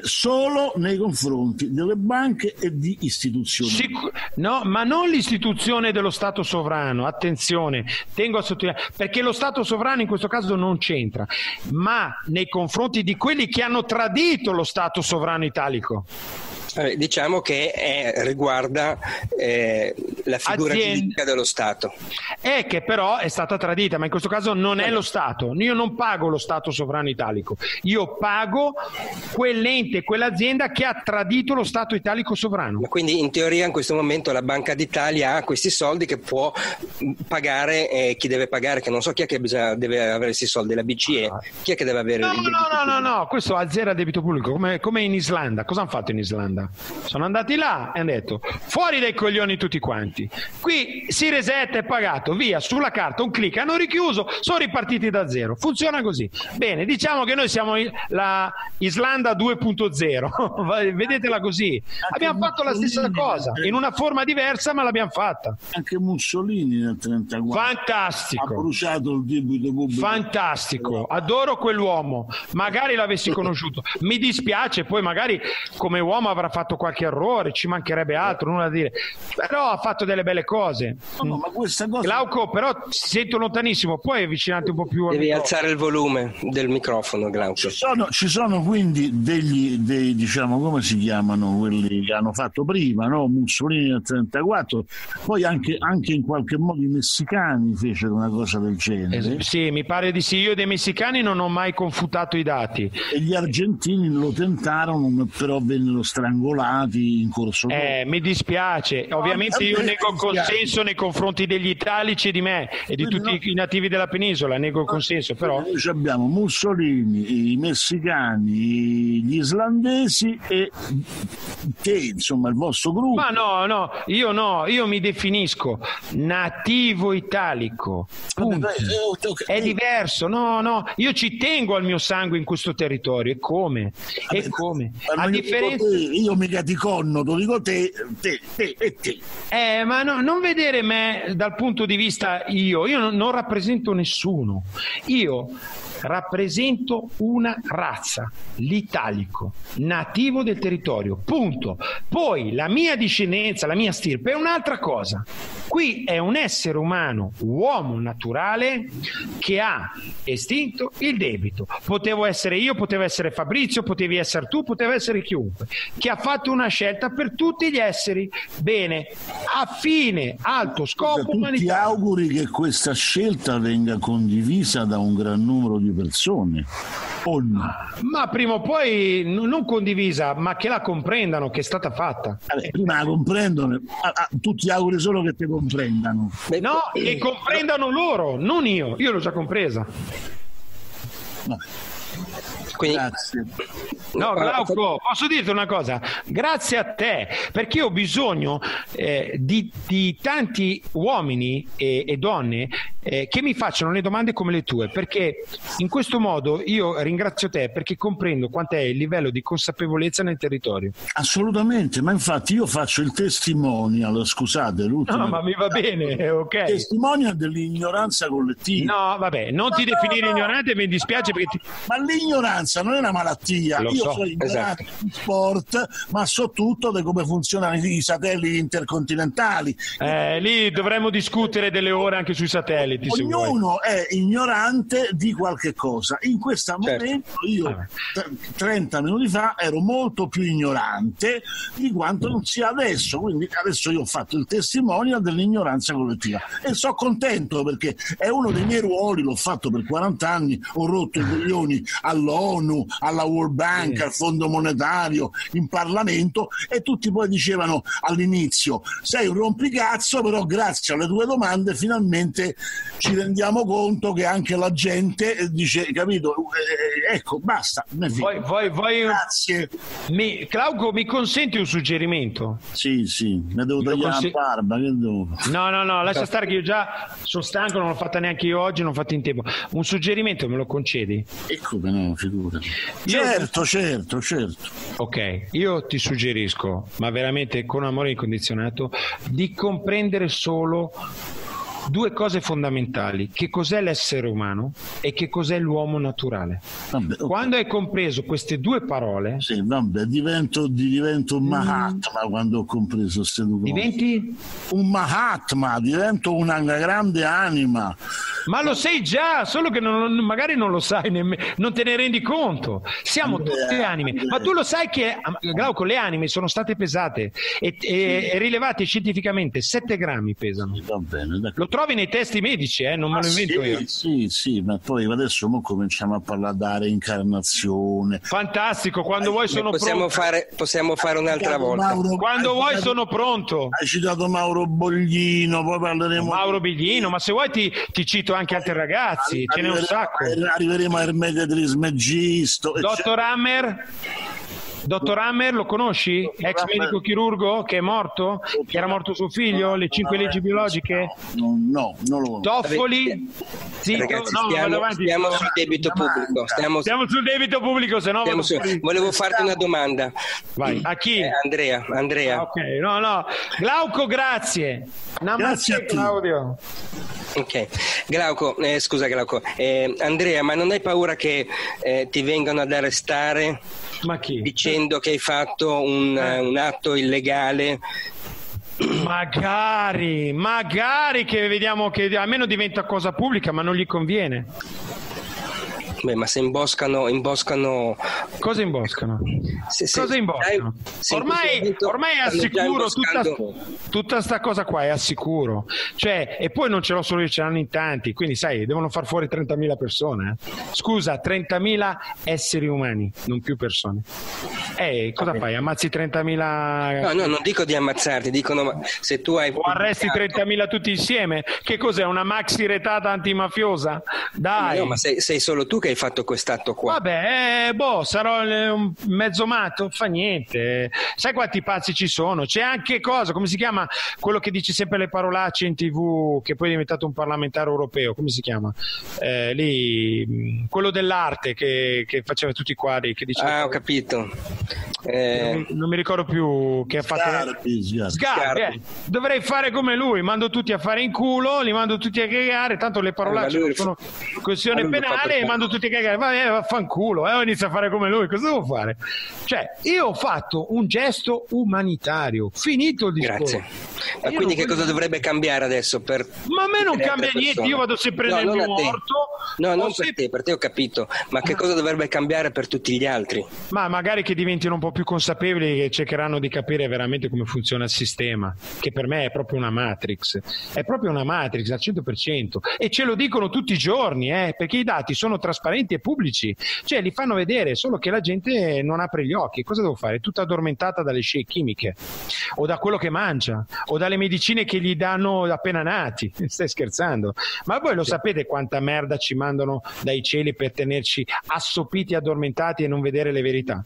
solo nei confronti delle banche e di istituzioni. Sic- no, ma non l'istituzione dello Stato sovrano, attenzione, tengo a sottolineare, perché lo Stato sovrano in questo caso non c'entra, ma nei confronti di quelli che hanno tradito lo Stato sovrano italico. Eh, diciamo che è, riguarda eh, la figura Aziende. giuridica dello Stato. È che però è stata tradita, ma in questo caso non è lo Stato. Io non pago lo Stato sovrano italico, io pago quell'ente, quell'azienda che ha tradito lo Stato italico sovrano. Ma quindi in teoria in questo momento la Banca d'Italia ha questi soldi che può pagare eh, chi deve pagare, che non so chi è che bisogna, deve avere questi soldi, la B C E, chi è che deve avere no, il debito no, no, pubblico? no, no, questo azzera il debito pubblico, come, come in Islanda. Cosa hanno fatto in Islanda? Sono andati là e hanno detto fuori dai coglioni tutti quanti. punti. Qui si resetta, è pagato, via, sulla carta, un clic, hanno richiuso, sono ripartiti da zero. Funziona così. Bene, diciamo che noi siamo la Islanda due punto zero, vedetela così. Abbiamo fatto la stessa cosa, in una forma diversa, ma l'abbiamo fatta. Anche Mussolini nel trentaquattro fantastico, ha bruciato il debito pubblico. Fantastico, adoro quell'uomo, magari l'avessi conosciuto. Mi dispiace, poi magari come uomo avrà fatto qualche errore, ci mancherebbe altro, nulla da dire, però ha fatto delle belle cose. No, no, ma questa cosa... Glauco, però sento lontanissimo, puoi avvicinarti un po' più al devi microfono. Alzare il volume del microfono, Glauco. Ci sono, ci sono quindi degli, dei, diciamo, come si chiamano quelli che hanno fatto prima, no? Mussolini nel trentaquattro, poi anche, anche in qualche modo i messicani fecero una cosa del genere. Eh, sì, mi pare di sì. Io dei messicani non ho mai confutato i dati. E gli argentini lo tentarono, però vennero strangolati in corso d'opera. Eh, mi dispiace. Ovviamente io nego il consenso nei confronti degli italici e di me e di tutti i nativi della penisola, nego il consenso, però noi abbiamo Mussolini, i messicani, gli islandesi e te, insomma, il vostro gruppo. Ma no, no, io no, io mi definisco nativo italico. Punto. È diverso, no, no, io ci tengo al mio sangue in questo territorio. E come? E come? A differenza... te, io mica ti connoto, dico te, te, te e te. Eh, ma no, non vedere me dal punto di vista io, io non, non rappresento nessuno. Io rappresento una razza, l'italico, nativo del territorio, punto. Poi la mia discendenza, la mia stirpe è un'altra cosa. Qui è un essere umano, uomo naturale, che ha estinto il debito. Potevo essere io, potevo essere Fabrizio, potevi essere tu, poteva essere chiunque, che ha fatto una scelta per tutti gli esseri. Bene, a fine, alto scopo tu umanitario. Ti auguri che questa scelta venga condivisa da un gran numero di persone o no? Ma prima o poi n- non condivisa, ma che la comprendano che è stata fatta. Vabbè, prima la comprendono, ah, ah, tu ti auguri solo che ti comprendano. No, che comprendano loro, non io, io l'ho già compresa. Vabbè. Quindi... Grazie. No, Glauco, posso dirti una cosa? Grazie a te, perché io ho bisogno eh, di, di tanti uomini e, e donne eh, che mi facciano le domande come le tue, perché in questo modo io ringrazio te perché comprendo quant'è il livello di consapevolezza nel territorio. Assolutamente, ma infatti io faccio il testimonial, scusate, l'ultimo. No, ma mi va bene, ok. Testimonial dell'ignoranza collettiva. No, vabbè, non ma ti no, definire no, ignorante, mi dispiace no, perché ti... Ma l'ignoranza non è una malattia. Lo io so, sono ignorante esatto. di sport, ma so tutto di come funzionano i satelliti intercontinentali. Eh, lì dovremmo discutere delle ore anche sui satelliti. Ognuno è ignorante di qualche cosa. In questo certo. momento io trenta minuti fa ero molto più ignorante di quanto non sia adesso, quindi adesso io ho fatto il testimonial dell'ignoranza collettiva e sono contento perché è uno dei miei ruoli, l'ho fatto per quaranta anni, ho rotto i coglioni all'ONU, alla World Bank, al Fondo Monetario, in Parlamento, e tutti poi dicevano all'inizio sei un rompicazzo, però grazie alle tue domande finalmente ci rendiamo conto che anche la gente dice, capito, eh, ecco, basta. Voi, voi, voi... Grazie. Mi... Glauco, mi consenti un suggerimento? Sì, sì, mi devo tagliare consi... la barba, che devo... No, no, no, lascia stare che io già sono stanco, non l'ho fatta neanche io oggi, non ho fatto in tempo. Un suggerimento me lo concedi? E come no, figura. Certo, io... certo, certo. Ok, io ti suggerisco, ma veramente con amore incondizionato, di comprendere solo due cose fondamentali: che cos'è l'essere umano e che cos'è l'uomo naturale. Vabbè, okay. Quando hai compreso queste due parole, sì, vabbè, divento, divento un Mahatma mm. quando ho compreso queste due cose. Diventi? Un Mahatma, divento una grande anima. Ma lo sei già, solo che non, magari non lo sai nemmeno, non te ne rendi conto. Siamo Andrea, tutte anime. Andrea. Ma tu lo sai che, Glauco, le anime sono state pesate e, sì. e, e rilevate scientificamente, sette grammi pesano. Va bene, d'accordo. Lo trovi nei testi medici, eh? Non me lo invento sì, io. Sì, sì, ma poi adesso mo cominciamo a parlare della reincarnazione. Fantastico, quando eh, vuoi sono possiamo pronto. Fare, possiamo fare un'altra volta. Mauro, quando vuoi citato, sono pronto. Hai citato Mauro Boglino, poi parleremo... Mauro Biglino, ma se vuoi ti, ti cito anche altri ragazzi, ce n'è un sacco. Arriveremo a Ermete Trismegisto. Dottor Hammer? Dottor Hammer, lo conosci? Ex medico chirurgo che è morto? Che era morto suo figlio? Le cinque leggi biologiche? No, no, non lo conosco. Toffoli? Zitto? Ragazzi, no, stiamo, avanti. stiamo sul debito pubblico. Stiamo, stiamo sul debito pubblico, se no su... Volevo farti una domanda. Vai. A chi? Eh, Andrea. Andrea. Ah, ok, no, no. Glauco, grazie. Grazie a te, Claudio. Ok, Glauco, eh, scusa Glauco, eh, Andrea, ma non hai paura che eh, ti vengano ad arrestare? Ma chi? Dicendo che hai fatto un, eh. un atto illegale? Magari, magari che vediamo che almeno diventa cosa pubblica, ma non gli conviene. Beh, ma se imboscano, imboscano... Cosa imboscano? Se, se, Cosa imboscano? Se ormai, ormai è assicuro tutta, tutta sta cosa qua, è assicuro. Cioè, e poi non ce l'ho solo io, ce l'hanno in tanti, quindi sai, devono far fuori trentamila persone. Eh? Scusa, trentamila esseri umani, non più persone. Eh, cosa fai? Ammazzi trentamila... No, no, non dico di ammazzarti, dicono ma se tu hai... O arresti trentamila tutti insieme? Che cos'è, una maxi retata antimafiosa? Dai! No, ma sei, sei solo tu che hai fatto quest'atto qua. Vabbè, eh, boh, sarò un mezzo matto, fa niente. Sai quanti pazzi ci sono? C'è anche cosa, come si chiama quello che dice sempre le parolacce in tivù, che poi è diventato un parlamentare europeo, come si chiama? Eh, lì, quello dell'arte che, che faceva tutti i quadri, che diceva... Ah, ho capito. Eh... Non, non mi ricordo più che ha fatto. Scarpi, Scarpi. Scarpi, eh. Dovrei fare come lui, mando tutti a fare in culo, li mando tutti a cagare, tanto le parolacce non sono questione penale e mando tutti a cagare. Vabbè, vaffanculo, eh, inizio a fare come lui, cosa devo fare? Cioè, io ho fatto un gesto umanitario, finito il discorso. Grazie. Ma quindi che cosa dovrebbe cambiare adesso? Per ma a me non cambia niente, io vado sempre no, nel mio orto. No, non per te, per te ho capito, ma che cosa dovrebbe cambiare per tutti gli altri? Ma magari che diventino un po' più consapevoli, che cercheranno di capire veramente come funziona il sistema, che per me è proprio una Matrix, è proprio una Matrix al cento per cento, e ce lo dicono tutti i giorni, eh, perché i dati sono trasparenti e pubblici, cioè li fanno vedere, solo che la gente non apre gli occhi. Cosa devo fare? È tutta addormentata dalle scie chimiche, o da quello che mangia, o dalle medicine che gli danno appena nati. Stai scherzando? Ma voi lo sapete quanta merda ci mandano dai cieli per tenerci assopiti, addormentati e non vedere le verità?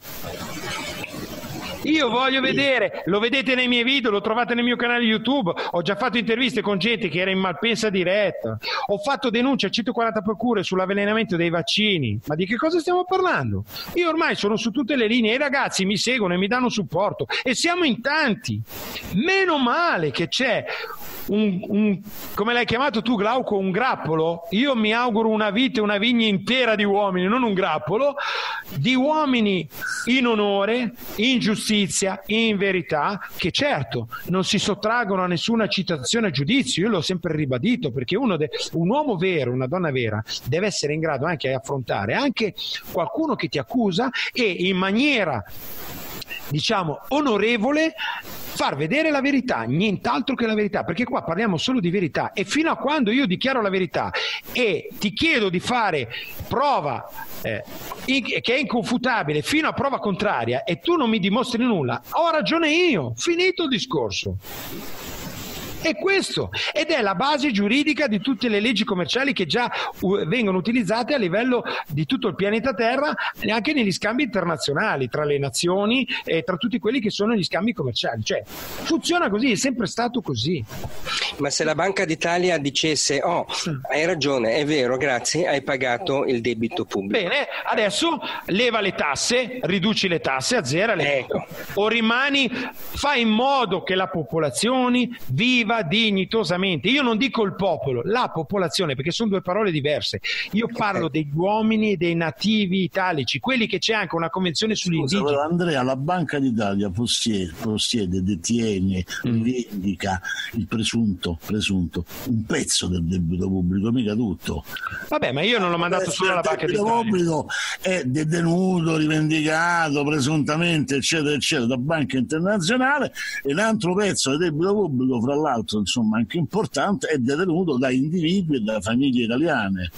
Io voglio vedere, lo vedete nei miei video, lo trovate nel mio canale YouTube, ho già fatto interviste con gente che era in Malpensa diretta, ho fatto denunce a centoquaranta procure sull'avvelenamento dei vaccini. Ma di che cosa stiamo parlando? Io ormai sono su tutte le linee, i ragazzi mi seguono e mi danno supporto e siamo in tanti. Meno male che c'è un, un come l'hai chiamato tu, Glauco, un grappolo. Io mi auguro una vita e una vigna intera di uomini, non un grappolo, di uomini in onore, in giustizia, in verità, che certo non si sottraggono a nessuna citazione a giudizio. Io l'ho sempre ribadito, perché uno de- un uomo vero, una donna vera deve essere in grado anche di affrontare anche qualcuno che ti accusa e in maniera, diciamo, onorevole far vedere la verità, nient'altro che la verità, perché qua parliamo solo di verità, e fino a quando io dichiaro la verità e ti chiedo di fare prova eh, in, che è inconfutabile fino a prova contraria e tu non mi dimostri nulla, ho ragione io, finito il discorso. È questo, ed è la base giuridica di tutte le leggi commerciali che già uh, vengono utilizzate a livello di tutto il pianeta Terra, anche negli scambi internazionali tra le nazioni e tra tutti quelli che sono gli scambi commerciali. Cioè, funziona così, è sempre stato così. Ma se la Banca d'Italia dicesse: oh, hai ragione, è vero, grazie, hai pagato il debito pubblico. Bene, adesso leva le tasse, riduci le tasse, azzera le ecco. o rimani, fai in modo che la popolazione viva dignitosamente. Io non dico il popolo, la popolazione, perché sono due parole diverse. Io parlo okay. degli uomini e dei nativi italici, quelli che c'è anche una convenzione sugli Scusa, indigeni. Però Andrea, la Banca d'Italia possiede, possiede detiene, mm. rivendica il presunto, presunto un pezzo del debito pubblico, mica tutto. Vabbè, ma io non l'ho mandato solo alla Banca d'Italia. Il debito pubblico è detenuto, rivendicato presuntamente, eccetera, eccetera, da banca internazionale, e l'altro pezzo del debito pubblico, fra l'altro, insomma, anche importante, è detenuto da individui e da famiglie italiane.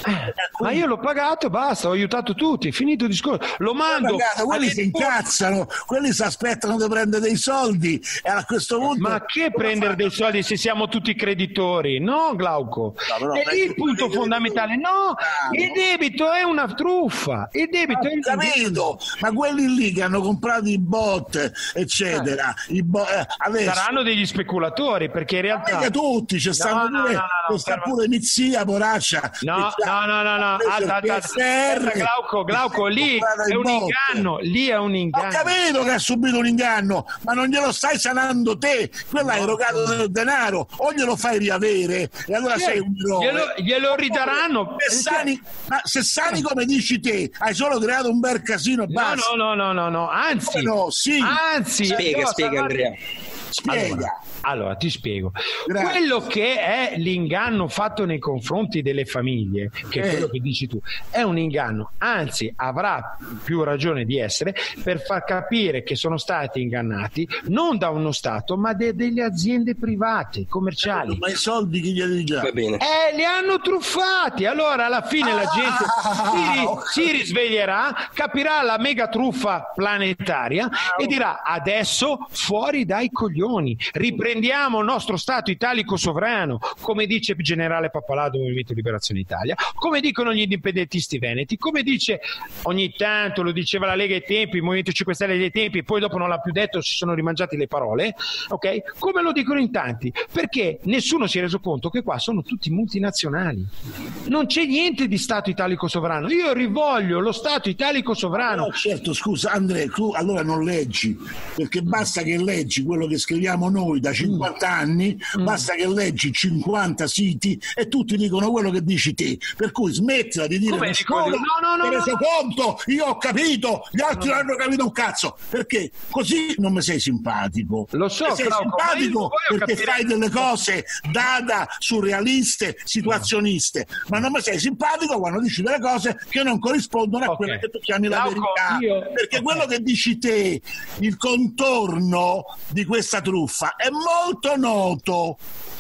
Eh, ma io l'ho pagato e basta, ho aiutato tutti, finito il discorso. Lo mando. Pagato, quelli si incazzano, quelli si aspettano di prendere dei soldi e a questo punto. Ma che prendere dei soldi se siamo tutti creditori? No, Glauco. No, no, è lì il punto fondamentale. No, il debito è una truffa. Il debito è il capito, ma quelli lì che hanno comprato i bot, eccetera, eh. i bo- eh, adesso... saranno degli speculatori, perché in realtà. Ma tutti, c'è stanno no, pure, no, no, no, sta no, pure Mizia, Poraccia. No, no, no, no, no. Alta, alta, alta. Glauco, Glauco, lì è un inganno, lì è un inganno. Ho capito che ha subito un inganno, ma non glielo stai sanando te, quella ha erogato del denaro, o glielo fai riavere e allora sì, sei un eroe. Glielo, glielo ridaranno. Se sani, ma se sani come dici te, hai solo creato un bel casino e no, basta. No, no, no, no, no, anzi, no, sì. anzi, spiega, spiega Andrea. Spiega. Allora, allora ti spiego. Grazie. Quello che è l'inganno fatto nei confronti delle famiglie, che è eh. quello che dici tu, è un inganno, anzi avrà più ragione di essere per far capire che sono stati ingannati non da uno Stato ma de- delle aziende private, commerciali. Ma i soldi chi glieli dà? Va bene. Eh, li hanno truffati. Allora alla fine ah, la gente si, okay. si risveglierà, capirà la mega truffa planetaria ah, e dirà adesso fuori dai coglioni. Riprendiamo il nostro Stato italico sovrano, come dice il generale Pappalà del Movimento Liberazione Italia, come dicono gli indipendentisti veneti, come dice ogni tanto, lo diceva la Lega ai tempi, il Movimento cinque Stelle dei tempi, poi dopo non l'ha più detto, si sono rimangiati le parole, ok? Come lo dicono in tanti, perché nessuno si è reso conto che qua sono tutti multinazionali, non c'è niente di Stato italico sovrano. Io rivoglio lo Stato italico sovrano. No, certo, scusa Andrea, tu allora non leggi, perché basta che leggi quello che scriviamo noi da cinquanta anni, mm. basta che leggi cinquanta siti e tutti dicono quello che dici te, per cui smettila di dire che no, no, no, ho reso no. conto, io ho capito, gli altri non hanno capito un cazzo, perché così non mi sei simpatico. Lo so, sei Glauco, simpatico perché capire... fai delle cose dada, surrealiste, situazioniste, ma non mi sei simpatico quando dici delle cose che non corrispondono a okay. quelle che tu chiami Glauco, la verità, io... perché okay. quello che dici te, il contorno di questa truffa è molto noto.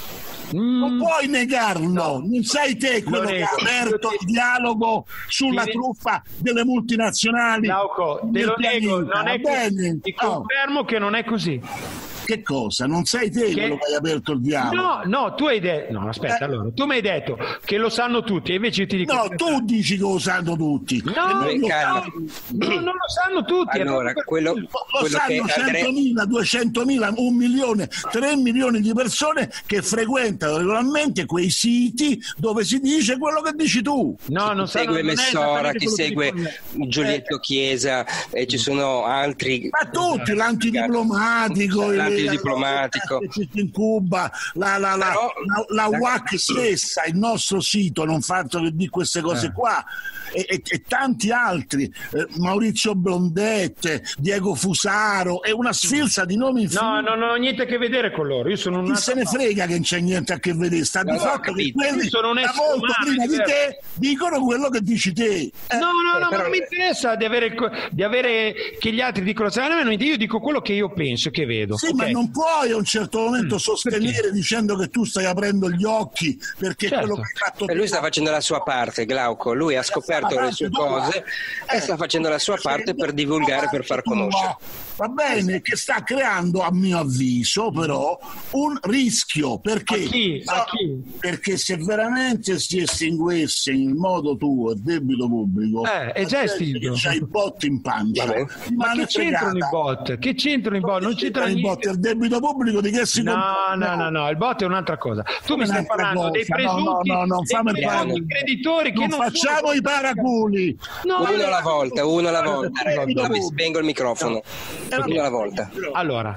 Mm. Non puoi negarlo, no. Non sei te quello che ha aperto il dialogo sulla ti... truffa delle multinazionali. Glauco, te lo nego, non è così. Ti confermo oh. che non è così. Che cosa? Non sei te che... quello che hai aperto il dialogo? No, no, tu hai detto. No, aspetta, eh. allora, tu mi hai detto che lo sanno tutti, e invece io ti dico. No, tu sta... dici che lo sanno tutti. No, non lo, sanno, no, non lo sanno tutti. Allora, quello, lo quello sanno centomila, duecentomila, un milione, tre milioni di persone che frequentano regolarmente quei siti dove si dice quello che dici tu. No, chi non segue sanno, Messora, chi segue Giulietto Chiesa, e ci sono altri. Ma tutti, l'antidiplomatico, il diplomatico in Cuba, la, la, la, Però, la, la, la U A C stessa, il nostro sito, non fatto che di queste cose eh. qua e, e, e tanti altri, eh, Maurizio Blondette, Diego Fusaro, è una sfilza di nomi infiniti. No, non ho niente a che vedere con loro, io sono un chi se ne frega che non c'è niente a che vedere, sta no, di fatto che quelli sono da molto prima di te dicono quello che dici te. Eh, no, no, no, eh, ma non mi interessa di avere, di avere che gli altri dicono, io dico quello che io penso e che vedo. Sì, okay. ma non puoi a un certo momento mm, sostenere perché? Dicendo che tu stai aprendo gli occhi perché certo. quello che hai fatto e lui sta facendo la sua parte, Glauco, lui ha scoperto le sue cose eh, e sta facendo la sua parte per divulgare, per far conoscere. Va bene, che sta creando, a mio avviso, però, un rischio. Perché? A chi? A chi? Perché se veramente si estinguesse in modo tuo il debito pubblico, eh, è già estinto. C'hai i bot in pancia. Ma che c'entrano i bot? Che c'entrano i bot? Non c'entra i bot, il debito pubblico di che si no, compra? No, no, no, il bot è un'altra cosa. Tu Come mi stai parlando cosa? Dei presunti, no, no, no, non dei presunti creditori non che non facciamo sono... i paraculi. No, uno alla volta, uno alla volta. Mi spengo il microfono. Uno alla volta. Allora,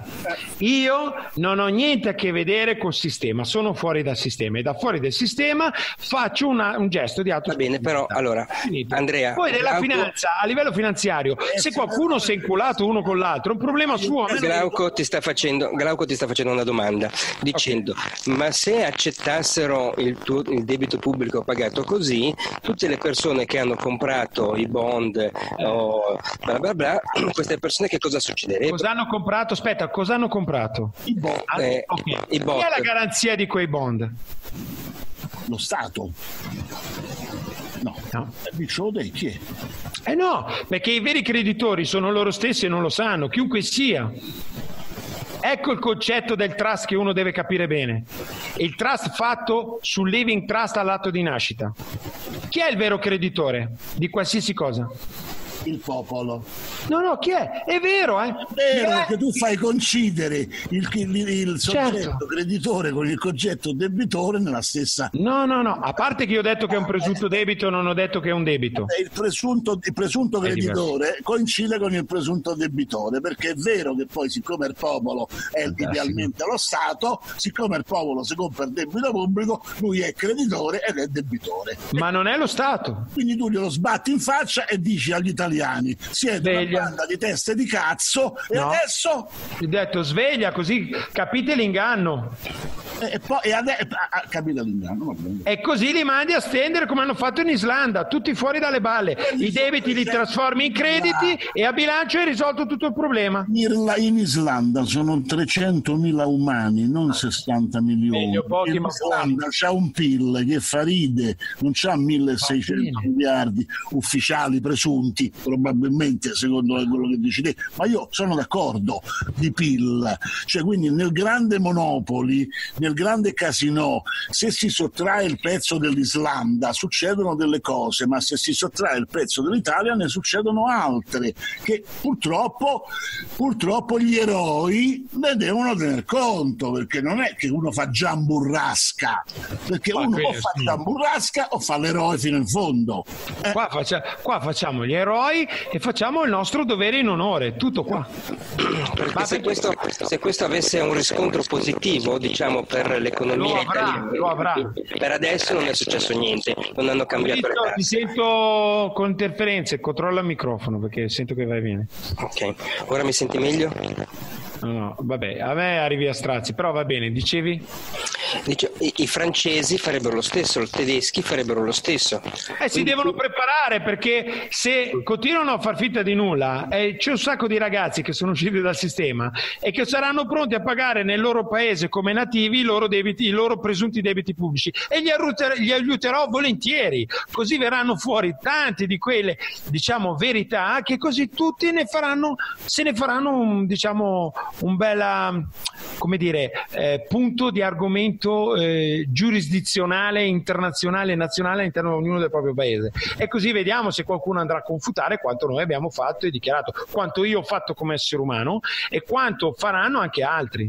io non ho niente a che vedere col sistema, sono fuori dal sistema e da fuori del sistema faccio una, un gesto di auto. Va bene, però allora, Finito. Andrea. Poi nella Glauco... finanza, a livello finanziario, se qualcuno si è inculato uno con l'altro, è un problema suo. Glauco ti sta facendo, Glauco ti sta facendo una domanda dicendo: okay. ma se accettassero il, tuo, il debito pubblico pagato così, tutte le persone che hanno comprato i bond eh. o bla bla bla, queste persone che cosa succederebbe? Cosa hanno comprato? Aspetta, cosa hanno comprato? I bond. Ah, eh, okay. i bond. Chi è la garanzia di quei bond? Lo Stato. No, no. Dicevo dei chi è? Eh no, perché i veri creditori sono loro stessi e non lo sanno, chiunque sia. Ecco il concetto del trust che uno deve capire bene. Il trust fatto sul living trust all'atto di nascita. Chi è il vero creditore di qualsiasi cosa? Il popolo. No, no, chi è? È vero, eh? È vero, che tu fai coincidere il, il, il soggetto certo. creditore con il concetto debitore nella stessa. No, no, no, a parte che io ho detto che è un presunto debito, non ho detto che è un debito. Il presunto, il presunto creditore coincide con il presunto debitore, perché è vero che poi, siccome il popolo è Fantastico. Idealmente lo Stato, siccome il popolo si compra il debito pubblico, lui è creditore ed è debitore. Ma non è lo Stato. Quindi tu glielo sbatti in faccia e dici agli italiani: siete una banda di teste di cazzo e no. adesso ti ho detto sveglia, così capite l'inganno. E poi e adesso capite l'inganno, e così li mandi a stendere come hanno fatto in Islanda, tutti fuori dalle balle. I debiti li trasformi in crediti e a bilancio hai risolto tutto il problema. In Islanda sono trecentomila umani, non sessanta milioni. Meglio, pochi, in Islanda c'ha un P I L che fa ride, non c'ha milleseicento miliardi ufficiali presunti, probabilmente secondo quello che dici te, ma io sono d'accordo di P I L, cioè quindi nel grande Monopoli, nel grande casino, se si sottrae il pezzo dell'Islanda succedono delle cose, ma se si sottrae il pezzo dell'Italia ne succedono altre che purtroppo purtroppo gli eroi ne devono tener conto, perché non è che uno fa giamburrasca, perché ma uno o fa sì. giamburrasca o fa l'eroe fino in fondo. Eh. Qua, faccia, qua facciamo gli eroi e facciamo il nostro dovere in onore, tutto qua. Perché ma se, questo, se questo avesse un riscontro positivo, diciamo, per l'economia lo avrà, italiana, lo avrà. Per adesso non è successo niente, non hanno cambiato le tasse. Ti sento con interferenze, controlla il microfono perché sento che vai bene. Ok, ora mi senti meglio? No, vabbè, a me arrivi a strazi, però va bene, dicevi? Dice, i, i francesi farebbero lo stesso, i tedeschi farebbero lo stesso. Eh, si devono preparare, perché se continuano a far finta di nulla, eh, c'è un sacco di ragazzi che sono usciti dal sistema e che saranno pronti a pagare nel loro paese come nativi i loro debiti, i loro presunti debiti pubblici, e li, aiuter- li aiuterò volentieri, così verranno fuori tante di quelle, diciamo, verità, che così tutti ne faranno, se ne faranno un, diciamo, un bel, come dire, eh, punto di argomento eh, giurisdizionale, internazionale e nazionale all'interno di ognuno del proprio paese, e così vediamo se qualcuno andrà a confutare quanto noi abbiamo fatto e dichiarato, quanto io ho fatto come essere umano e quanto faranno anche altri.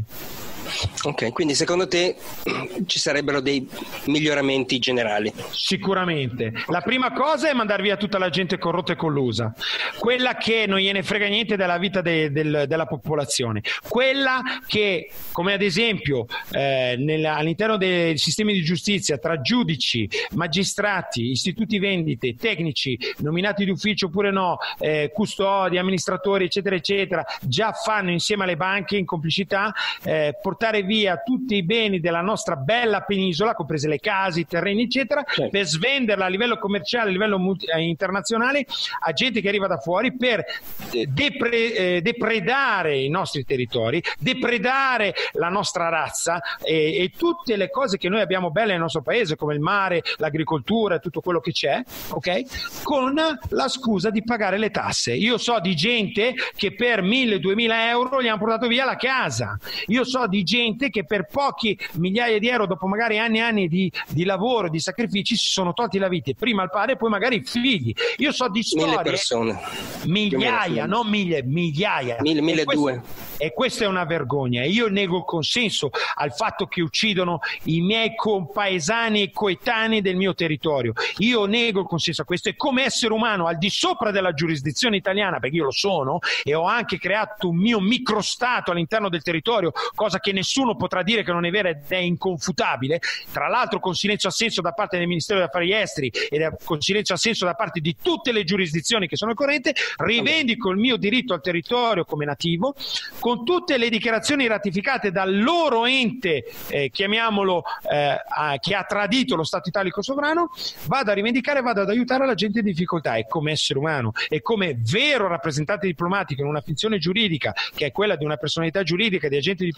Ok, quindi secondo te ci sarebbero dei miglioramenti generali? Sicuramente. La prima cosa è mandare via tutta la gente corrotta e collusa, quella che non gliene frega niente della vita de, del, della popolazione, quella che, come ad esempio eh, nella, all'interno dei sistemi di giustizia, tra giudici, magistrati, istituti vendite, tecnici, nominati d'ufficio oppure no, eh, custodi, amministratori, eccetera, eccetera, già fanno insieme alle banche in complicità eh, portare via tutti i beni della nostra bella penisola, comprese le case, i terreni, eccetera, certo, per svenderla a livello commerciale, a livello multi- eh, internazionale a gente che arriva da fuori, per depre- eh, depredare i nostri territori, depredare la nostra razza e, e tutte le cose che noi abbiamo belle nel nostro paese, come il mare, l'agricoltura e tutto quello che c'è, ok? Con la scusa di pagare le tasse. Io so di gente che per mille, duemila euro gli hanno portato via la casa. Io so di gente che per pochi migliaia di euro, dopo magari anni e anni di, di lavoro, di sacrifici, si sono tolti la vita, prima il padre e poi magari i figli. Io so di storie, mille persone, migliaia, non mille, migliaia, mille, mille e due. E questa è una vergogna, e io nego il consenso al fatto che uccidono i miei compaesani e coetanei del mio territorio. Io nego il consenso a questo, e come essere umano al di sopra della giurisdizione italiana, perché io lo sono e ho anche creato un mio microstato all'interno del territorio, cosa che nessuno potrà dire che non è vera ed è inconfutabile, tra l'altro con silenzio assenso da parte del Ministero degli Affari Esteri e con silenzio assenso da parte di tutte le giurisdizioni che sono correnti. Rivendico il mio diritto al territorio come nativo, con tutte le dichiarazioni ratificate dal loro ente, eh, chiamiamolo, eh, a, che ha tradito lo Stato italico sovrano. Vado a rivendicare, vado ad aiutare la gente in difficoltà, e come essere umano e come vero rappresentante diplomatico in una finzione giuridica che è quella di una personalità giuridica, di agente diplomatico,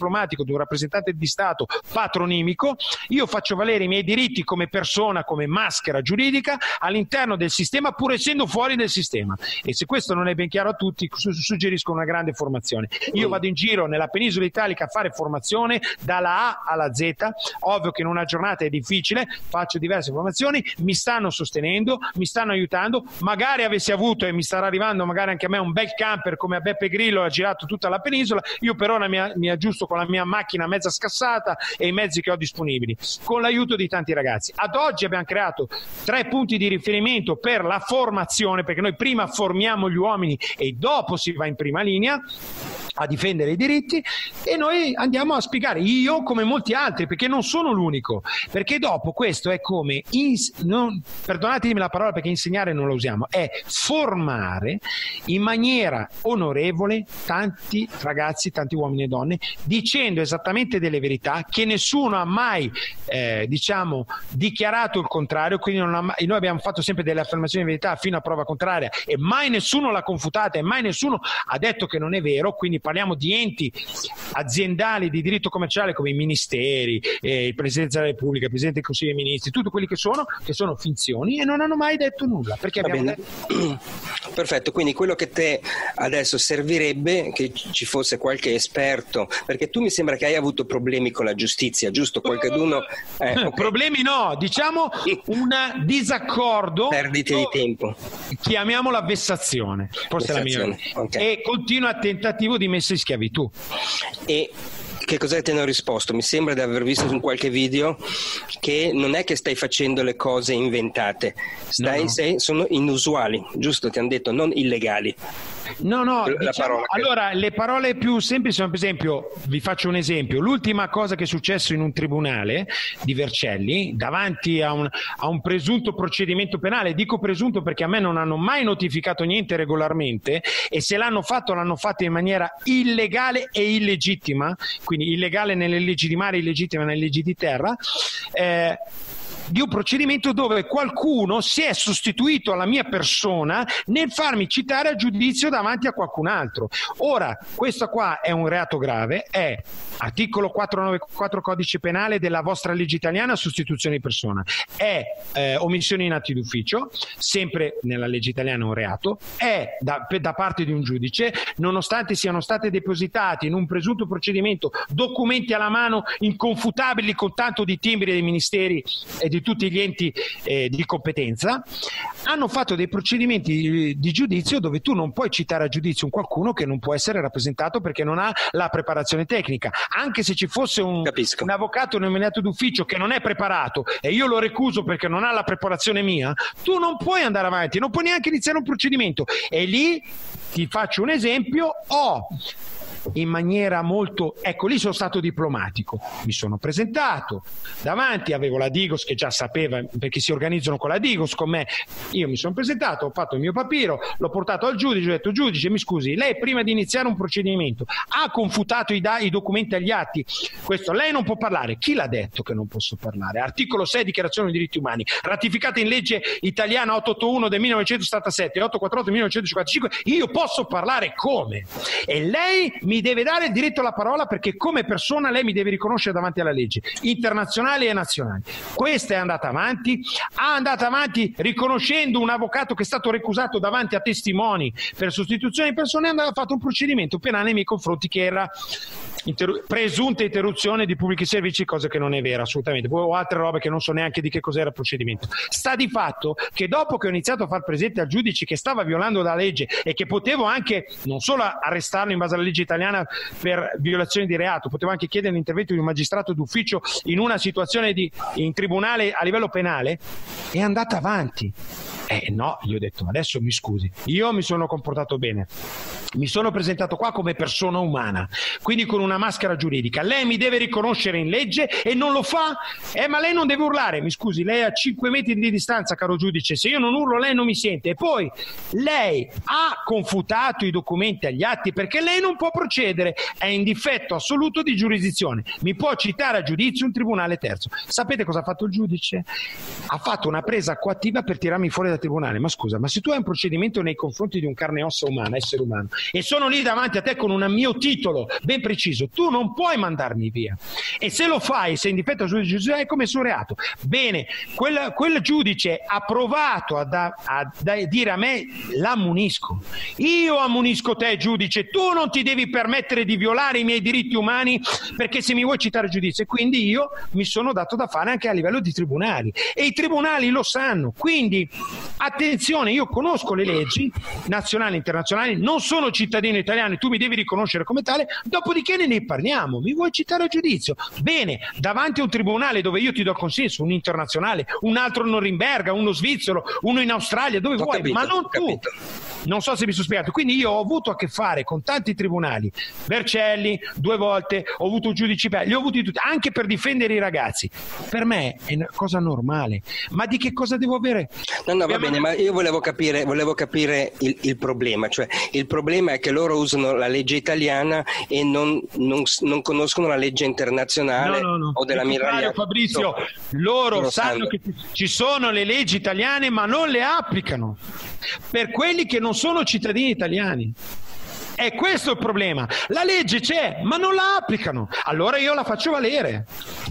di un rappresentante di Stato patronimico, io faccio valere i miei diritti come persona, come maschera giuridica all'interno del sistema, pur essendo fuori del sistema. E se questo non è ben chiaro a tutti, suggerisco una grande formazione. Io vado in giro nella penisola italica a fare formazione dalla A alla Z. Ovvio che in una giornata è difficile, faccio diverse formazioni, mi stanno sostenendo, mi stanno aiutando. Magari avessi avuto, e mi starà arrivando magari anche a me, un bel camper come a Beppe Grillo, ha girato tutta la penisola, io per ora mi, mi aggiusto con la mia macchina mezza scassata e i mezzi che ho disponibili, con l'aiuto di tanti ragazzi. Ad oggi abbiamo creato tre punti di riferimento per la formazione, perché noi prima formiamo gli uomini e dopo si va in prima linea a difendere i diritti, e noi andiamo a spiegare, io come molti altri, perché non sono l'unico, perché dopo questo è come, ins- non, perdonatemi la parola perché insegnare non la usiamo, è formare in maniera onorevole tanti ragazzi, tanti uomini e donne, dicendo esattamente delle verità che nessuno ha mai eh, diciamo dichiarato il contrario, quindi non ha mai, noi abbiamo fatto sempre delle affermazioni di verità fino a prova contraria e mai nessuno l'ha confutata e mai nessuno ha detto che non è vero. Quindi parliamo di enti aziendali di diritto commerciale come i ministeri, eh, il Presidente della Repubblica, il Presidente del Consiglio dei Ministri, tutti quelli che sono, che sono finzioni e non hanno mai detto nulla. Perché abbiamo detto... Perfetto, quindi quello che te adesso servirebbe che ci fosse qualche esperto, perché tu mi sembra che hai avuto problemi con la giustizia, giusto? Qualcuno eh, okay. Problemi no, diciamo un disaccordo, perdite di tempo, chiamiamola vessazione, forse vessazione. È la mia, okay. E continua tentativo di messa in schiavitù. E che cosa ti hanno risposto? Mi sembra di aver visto in qualche video che non è che stai facendo le cose inventate, stai, no, no. Sei, sono inusuali, giusto? Ti hanno detto non illegali. No, no, la diciamo, che... allora le parole più semplici sono, per esempio, vi faccio un esempio, l'ultima cosa che è successo in un tribunale di Vercelli, davanti a un, a un presunto procedimento penale, dico presunto perché a me non hanno mai notificato niente regolarmente e se l'hanno fatto l'hanno fatto in maniera illegale e illegittima, quindi illegale nelle leggi di mare, illegittima nelle leggi di terra, eh, di un procedimento dove qualcuno si è sostituito alla mia persona nel farmi citare a giudizio davanti a qualcun altro. Ora, questo qua è un reato grave, è articolo quattrocentonovantaquattro codice penale della vostra legge italiana, sostituzione di persona, è eh, omissione in atti d'ufficio, sempre nella legge italiana un reato, è da, da parte di un giudice, nonostante siano state depositati in un presunto procedimento documenti alla mano inconfutabili con tanto di timbri dei ministeri e di tutti gli enti eh, di competenza, hanno fatto dei procedimenti di, di giudizio dove tu non puoi citare a giudizio un qualcuno che non può essere rappresentato perché non ha la preparazione tecnica. Anche se ci fosse un, un avvocato nominato d'ufficio che non è preparato e io lo recuso perché non ha la preparazione mia, tu non puoi andare avanti, non puoi neanche iniziare un procedimento. E lì ti faccio un esempio, ho in maniera molto, ecco lì sono stato diplomatico, mi sono presentato davanti, avevo la Digos che già sapeva perché si organizzano con la Digos con me, io mi sono presentato, ho fatto il mio papiro, l'ho portato al giudice, ho detto giudice mi scusi, lei prima di iniziare un procedimento ha confutato i, da- i documenti agli atti, questo lei non può parlare, chi l'ha detto che non posso parlare? Articolo sei Dichiarazione dei diritti umani ratificata in legge italiana ottocentottantuno del millenovecentosettantasette e ottocentoquarantotto del millenovecentocinquantacinque, io posso parlare come? E lei mi deve dare il diritto alla parola perché come persona lei mi deve riconoscere davanti alla legge, internazionali e nazionali. Questa è andata avanti, ha andata avanti riconoscendo un avvocato che è stato recusato davanti a testimoni per sostituzione di persone e ha fatto un procedimento penale nei miei confronti che era inter- presunta interruzione di pubblici servizi, cosa che non è vera assolutamente, poi ho altre robe che non so neanche di che cos'era il procedimento. Sta di fatto che dopo che ho iniziato a far presente al giudice che stava violando la legge e che potevo anche non solo arrestarlo in base alla legge italiana per violazione di reato, potevo anche chiedere l'intervento di un magistrato d'ufficio in una situazione di, in tribunale a livello penale, è andata avanti. Eh no, gli ho detto adesso mi scusi, io mi sono comportato bene, mi sono presentato qua come persona umana, quindi con una maschera giuridica, lei mi deve riconoscere in legge e non lo fa? Eh ma lei non deve urlare, mi scusi, lei è a cinque metri di distanza caro giudice, se io non urlo lei non mi sente, e poi lei ha confutato i documenti agli atti perché lei non può procedere procedere è in difetto assoluto di giurisdizione. Mi può citare a giudizio un tribunale terzo. Sapete cosa ha fatto il giudice? Ha fatto una presa coattiva per tirarmi fuori dal tribunale. Ma scusa, ma se tu hai un procedimento nei confronti di un carne e ossa umana, essere umano, e sono lì davanti a te con un mio titolo ben preciso, tu non puoi mandarmi via. E se lo fai, se in difetto al giudice, hai commesso un reato. Bene, quel, quel giudice ha provato a, da, a da dire a me: l'ammonisco. Io ammonisco te, giudice, tu non ti devi permettere di violare i miei diritti umani perché se mi vuoi citare a giudizio. Quindi io mi sono dato da fare anche a livello di tribunali e i tribunali lo sanno. Quindi attenzione, io conosco le leggi nazionali e internazionali, non sono cittadino italiano, tu mi devi riconoscere come tale, dopodiché ne, ne parliamo. Mi vuoi citare a giudizio? Bene, davanti a un tribunale dove io ti do consenso, un internazionale, un altro a Norimberga, uno svizzero, uno in Australia, dove ho vuoi, capito, ma non tu. Capito. Non so se mi sono spiegato. Quindi io ho avuto a che fare con tanti tribunali, Vercelli due volte, ho avuto giudici, li ho avuti tutti, anche per difendere i ragazzi. Per me è una cosa normale, ma di che cosa devo avere? No, no, va bene, ma io volevo capire, volevo capire il, il problema, cioè il problema è che loro usano la legge italiana e non, non, non conoscono la legge internazionale. No, no, no. O della Miraglia. Fabrizio, loro, loro sanno, sanno che ci sono le leggi italiane ma non le applicano per quelli che non sono cittadini italiani. È questo il problema. La legge c'è, ma non la applicano. Allora io la faccio valere.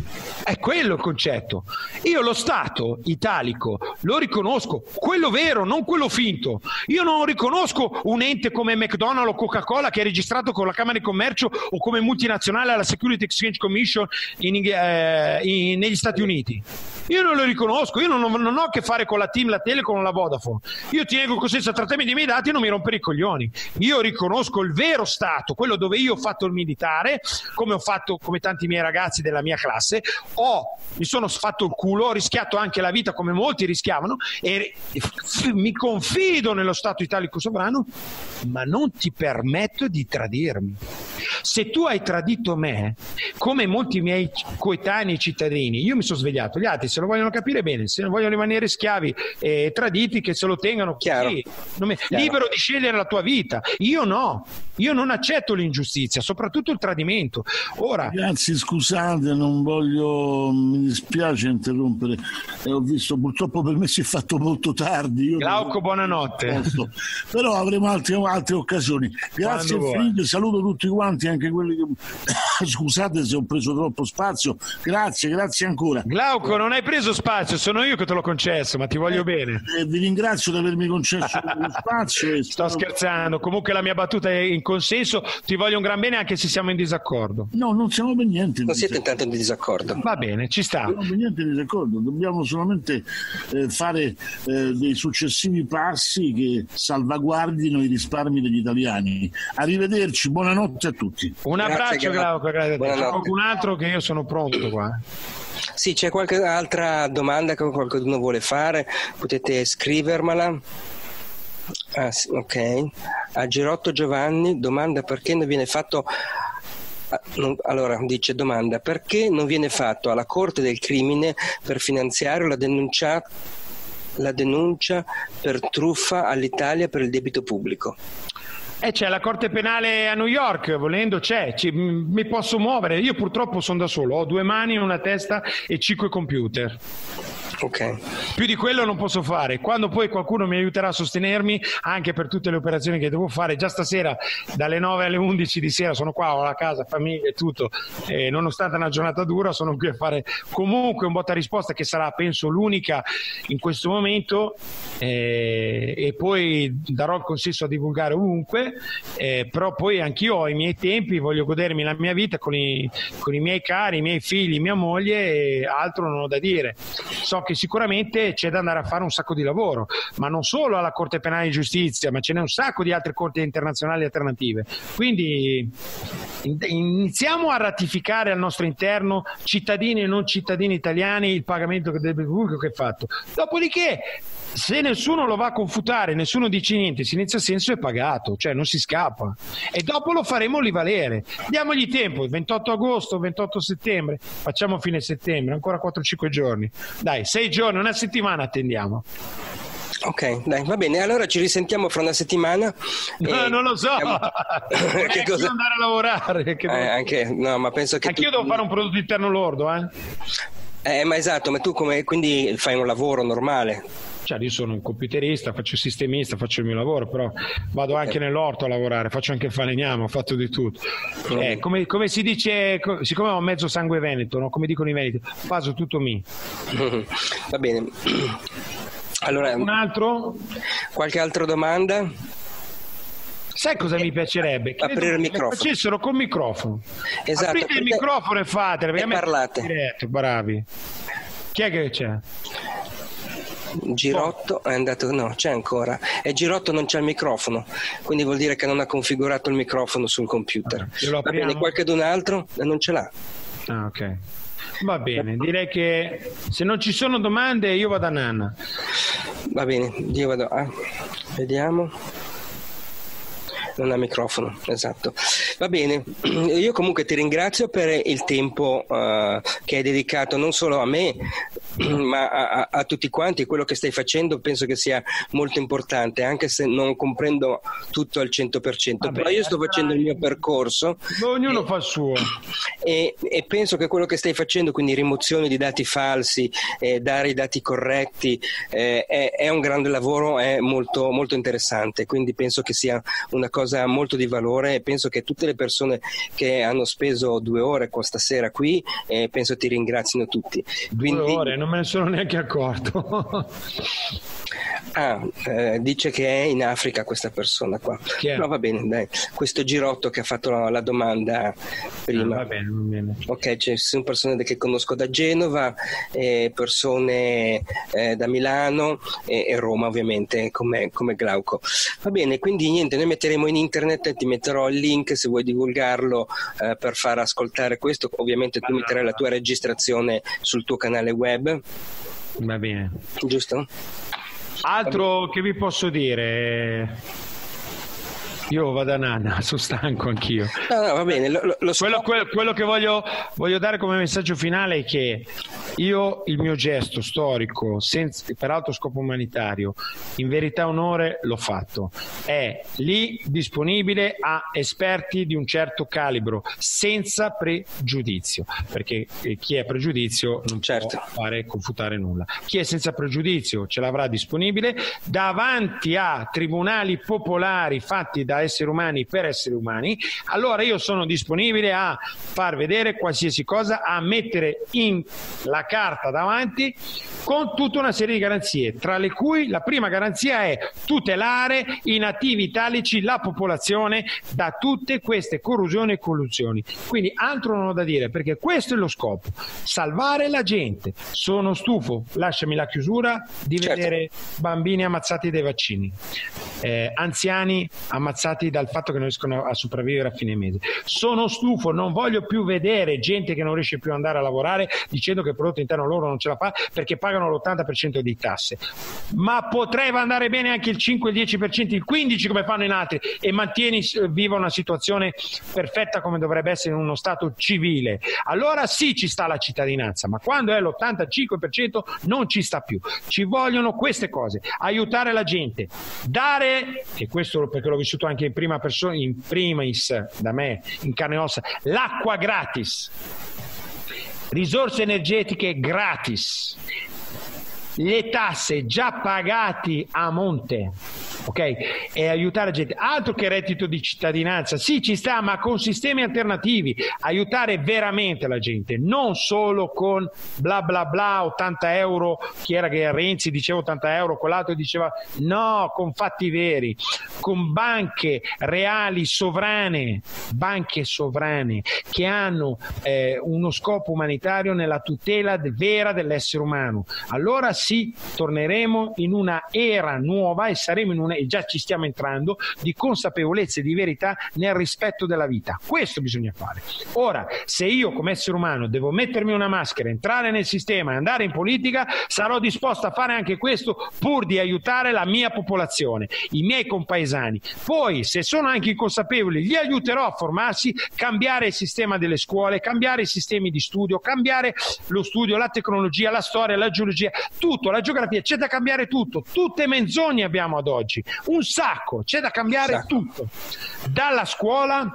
È quello il concetto. Io lo Stato italico lo riconosco, quello vero, non quello finto. Io non riconosco un ente come McDonald's o Coca-Cola che è registrato con la Camera di Commercio o come multinazionale alla Security Exchange Commission in, eh, in, negli Stati Uniti. Io non lo riconosco, io non, non ho a che fare con la Team, la Telecom o la Vodafone. Io ti nego consenso a trattamento dei miei dati e non mi rompere i coglioni. Io riconosco il vero Stato, quello dove io ho fatto il militare, come ho fatto come tanti miei ragazzi della mia classe, ho, mi sono fatto il culo, ho rischiato anche la vita come molti rischiavano e mi confido nello Stato italico sovrano, ma non ti permetto di tradirmi. Se tu hai tradito me, come molti miei coetanei cittadini, io mi sono svegliato, gli altri se lo vogliono capire bene, se non vogliono rimanere schiavi e traditi, che se lo tengano così, non mi... libero di scegliere la tua vita. Io no, io non accetto l'ingiustizia, soprattutto il tradimento. Ora, ragazzi, scusate, non voglio, mi dispiace interrompere, eh, ho visto, purtroppo per me si è fatto molto tardi. Io Glauco, buonanotte. Però avremo altre, altre occasioni. Grazie infinite, saluto tutti quanti, anche quelli che scusate se ho preso troppo spazio. Grazie, grazie ancora. Glauco, non hai preso spazio, sono io che te l'ho concesso, ma ti voglio eh, bene. Eh, vi ringrazio di avermi concesso lo spazio. E sto spero... scherzando, comunque la mia battuta è in consenso, ti voglio un gran bene anche se siamo in disaccordo. No, non siamo per niente. Non siete intanto in disaccordo. Va bene, ci sta. Non siamo per niente in disaccordo, dobbiamo solamente eh, fare eh, dei successivi passi che salvaguardino i risparmi degli italiani. Arrivederci, buonanotte a tutti. Un abbraccio, Glauco, grazie. C'è qualcun altro che io sono pronto qua. Sì, c'è qualche altra domanda che qualcuno vuole fare, potete scrivermela. Ah, sì, ok. A Girotto Giovanni domanda perché non viene fatto. Allora dice domanda perché non viene fatto alla Corte del Crimine per finanziare la denuncia la denuncia per truffa all'Italia per il debito pubblico. Eh, c'è la Corte Penale a New York, volendo c'è, ci, mi posso muovere. Io purtroppo sono da solo, ho due mani, una testa e cinque computer. Okay. Più di quello non posso fare. Quando poi qualcuno mi aiuterà a sostenermi anche per tutte le operazioni che devo fare, già stasera dalle nove alle undici di sera sono qua, ho la casa, famiglia e tutto, e nonostante una giornata dura sono qui a fare comunque un botta risposta che sarà penso l'unica in questo momento, eh, e poi darò il consenso a divulgare ovunque, eh, però poi anch'io ho i miei tempi, voglio godermi la mia vita con i, con i miei cari, i miei figli, mia moglie, e altro non ho da dire. So che sicuramente c'è da andare a fare un sacco di lavoro, ma non solo alla Corte Penale di Giustizia, ma ce n'è un sacco di altre corti internazionali alternative. Quindi iniziamo a ratificare al nostro interno, cittadini e non cittadini italiani, il pagamento del debito pubblico che è fatto. Dopodiché, se nessuno lo va a confutare, nessuno dice niente, si inizia a senso è pagato, cioè non si scappa. E dopo lo faremo rivalere. Diamogli tempo, ventotto agosto, ventotto settembre, facciamo fine settembre, ancora quattro cinque giorni. Dai, sei giorni, una settimana attendiamo. Ok, dai, va bene. Allora ci risentiamo fra una settimana. No, e... non lo so. che cosa... andare a lavorare. Che eh, anche... No, ma penso che anch'io tu... devo fare un prodotto interno lordo, eh. Eh, ma esatto, ma tu come quindi fai un lavoro normale? Cioè, io sono un computerista, faccio il sistemista, faccio il mio lavoro, però vado anche nell'orto a lavorare, faccio anche il falegname, ho fatto di tutto. Eh, come, come si dice, siccome ho mezzo sangue veneto, no? Come dicono i veneti, faccio tutto mi. Va bene. Allora, un altro? Qualche altra domanda? Sai cosa eh, mi piacerebbe? Che aprire il microfono. Facessero con microfono. Esatto. Aprite il microfono e fatele. E parlate. Diretto, bravi. Chi è che c'è? Girotto è andato, no, c'è ancora. E Girotto non c'è il microfono, quindi vuol dire che non ha configurato il microfono sul computer. Va bene, qualcun altro non ce l'ha. Ah, ok. Va bene, direi che se non ci sono domande io vado a Nanna. Va bene, io vado a... Vediamo. Non ha microfono, esatto. Va bene, io comunque ti ringrazio per il tempo uh, che hai dedicato non solo a me, ma a, a, a tutti quanti. Quello che stai facendo penso che sia molto importante, anche se non comprendo tutto al cento per cento. Vabbè, però io sto facendo il mio percorso. Ognuno e, fa il suo. E, e penso che quello che stai facendo, quindi rimozione di dati falsi, eh, dare i dati corretti, eh, è, è un grande lavoro, è molto, molto interessante. Quindi penso che sia una cosa molto di valore e penso che tutte le persone che hanno speso due ore questa sera qui, eh, penso ti ringrazino tutti. Quindi... Due ore, non me ne sono neanche accorto. Ah, eh, dice che è in Africa questa persona qua. No, va bene, dai. Questo Girotto che ha fatto la, la domanda prima. No, va bene, va bene. Ok, ci sono persone che conosco da Genova, eh, persone eh, da Milano e, e Roma ovviamente come, come Glauco. Va bene, quindi niente, noi metteremo in internet, ti metterò il link se vuoi divulgarlo eh, per far ascoltare questo. Ovviamente tu metterai la tua registrazione sul tuo canale web. Va bene. Giusto? Altro che vi posso dire? Io vado a Nanna, sono stanco anch'io. No, no, va bene. Lo, lo quello, quello, quello che voglio, voglio dare come messaggio finale è che io il mio gesto storico, senza, peraltro scopo umanitario, in verità onore l'ho fatto. È lì disponibile a esperti di un certo calibro, senza pregiudizio, perché chi è pregiudizio non certo. può fare confutare nulla. Chi è senza pregiudizio ce l'avrà disponibile davanti a tribunali popolari fatti da esseri umani per esseri umani. Allora io sono disponibile a far vedere qualsiasi cosa, a mettere in la carta davanti con tutta una serie di garanzie, tra le cui la prima garanzia è tutelare i nativi italici, la popolazione, da tutte queste corrusioni e collusioni. Quindi altro non ho da dire, perché questo è lo scopo, salvare la gente. Sono stufo, lasciami la chiusura, di certo. vedere bambini ammazzati dai vaccini, eh, anziani ammazzati dal fatto che non riescono a sopravvivere a fine mese. Sono stufo, non voglio più vedere gente che non riesce più ad andare a lavorare dicendo che il prodotto interno loro non ce la fa perché pagano l'ottanta per cento di tasse. Ma potrebbe andare bene anche il cinque, il dieci per cento, il quindici per cento come fanno in altri e mantieni viva una situazione perfetta come dovrebbe essere in uno stato civile. Allora sì, ci sta la cittadinanza, ma quando è l'ottantacinque per cento non ci sta più. Ci vogliono queste cose, aiutare la gente, dare, e questo perché l'ho vissuto anche in prima persona, in primis da me, in carne e ossa, l'acqua gratis, risorse energetiche gratis, le tasse già pagati a monte, ok? E aiutare la gente. Altro che reddito di cittadinanza, sì ci sta, ma con sistemi alternativi, aiutare veramente la gente, non solo con bla bla bla, ottanta euro, chi era che Renzi diceva ottanta euro, quell'altro diceva no, con fatti veri, con banche reali, sovrane, banche sovrane che hanno eh, uno scopo umanitario nella tutela de- vera dell'essere umano. Allora sì, torneremo in una era nuova e saremo in una e già ci stiamo entrando, di consapevolezza e di verità nel rispetto della vita. Questo bisogna fare. Ora, se io come essere umano devo mettermi una maschera, entrare nel sistema e andare in politica, sarò disposto a fare anche questo pur di aiutare la mia popolazione, i miei compaesani. Poi, se sono anche inconsapevoli, li aiuterò a formarsi, cambiare il sistema delle scuole, cambiare i sistemi di studio, cambiare lo studio, la tecnologia, la storia, la geologia, tutto, la geografia, c'è da cambiare tutto. Tutte menzogne abbiamo ad oggi, un sacco, c'è da cambiare tutto, dalla scuola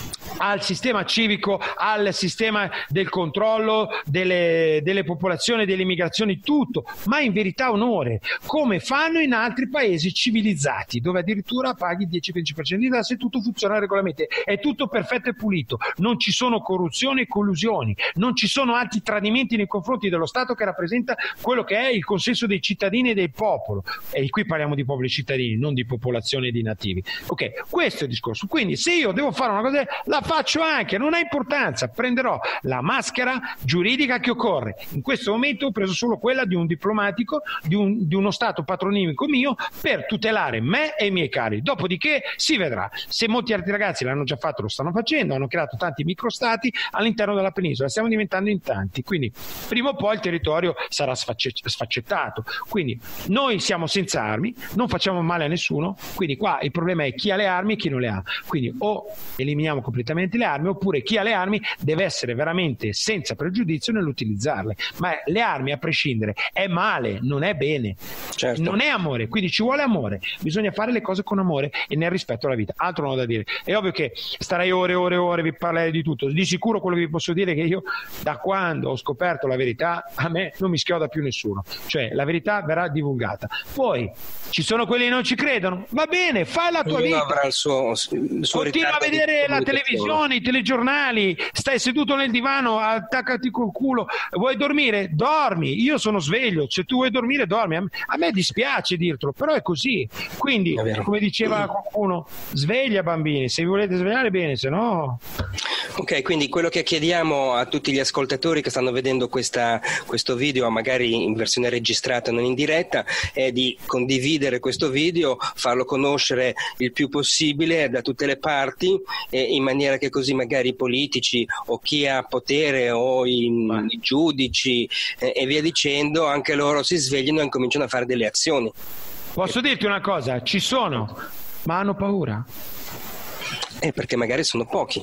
al sistema civico, al sistema del controllo delle, delle popolazioni, delle immigrazioni, tutto, ma in verità onore, come fanno in altri paesi civilizzati, dove addirittura paghi il dieci venti per cento di tasse e tutto funziona regolarmente, è tutto perfetto e pulito, non ci sono corruzioni e collusioni, non ci sono altri tradimenti nei confronti dello Stato che rappresenta quello che è il consenso dei cittadini e del popolo, e qui parliamo di popoli cittadini, non di popolazione e di nativi. Ok, questo è il discorso. Quindi se io devo fare una cosa, la faccio anche, non ha importanza, prenderò la maschera giuridica che occorre. In questo momento ho preso solo quella di un diplomatico, di, un, di uno stato patronimico mio, per tutelare me e i miei cari. Dopodiché si vedrà. Se molti altri ragazzi l'hanno già fatto, lo stanno facendo, hanno creato tanti microstati all'interno della penisola, stiamo diventando in tanti, quindi prima o poi il territorio sarà sfaccettato. Quindi noi siamo senza armi, non facciamo male a nessuno, quindi qua il problema è chi ha le armi e chi non le ha. Quindi o eliminiamo completamente le armi, oppure chi ha le armi deve essere veramente senza pregiudizio nell'utilizzarle. Ma le armi, a prescindere, è male, non è bene, certo. Non è amore, quindi ci vuole amore, bisogna fare le cose con amore e nel rispetto alla vita. Altro non ho da dire. È ovvio che starei ore e ore e ore, vi parlerei di tutto. Di sicuro quello che vi posso dire è che io, da quando ho scoperto la verità, a me non mi schioda più nessuno, cioè la verità verrà divulgata. Poi ci sono quelli che non ci credono, va bene, fai la tua vita, avrà il suo, il suo continua a vedere la televisione, i telegiornali, stai seduto nel divano, attaccati col culo, vuoi dormire? Dormi, io sono sveglio, se tu vuoi dormire dormi, a me, a me dispiace dirtelo, però è così. Quindi, come diceva qualcuno, sveglia bambini, se vi volete svegliare bene, se no... Ok, quindi quello che chiediamo a tutti gli ascoltatori che stanno vedendo questa, questo video, magari in versione registrata, non in diretta, è di condividere questo video, farlo conoscere il più possibile da tutte le parti, eh, in maniera che così magari i politici o chi ha potere o i, i giudici eh, e via dicendo, anche loro si svegliano e incominciano a fare delle azioni. Posso dirti una cosa? Ci sono, ma hanno paura. Eh, perché magari sono pochi.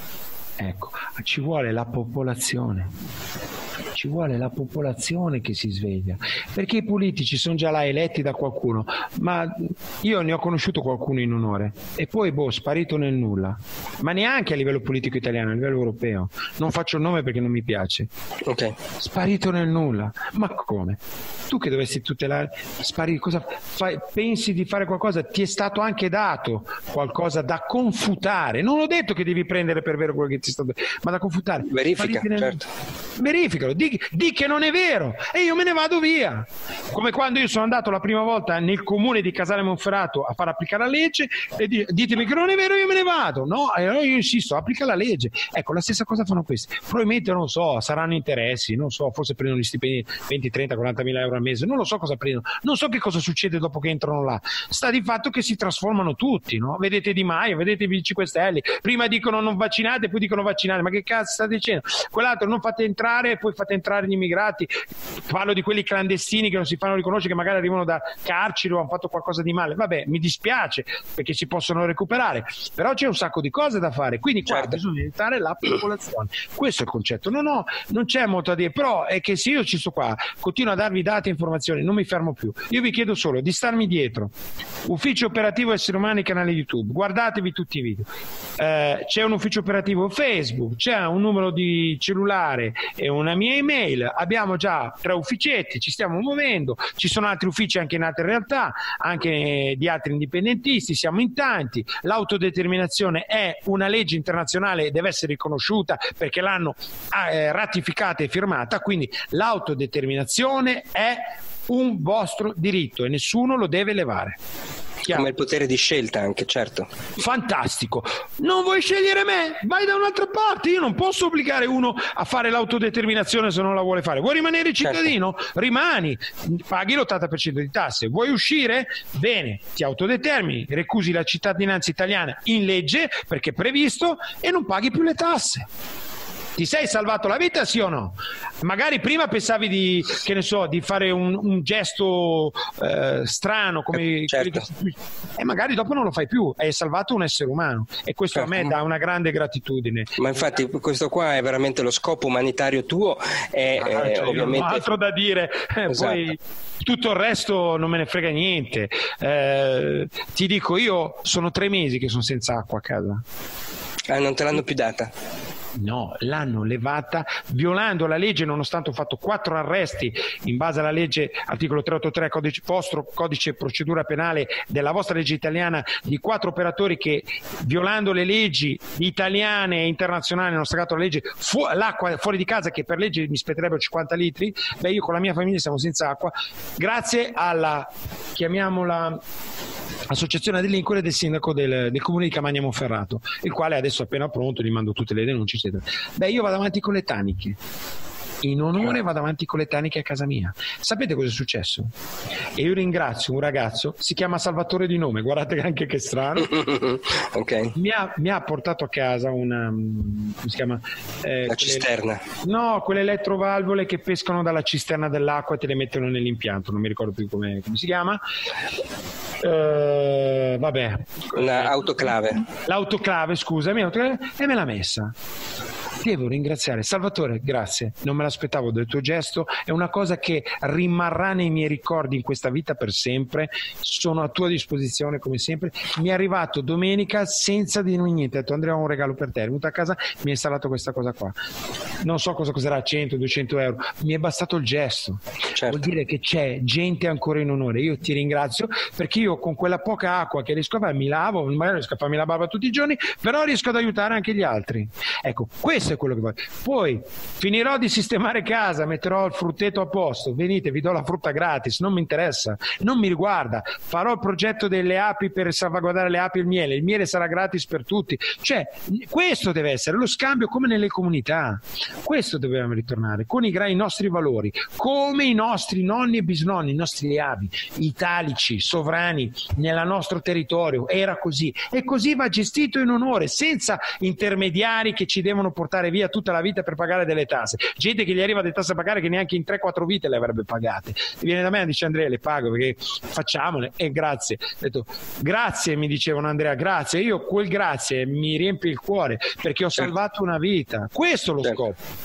Ecco, ci vuole la popolazione, ci vuole la popolazione che si sveglia, perché i politici sono già là eletti da qualcuno, ma io ne ho conosciuto qualcuno in onore e poi boh, sparito nel nulla, ma neanche a livello politico italiano, a livello europeo, non faccio il nome perché non mi piace. Ok. Sparito nel nulla, ma come? Tu che dovresti tutelare, spari, cosa fai? Pensi di fare qualcosa? Ti è stato anche dato qualcosa da confutare, non ho detto che devi prendere per vero quello che ti è stato, ma da confutare. Verifica, nel... certo. Verificalo, di, di che non è vero e io me ne vado via, come quando io sono andato la prima volta nel comune di Casale Monferrato a far applicare la legge e di, ditemi che non è vero, io me ne vado, no, allora io insisto, applica la legge. Ecco, la stessa cosa fanno questi, probabilmente non so, saranno interessi, non so, forse prendono gli stipendi venti, trenta, quaranta mila euro al mese, non lo so cosa prendono, non so che cosa succede dopo che entrano là, sta di fatto che si trasformano tutti, no? Vedete Di Maio, vedete i cinque Stelle, prima dicono non vaccinate, poi dicono vaccinate, ma che cazzo sta dicendo? Quell'altro non fate entrare, poi fate entrare gli immigrati, parlo di quelli clandestini che non si fanno riconoscere, che magari arrivano da carceri o hanno fatto qualcosa di male, vabbè, mi dispiace perché si possono recuperare, però c'è un sacco di cose da fare, quindi qua certo. Bisogna aiutare la popolazione, questo è il concetto. No, no, non c'è molto da dire, però è che se io ci sto qua, continuo a darvi dati e informazioni, non mi fermo più, io vi chiedo solo di starmi dietro, ufficio operativo esseri umani, canale YouTube, guardatevi tutti i video, eh, c'è un ufficio operativo Facebook, c'è un numero di cellulare e una mia email, abbiamo già tre ufficetti, ci stiamo muovendo, ci sono altri uffici anche in altre realtà, anche di altri indipendentisti, siamo in tanti, l'autodeterminazione è una legge internazionale e deve essere riconosciuta perché l'hanno eh, ratificata e firmata, quindi l'autodeterminazione è un vostro diritto e nessuno lo deve levare. Chiaro. Come il potere di scelta anche, certo. Fantastico. Non vuoi scegliere me? Vai da un'altra parte. Io non posso obbligare uno a fare l'autodeterminazione se non la vuole fare. Vuoi rimanere cittadino? Certo. Rimani, paghi l'ottanta per cento di tasse. Vuoi uscire? Bene, ti autodetermini, recusi la cittadinanza italiana in legge perché è previsto e non paghi più le tasse. Ti sei salvato la vita, sì o no? Magari prima pensavi di, che ne so, di fare un, un gesto eh, strano come certo. che... e magari dopo non lo fai più. Hai salvato un essere umano e questo certo. a me dà una grande gratitudine. Ma infatti questo qua è veramente lo scopo umanitario tuo e ah, eh, cioè, ovviamente non ho altro da dire. Esatto. Poi tutto il resto non me ne frega niente. Eh, ti dico, io sono tre mesi che sono senza acqua a casa. Ah, non te l'hanno più data? No, l'hanno levata violando la legge, nonostante ho fatto quattro arresti in base alla legge articolo trecentoottantatré codice, vostro codice procedura penale della vostra legge italiana, di quattro operatori che violando le leggi italiane e internazionali hanno staccato la legge fu- l'acqua fuori di casa, che per legge mi spetterebbero cinquanta litri. Beh, io con la mia famiglia siamo senza acqua grazie alla, chiamiamola, associazione delinquere del sindaco del, del comune di Camagna Monferrato, il quale adesso è appena pronto, gli mando tutte le denunce eccetera. Beh, io vado avanti con le taniche, in onore vado avanti con le taniche a casa mia. Sapete cosa è successo? E io ringrazio un ragazzo, si chiama Salvatore di nome, guardate anche che strano. Okay. mi, ha, mi ha portato a casa una, come si chiama? Eh, la cisterna. No, quelle elettrovalvole che pescano dalla cisterna dell'acqua e te le mettono nell'impianto, non mi ricordo più come, come si chiama. Uh, vabbè, l'autoclave. L'autoclave, scusami, l'autoclave, e me l'ha messa. Devo ringraziare Salvatore, grazie, non me l'aspettavo del tuo gesto, è una cosa che rimarrà nei miei ricordi in questa vita per sempre. Sono a tua disposizione come sempre. Mi è arrivato domenica senza dirmi niente, ha detto Andrea, ho un regalo per te, è venuto a casa, mi ha installato questa cosa qua, non so cosa costerà, cento duecento euro, mi è bastato il gesto. Certo. Vuol dire che c'è gente ancora in onore. Io ti ringrazio perché io con quella poca acqua che riesco a fare mi lavo, magari riesco a farmi la barba tutti i giorni, però riesco ad aiutare anche gli altri. Ecco, questo è quello che voglio. Poi finirò di sistemare casa, metterò il frutteto a posto, venite, vi do la frutta gratis, non mi interessa, non mi riguarda. Farò il progetto delle api per salvaguardare le api e il miele, il miele sarà gratis per tutti. Cioè, questo deve essere lo scambio, come nelle comunità. Questo dobbiamo ritornare con i, i nostri valori, come i nostri nonni e bisnonni, i nostri avi italici, sovrani nel nostro territorio. Era così e così va gestito in onore, senza intermediari che ci devono portare via tutta la vita per pagare delle tasse. Gente che gli arriva delle tasse a pagare che neanche in tre quattro vite le avrebbe pagate. Viene da me e dice Andrea, le pago perché facciamole e grazie. Ho detto grazie, mi dicevano Andrea, grazie. Io quel grazie mi riempie il cuore perché ho salvato una vita. Questo è lo scopo.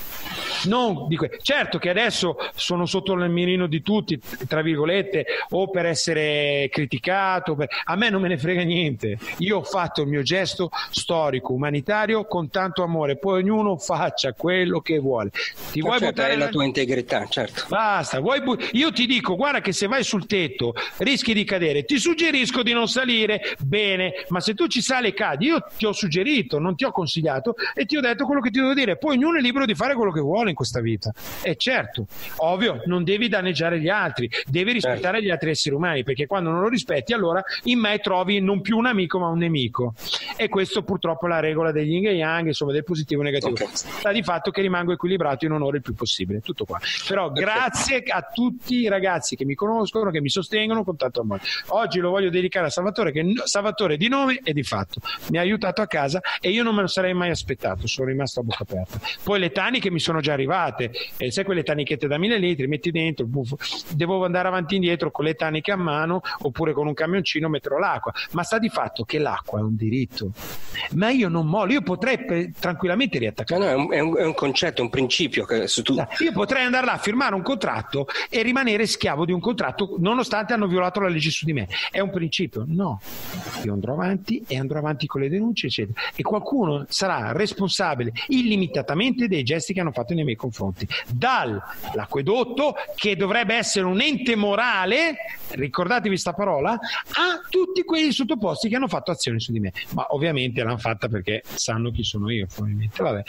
Non di que- certo che adesso sono sotto il mirino di tutti, tra virgolette, o per essere criticato, per... a me non me ne frega niente. Io ho fatto il mio gesto storico, umanitario, con tanto amore, poi ognuno faccia quello che vuole. Ti vuoi certo, buttare è la tua integrità, certo. Basta, vuoi bu- io ti dico, guarda che se vai sul tetto rischi di cadere, ti suggerisco di non salire, bene, ma se tu ci sali e cadi, io ti ho suggerito, non ti ho consigliato e ti ho detto quello che ti devo dire, poi ognuno è libero di fare quello che vuole in questa vita. E certo, ovvio, non devi danneggiare gli altri, devi rispettare certo. gli altri esseri umani, perché quando non lo rispetti allora in me trovi non più un amico ma un nemico, e questo purtroppo è la regola degli yin e yang, insomma del positivo e negativo. Okay. Sta di fatto che rimango equilibrato in onore il più possibile, tutto qua. Però grazie a tutti i ragazzi che mi conoscono, che mi sostengono con tanto amore. Oggi lo voglio dedicare a Salvatore, che Salvatore di nome e di fatto mi ha aiutato a casa e io non me lo sarei mai aspettato, sono rimasto a bocca aperta. Poi le taniche mi sono già arrivate, eh, sai quelle tanichette da mille litri, metti dentro il buffo, devo andare avanti e indietro con le taniche a mano oppure con un camioncino metterò l'acqua, ma sta di fatto che l'acqua è un diritto, ma io non mollo, io potrei pe- tranquillamente riattaccare. No, no, è, un, è un concetto, un principio che su tu... io potrei andare là a firmare un contratto e rimanere schiavo di un contratto nonostante hanno violato la legge su di me, è un principio. No, io andrò avanti e andrò avanti con le denunce eccetera, e qualcuno sarà responsabile illimitatamente dei gesti che hanno fatto nei miei confronti, dall'acquedotto che dovrebbe essere un ente morale, ricordatevi sta parola, a tutti quelli sottoposti che hanno fatto azioni su di me, ma ovviamente l'hanno fatta perché sanno chi sono io, probabilmente. Vabbè,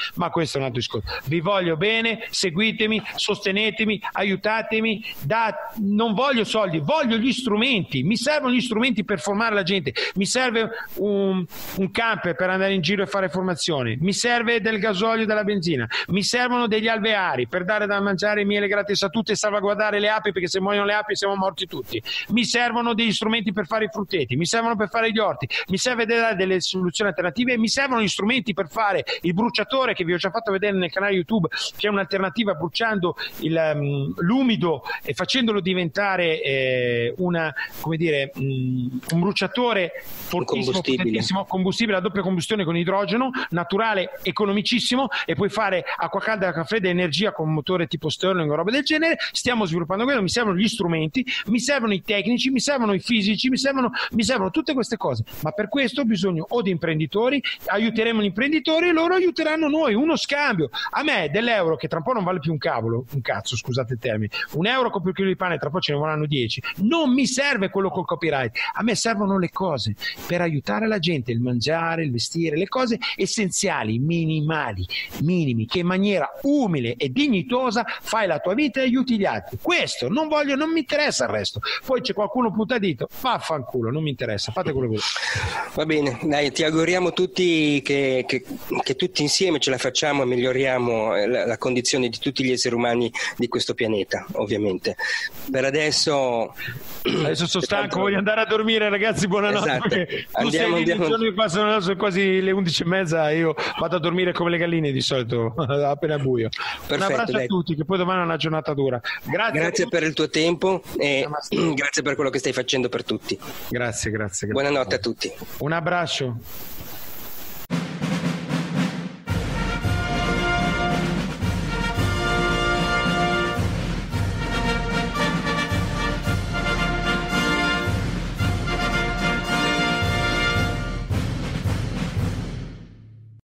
ma questo è un altro discorso. Vi voglio bene, seguitemi, sostenetemi, aiutatemi, da... non voglio soldi, voglio gli strumenti, mi servono gli strumenti per formare la gente, mi serve un, un camper per andare in giro e fare formazione, mi serve del gasolio e della benzina, mi servono degli alveari per dare da mangiare miele gratis a tutti e salvaguardare le api, perché se muoiono le api siamo morti tutti, mi servono degli strumenti per fare i frutteti, mi servono per fare gli orti, mi serve dare delle soluzioni alternative e mi servono gli strumenti per fare il bruciatore, che vi ho già fatto vedere nel canale YouTube, che è un'alternativa, bruciando il, um, l'umido e facendolo diventare eh, una, come dire, um, un bruciatore fortissimo, combustibile. combustibile a doppia combustione con idrogeno, naturale, economicissimo, e puoi fare acqua calda, acqua fredda, energia con motore tipo Stirling o roba del genere. Stiamo sviluppando quello, mi servono gli strumenti, mi servono i tecnici, mi servono i fisici, mi servono, mi servono tutte queste cose, ma per questo ho bisogno o di imprenditori, aiuteremo gli imprenditori e loro aiuteranno noi, uno scambio. A me dell'euro, che tra un po' non vale più un cavolo, un cazzo, scusate il termine, un euro con più chilo di pane, tra un po' ce ne vorranno dieci, non mi serve quello col copyright, a me servono le cose per aiutare la gente, il mangiare, il vestire, le cose essenziali, minimali, minimi, che in maniera umile e dignitosa fai la tua vita e aiuti gli altri. Questo, non voglio, non mi interessa il resto. Poi c'è qualcuno punta dito, vaffanculo, non mi interessa, fate quello che volete. Va bene, dai, ti auguriamo tutti che, che, che tutti insieme ce la facciamo e miglioriamo la, la condizione di tutti gli esseri umani di questo pianeta, ovviamente. Per adesso adesso sono stanco, voglio andare a dormire, ragazzi, buonanotte. Esatto. Perché tu Andiamo, sei lì, andiamo. i giorni passano, sono quasi le undici e mezza, io vado a dormire come le galline di solito appena buio. Perfetto, un abbraccio dai. a tutti, che poi domani è una giornata dura. Grazie, Grazie per il tuo tempo e Namaste. grazie per quello che stai facendo per tutti. Grazie, grazie, grazie. Buonanotte a tutti. Un abbraccio.